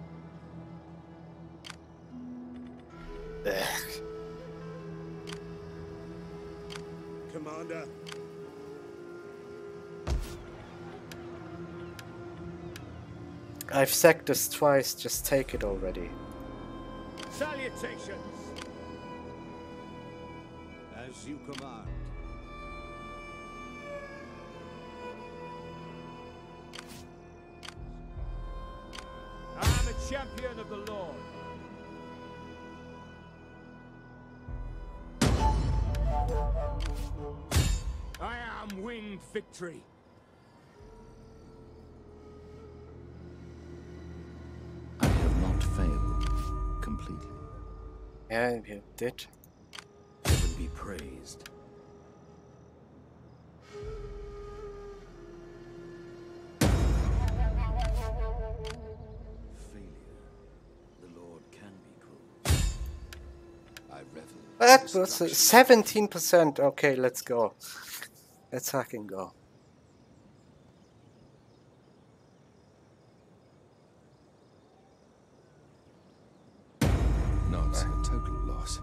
Ugh. Commander. I've sacked this twice, just take it already. Salutations! As you command. I am a champion of the Lord. I am winged victory. I have not failed completely. Yeah, you did. Heaven be praised. Failure. The Lord can be cruel. I revel. That was seventeen percent. Okay, let's go. Let's fucking go. Not a total loss.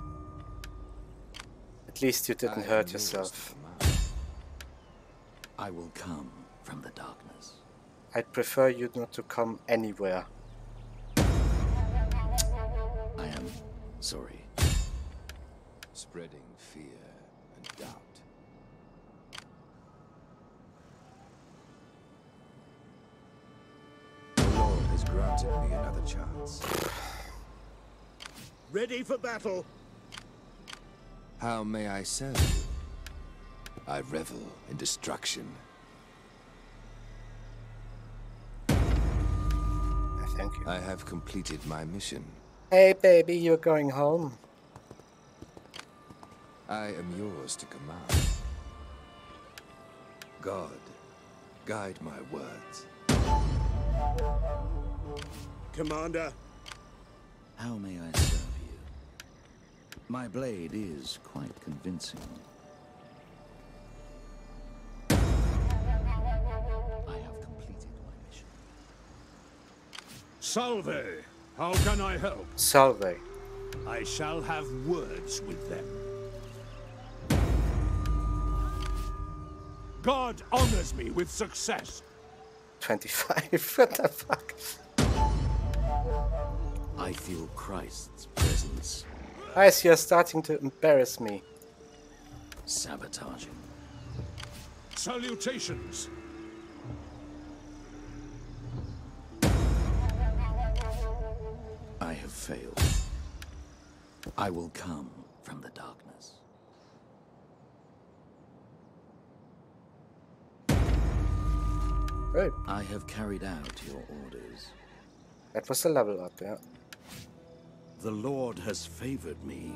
At least you didn't I am hurt yours yourself. to command. I will come from the darkness. I'd prefer you not to come anywhere. I am sorry. Spreading fear and doubt. The Lord has granted me another chance. Ready for battle. How may I serve you? I revel in destruction. Thank you. I have completed my mission. Hey baby, you're going home. I am yours to command. God, guide my words. Commander. How may I serve you? My blade is quite convincing. I have completed my mission. Salve. How can I help? Salve. I shall have words with them. God honors me with success. twenty-five. What the fuck? I feel Christ's presence. Guys, you're starting to embarrass me. Sabotaging. Salutations. I have failed. I will come from the darkness. Right. I have carried out your orders. That was a level up, yeah. The Lord has favored me.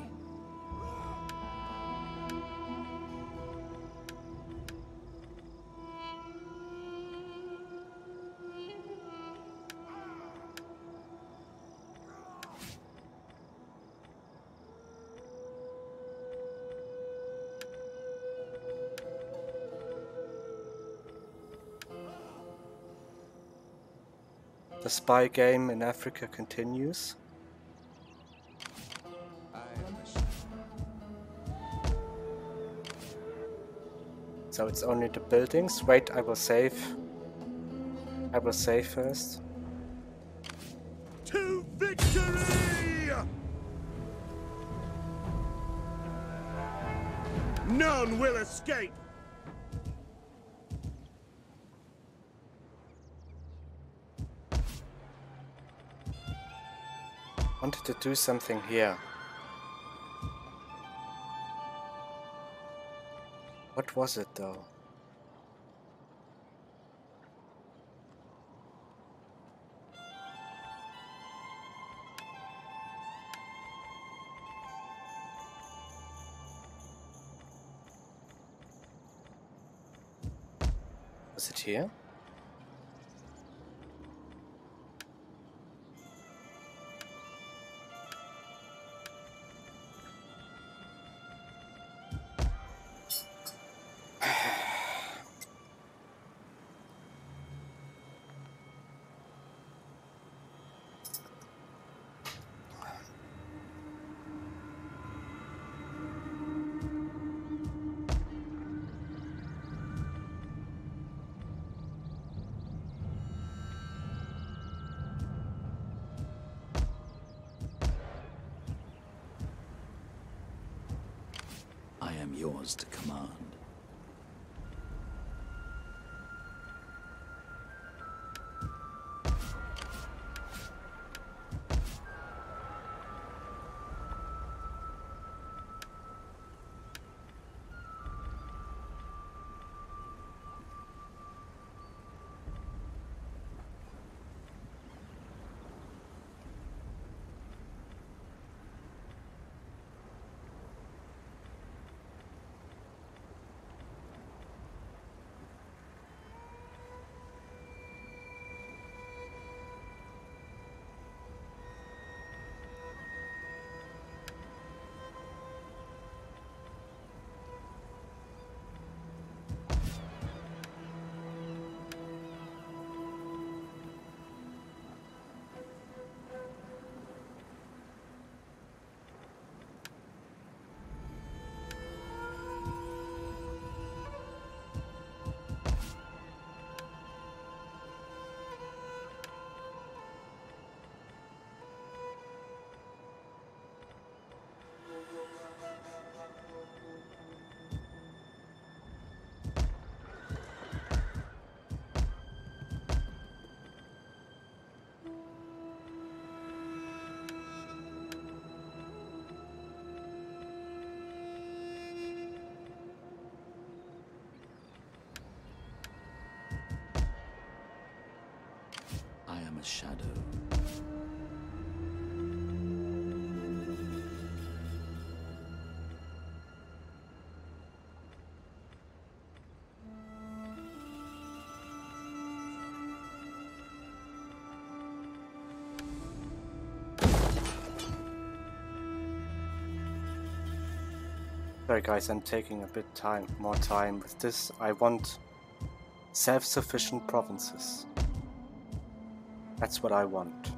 The spy game in Africa continues. I am a So it's only the buildings. Wait, I will save. I will save first. To victory! None will escape! Wanted to do something here. What was it though? Was it here? yours to command. I am a shadow. Sorry guys, I'm taking a bit time, more time with this. I want self-sufficient provinces. That's what I want.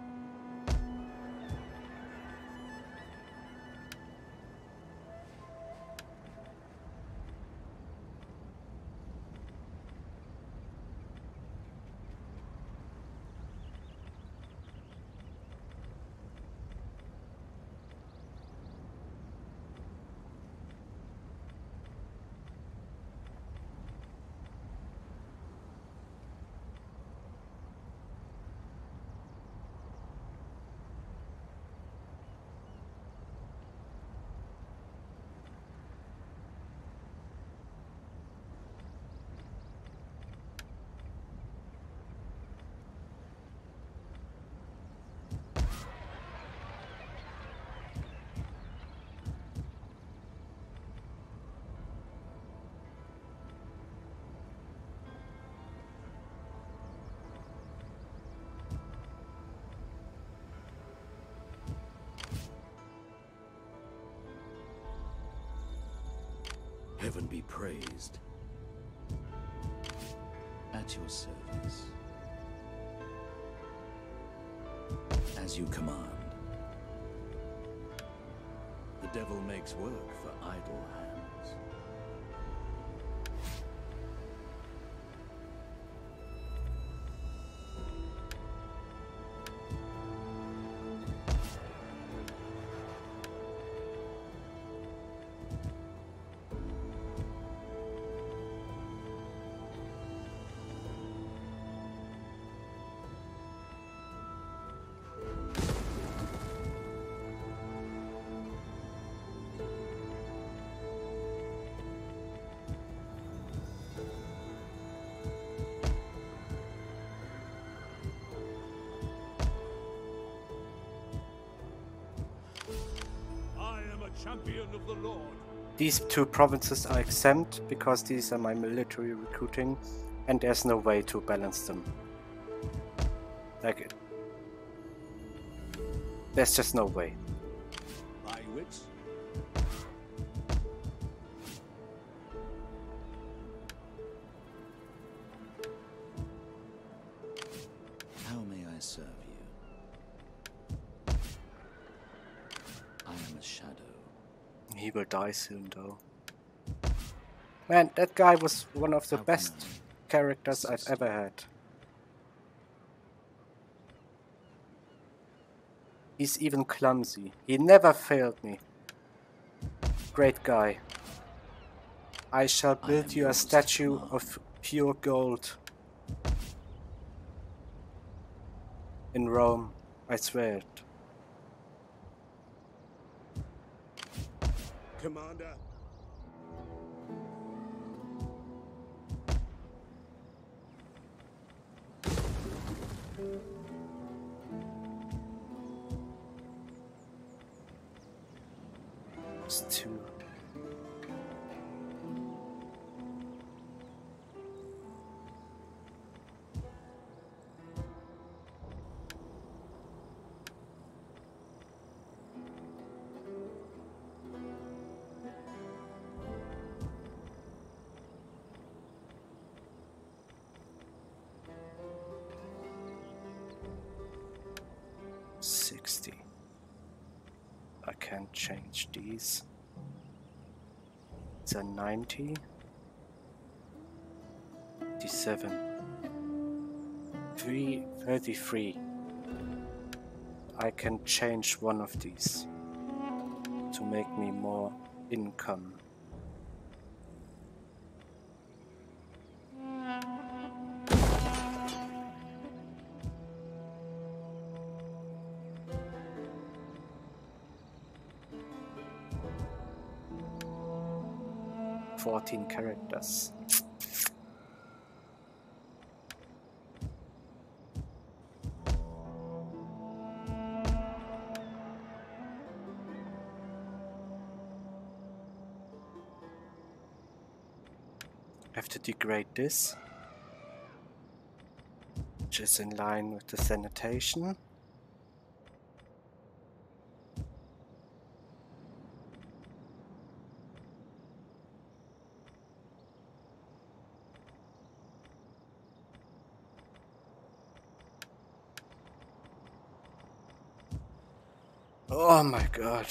Heaven be praised. At your service. As you command. The devil makes work for idle hands. Champion of the Lord. These two provinces are exempt because these are my military recruiting and there's no way to balance them. Like, there's just no way. My wits? How may I serve you? I am a shadow. He will die soon though. Man, that guy was one of the How best can I characters I've ever had. He's even clumsy. He never failed me. Great guy. I shall build you a statue of pure gold. In Rome, I swear it. Commander. It's two. Sixty. I can't change these. It's a ninety. Fifty-seven. Three thirty-three. I can change one of these to make me more income. fourteen characters. I have to degrade this, which is in line with the sanitation. Oh my god.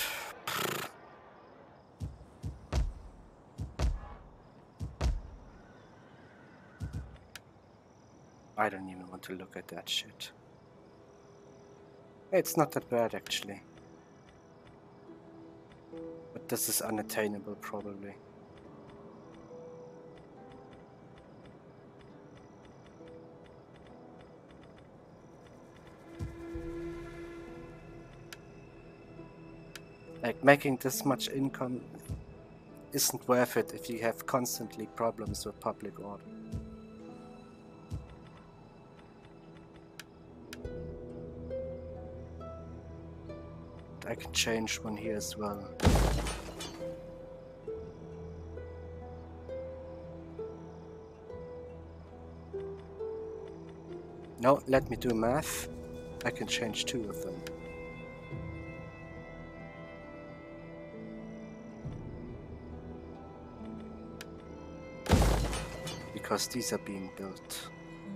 I don't even want to look at that shit. It's not that bad actually. But this is unattainable probably. Like, making this much income isn't worth it if you have constantly problems with public order. I can change one here as well. No, let me do math. I can change two of them. Because these are being built.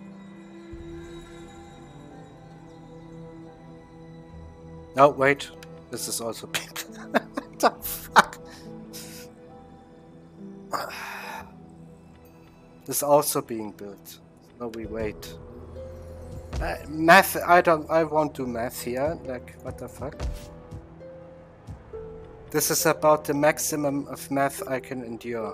Oh, wait. This is also being built. What the fuck? This is also being built. No, we wait. Uh, math, I don't, I won't do math here. Like, what the fuck? This is about the maximum of math I can endure.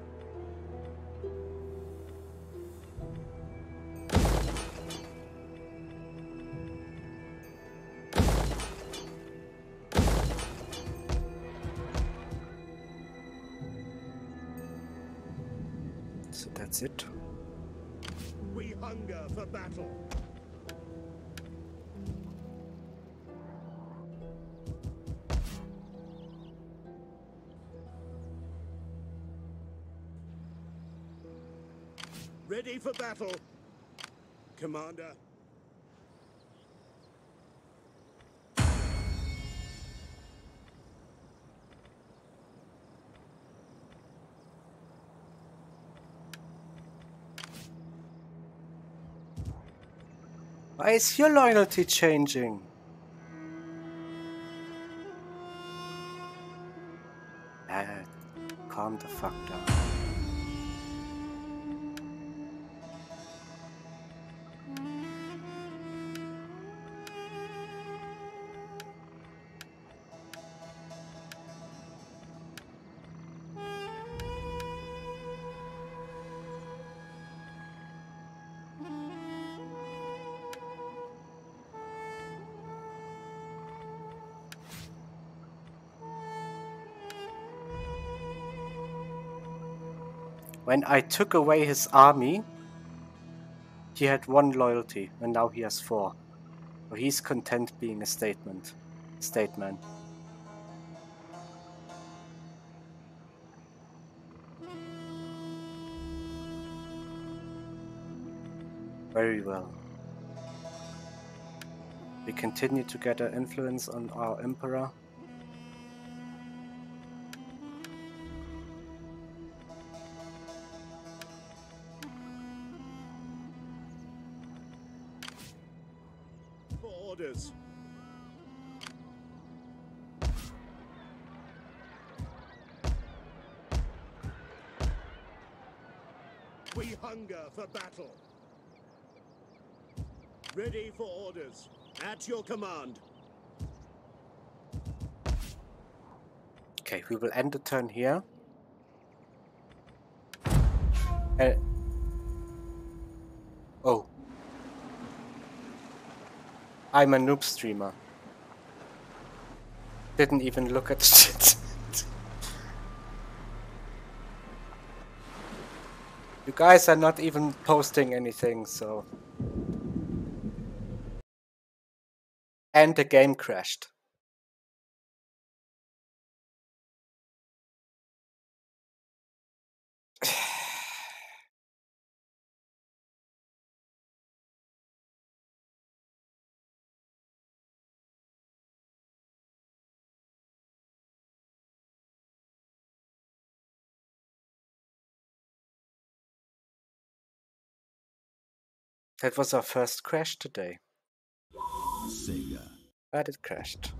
So that's it. We hunger for battle. Ready for battle, Commander. Why is your loyalty changing? Ah, calm the fuck down. When I took away his army, he had one loyalty, and now he has four. So he's content being a statement, statesman. Very well. We continue to get an influence on our emperor. For orders. We hunger for battle. Ready for orders. At your command. Okay, we will end the turn here. Uh, oh. I'm a noob streamer. Didn't even look at the shit. You guys are not even posting anything, so... And the game crashed. That was our first crash today. Sega. But it crashed.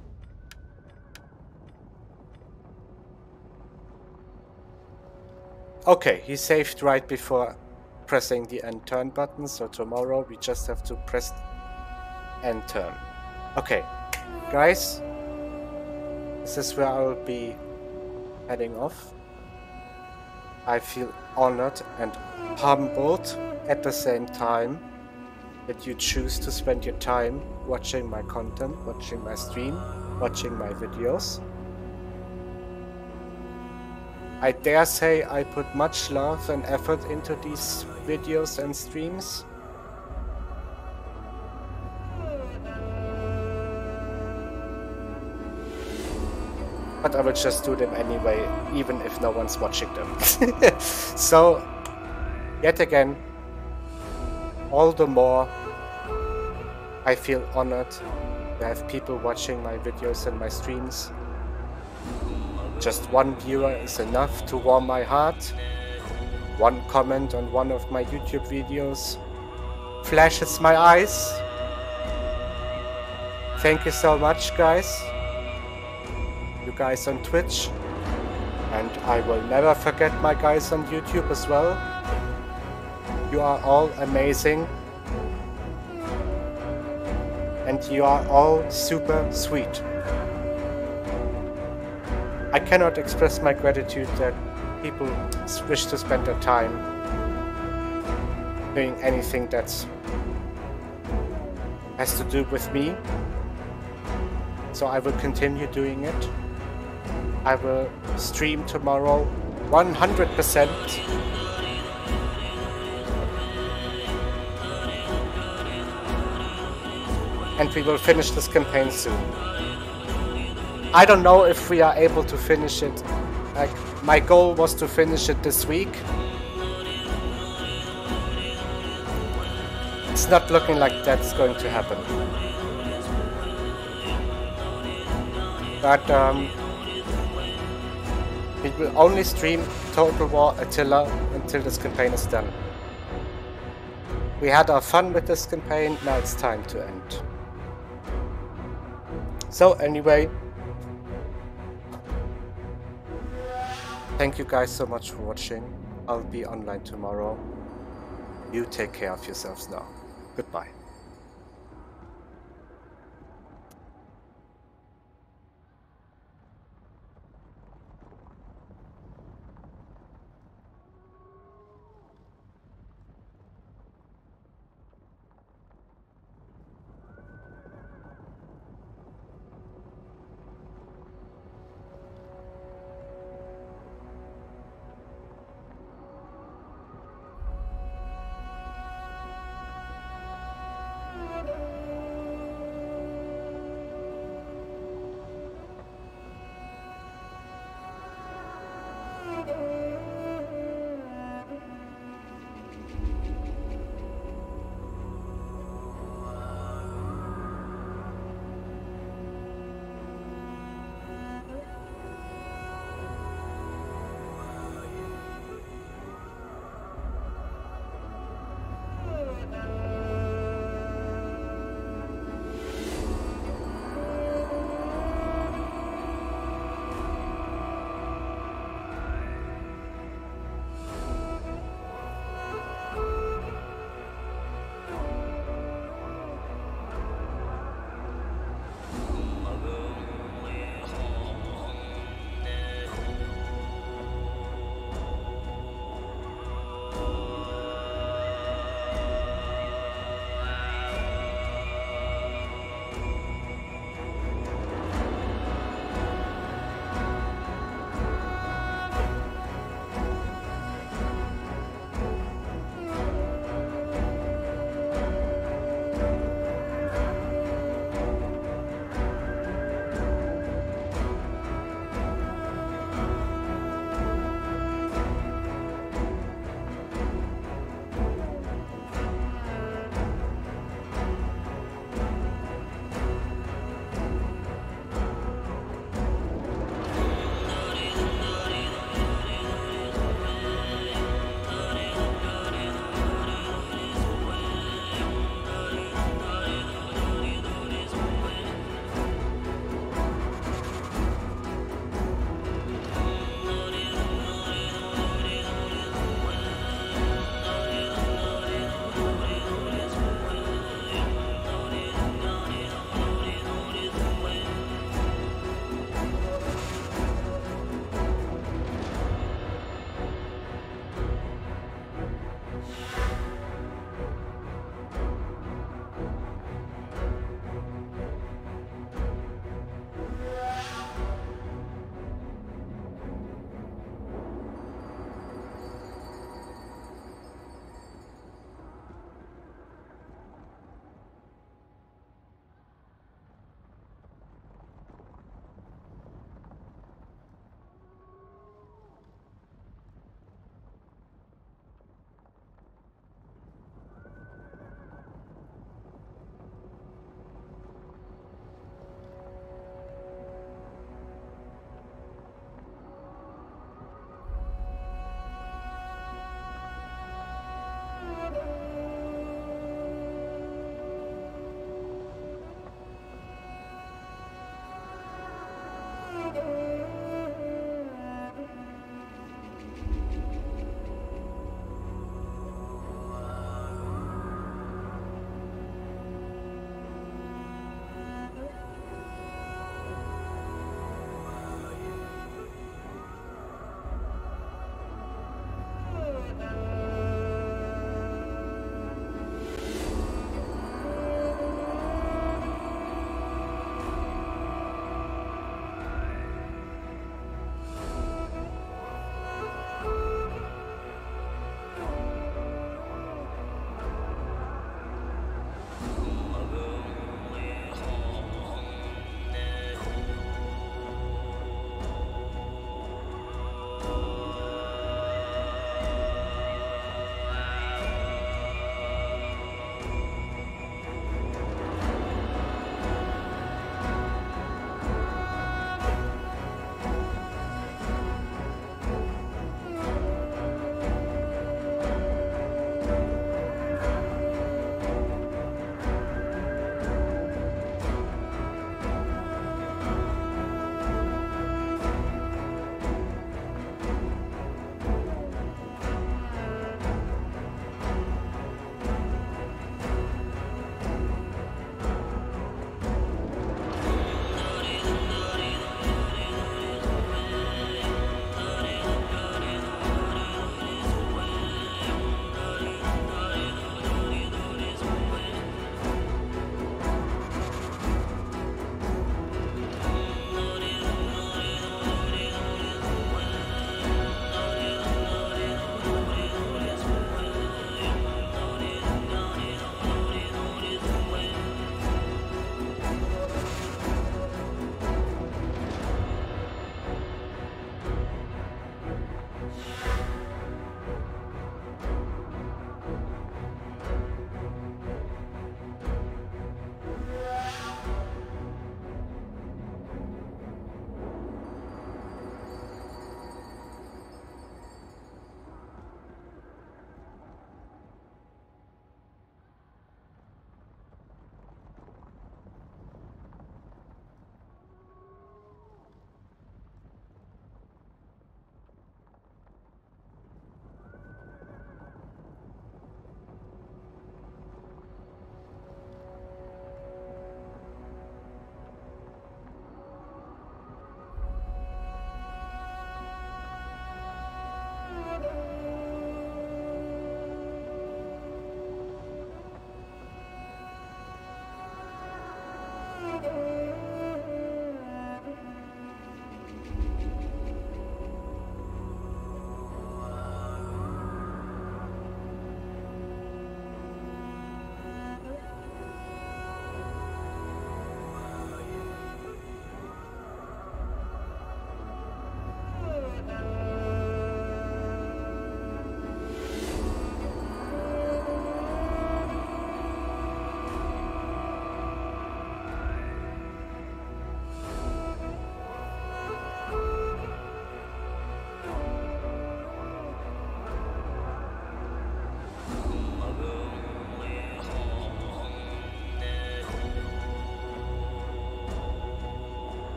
Okay, he saved right before pressing the end turn button, so tomorrow we just have to press end turn. Okay, guys, this is where I will be heading off. I feel honored and humbled at the same time that you choose to spend your time watching my content, watching my stream, watching my videos. I dare say I put much love and effort into these videos and streams. But I will just do them anyway, even if no one's watching them. So, yet again, all the more I feel honored to have people watching my videos and my streams. Just one viewer is enough to warm my heart. One comment on one of my YouTube videos flashes my eyes. Thank you so much, guys. You guys on Twitch. And I will never forget my guys on YouTube as well. You are all amazing. And you are all super sweet. I cannot express my gratitude that people wish to spend their time doing anything that has to do with me. So I will continue doing it. I will stream tomorrow one hundred percent. And we will finish this campaign soon. I don't know if we are able to finish it. Like, my goal was to finish it this week. It's not looking like that's going to happen. But um, we will only stream Total War Attila until this campaign is done. We had our fun with this campaign, now it's time to end. So anyway, thank you guys so much for watching. I'll be online tomorrow. You take care of yourselves now. Goodbye.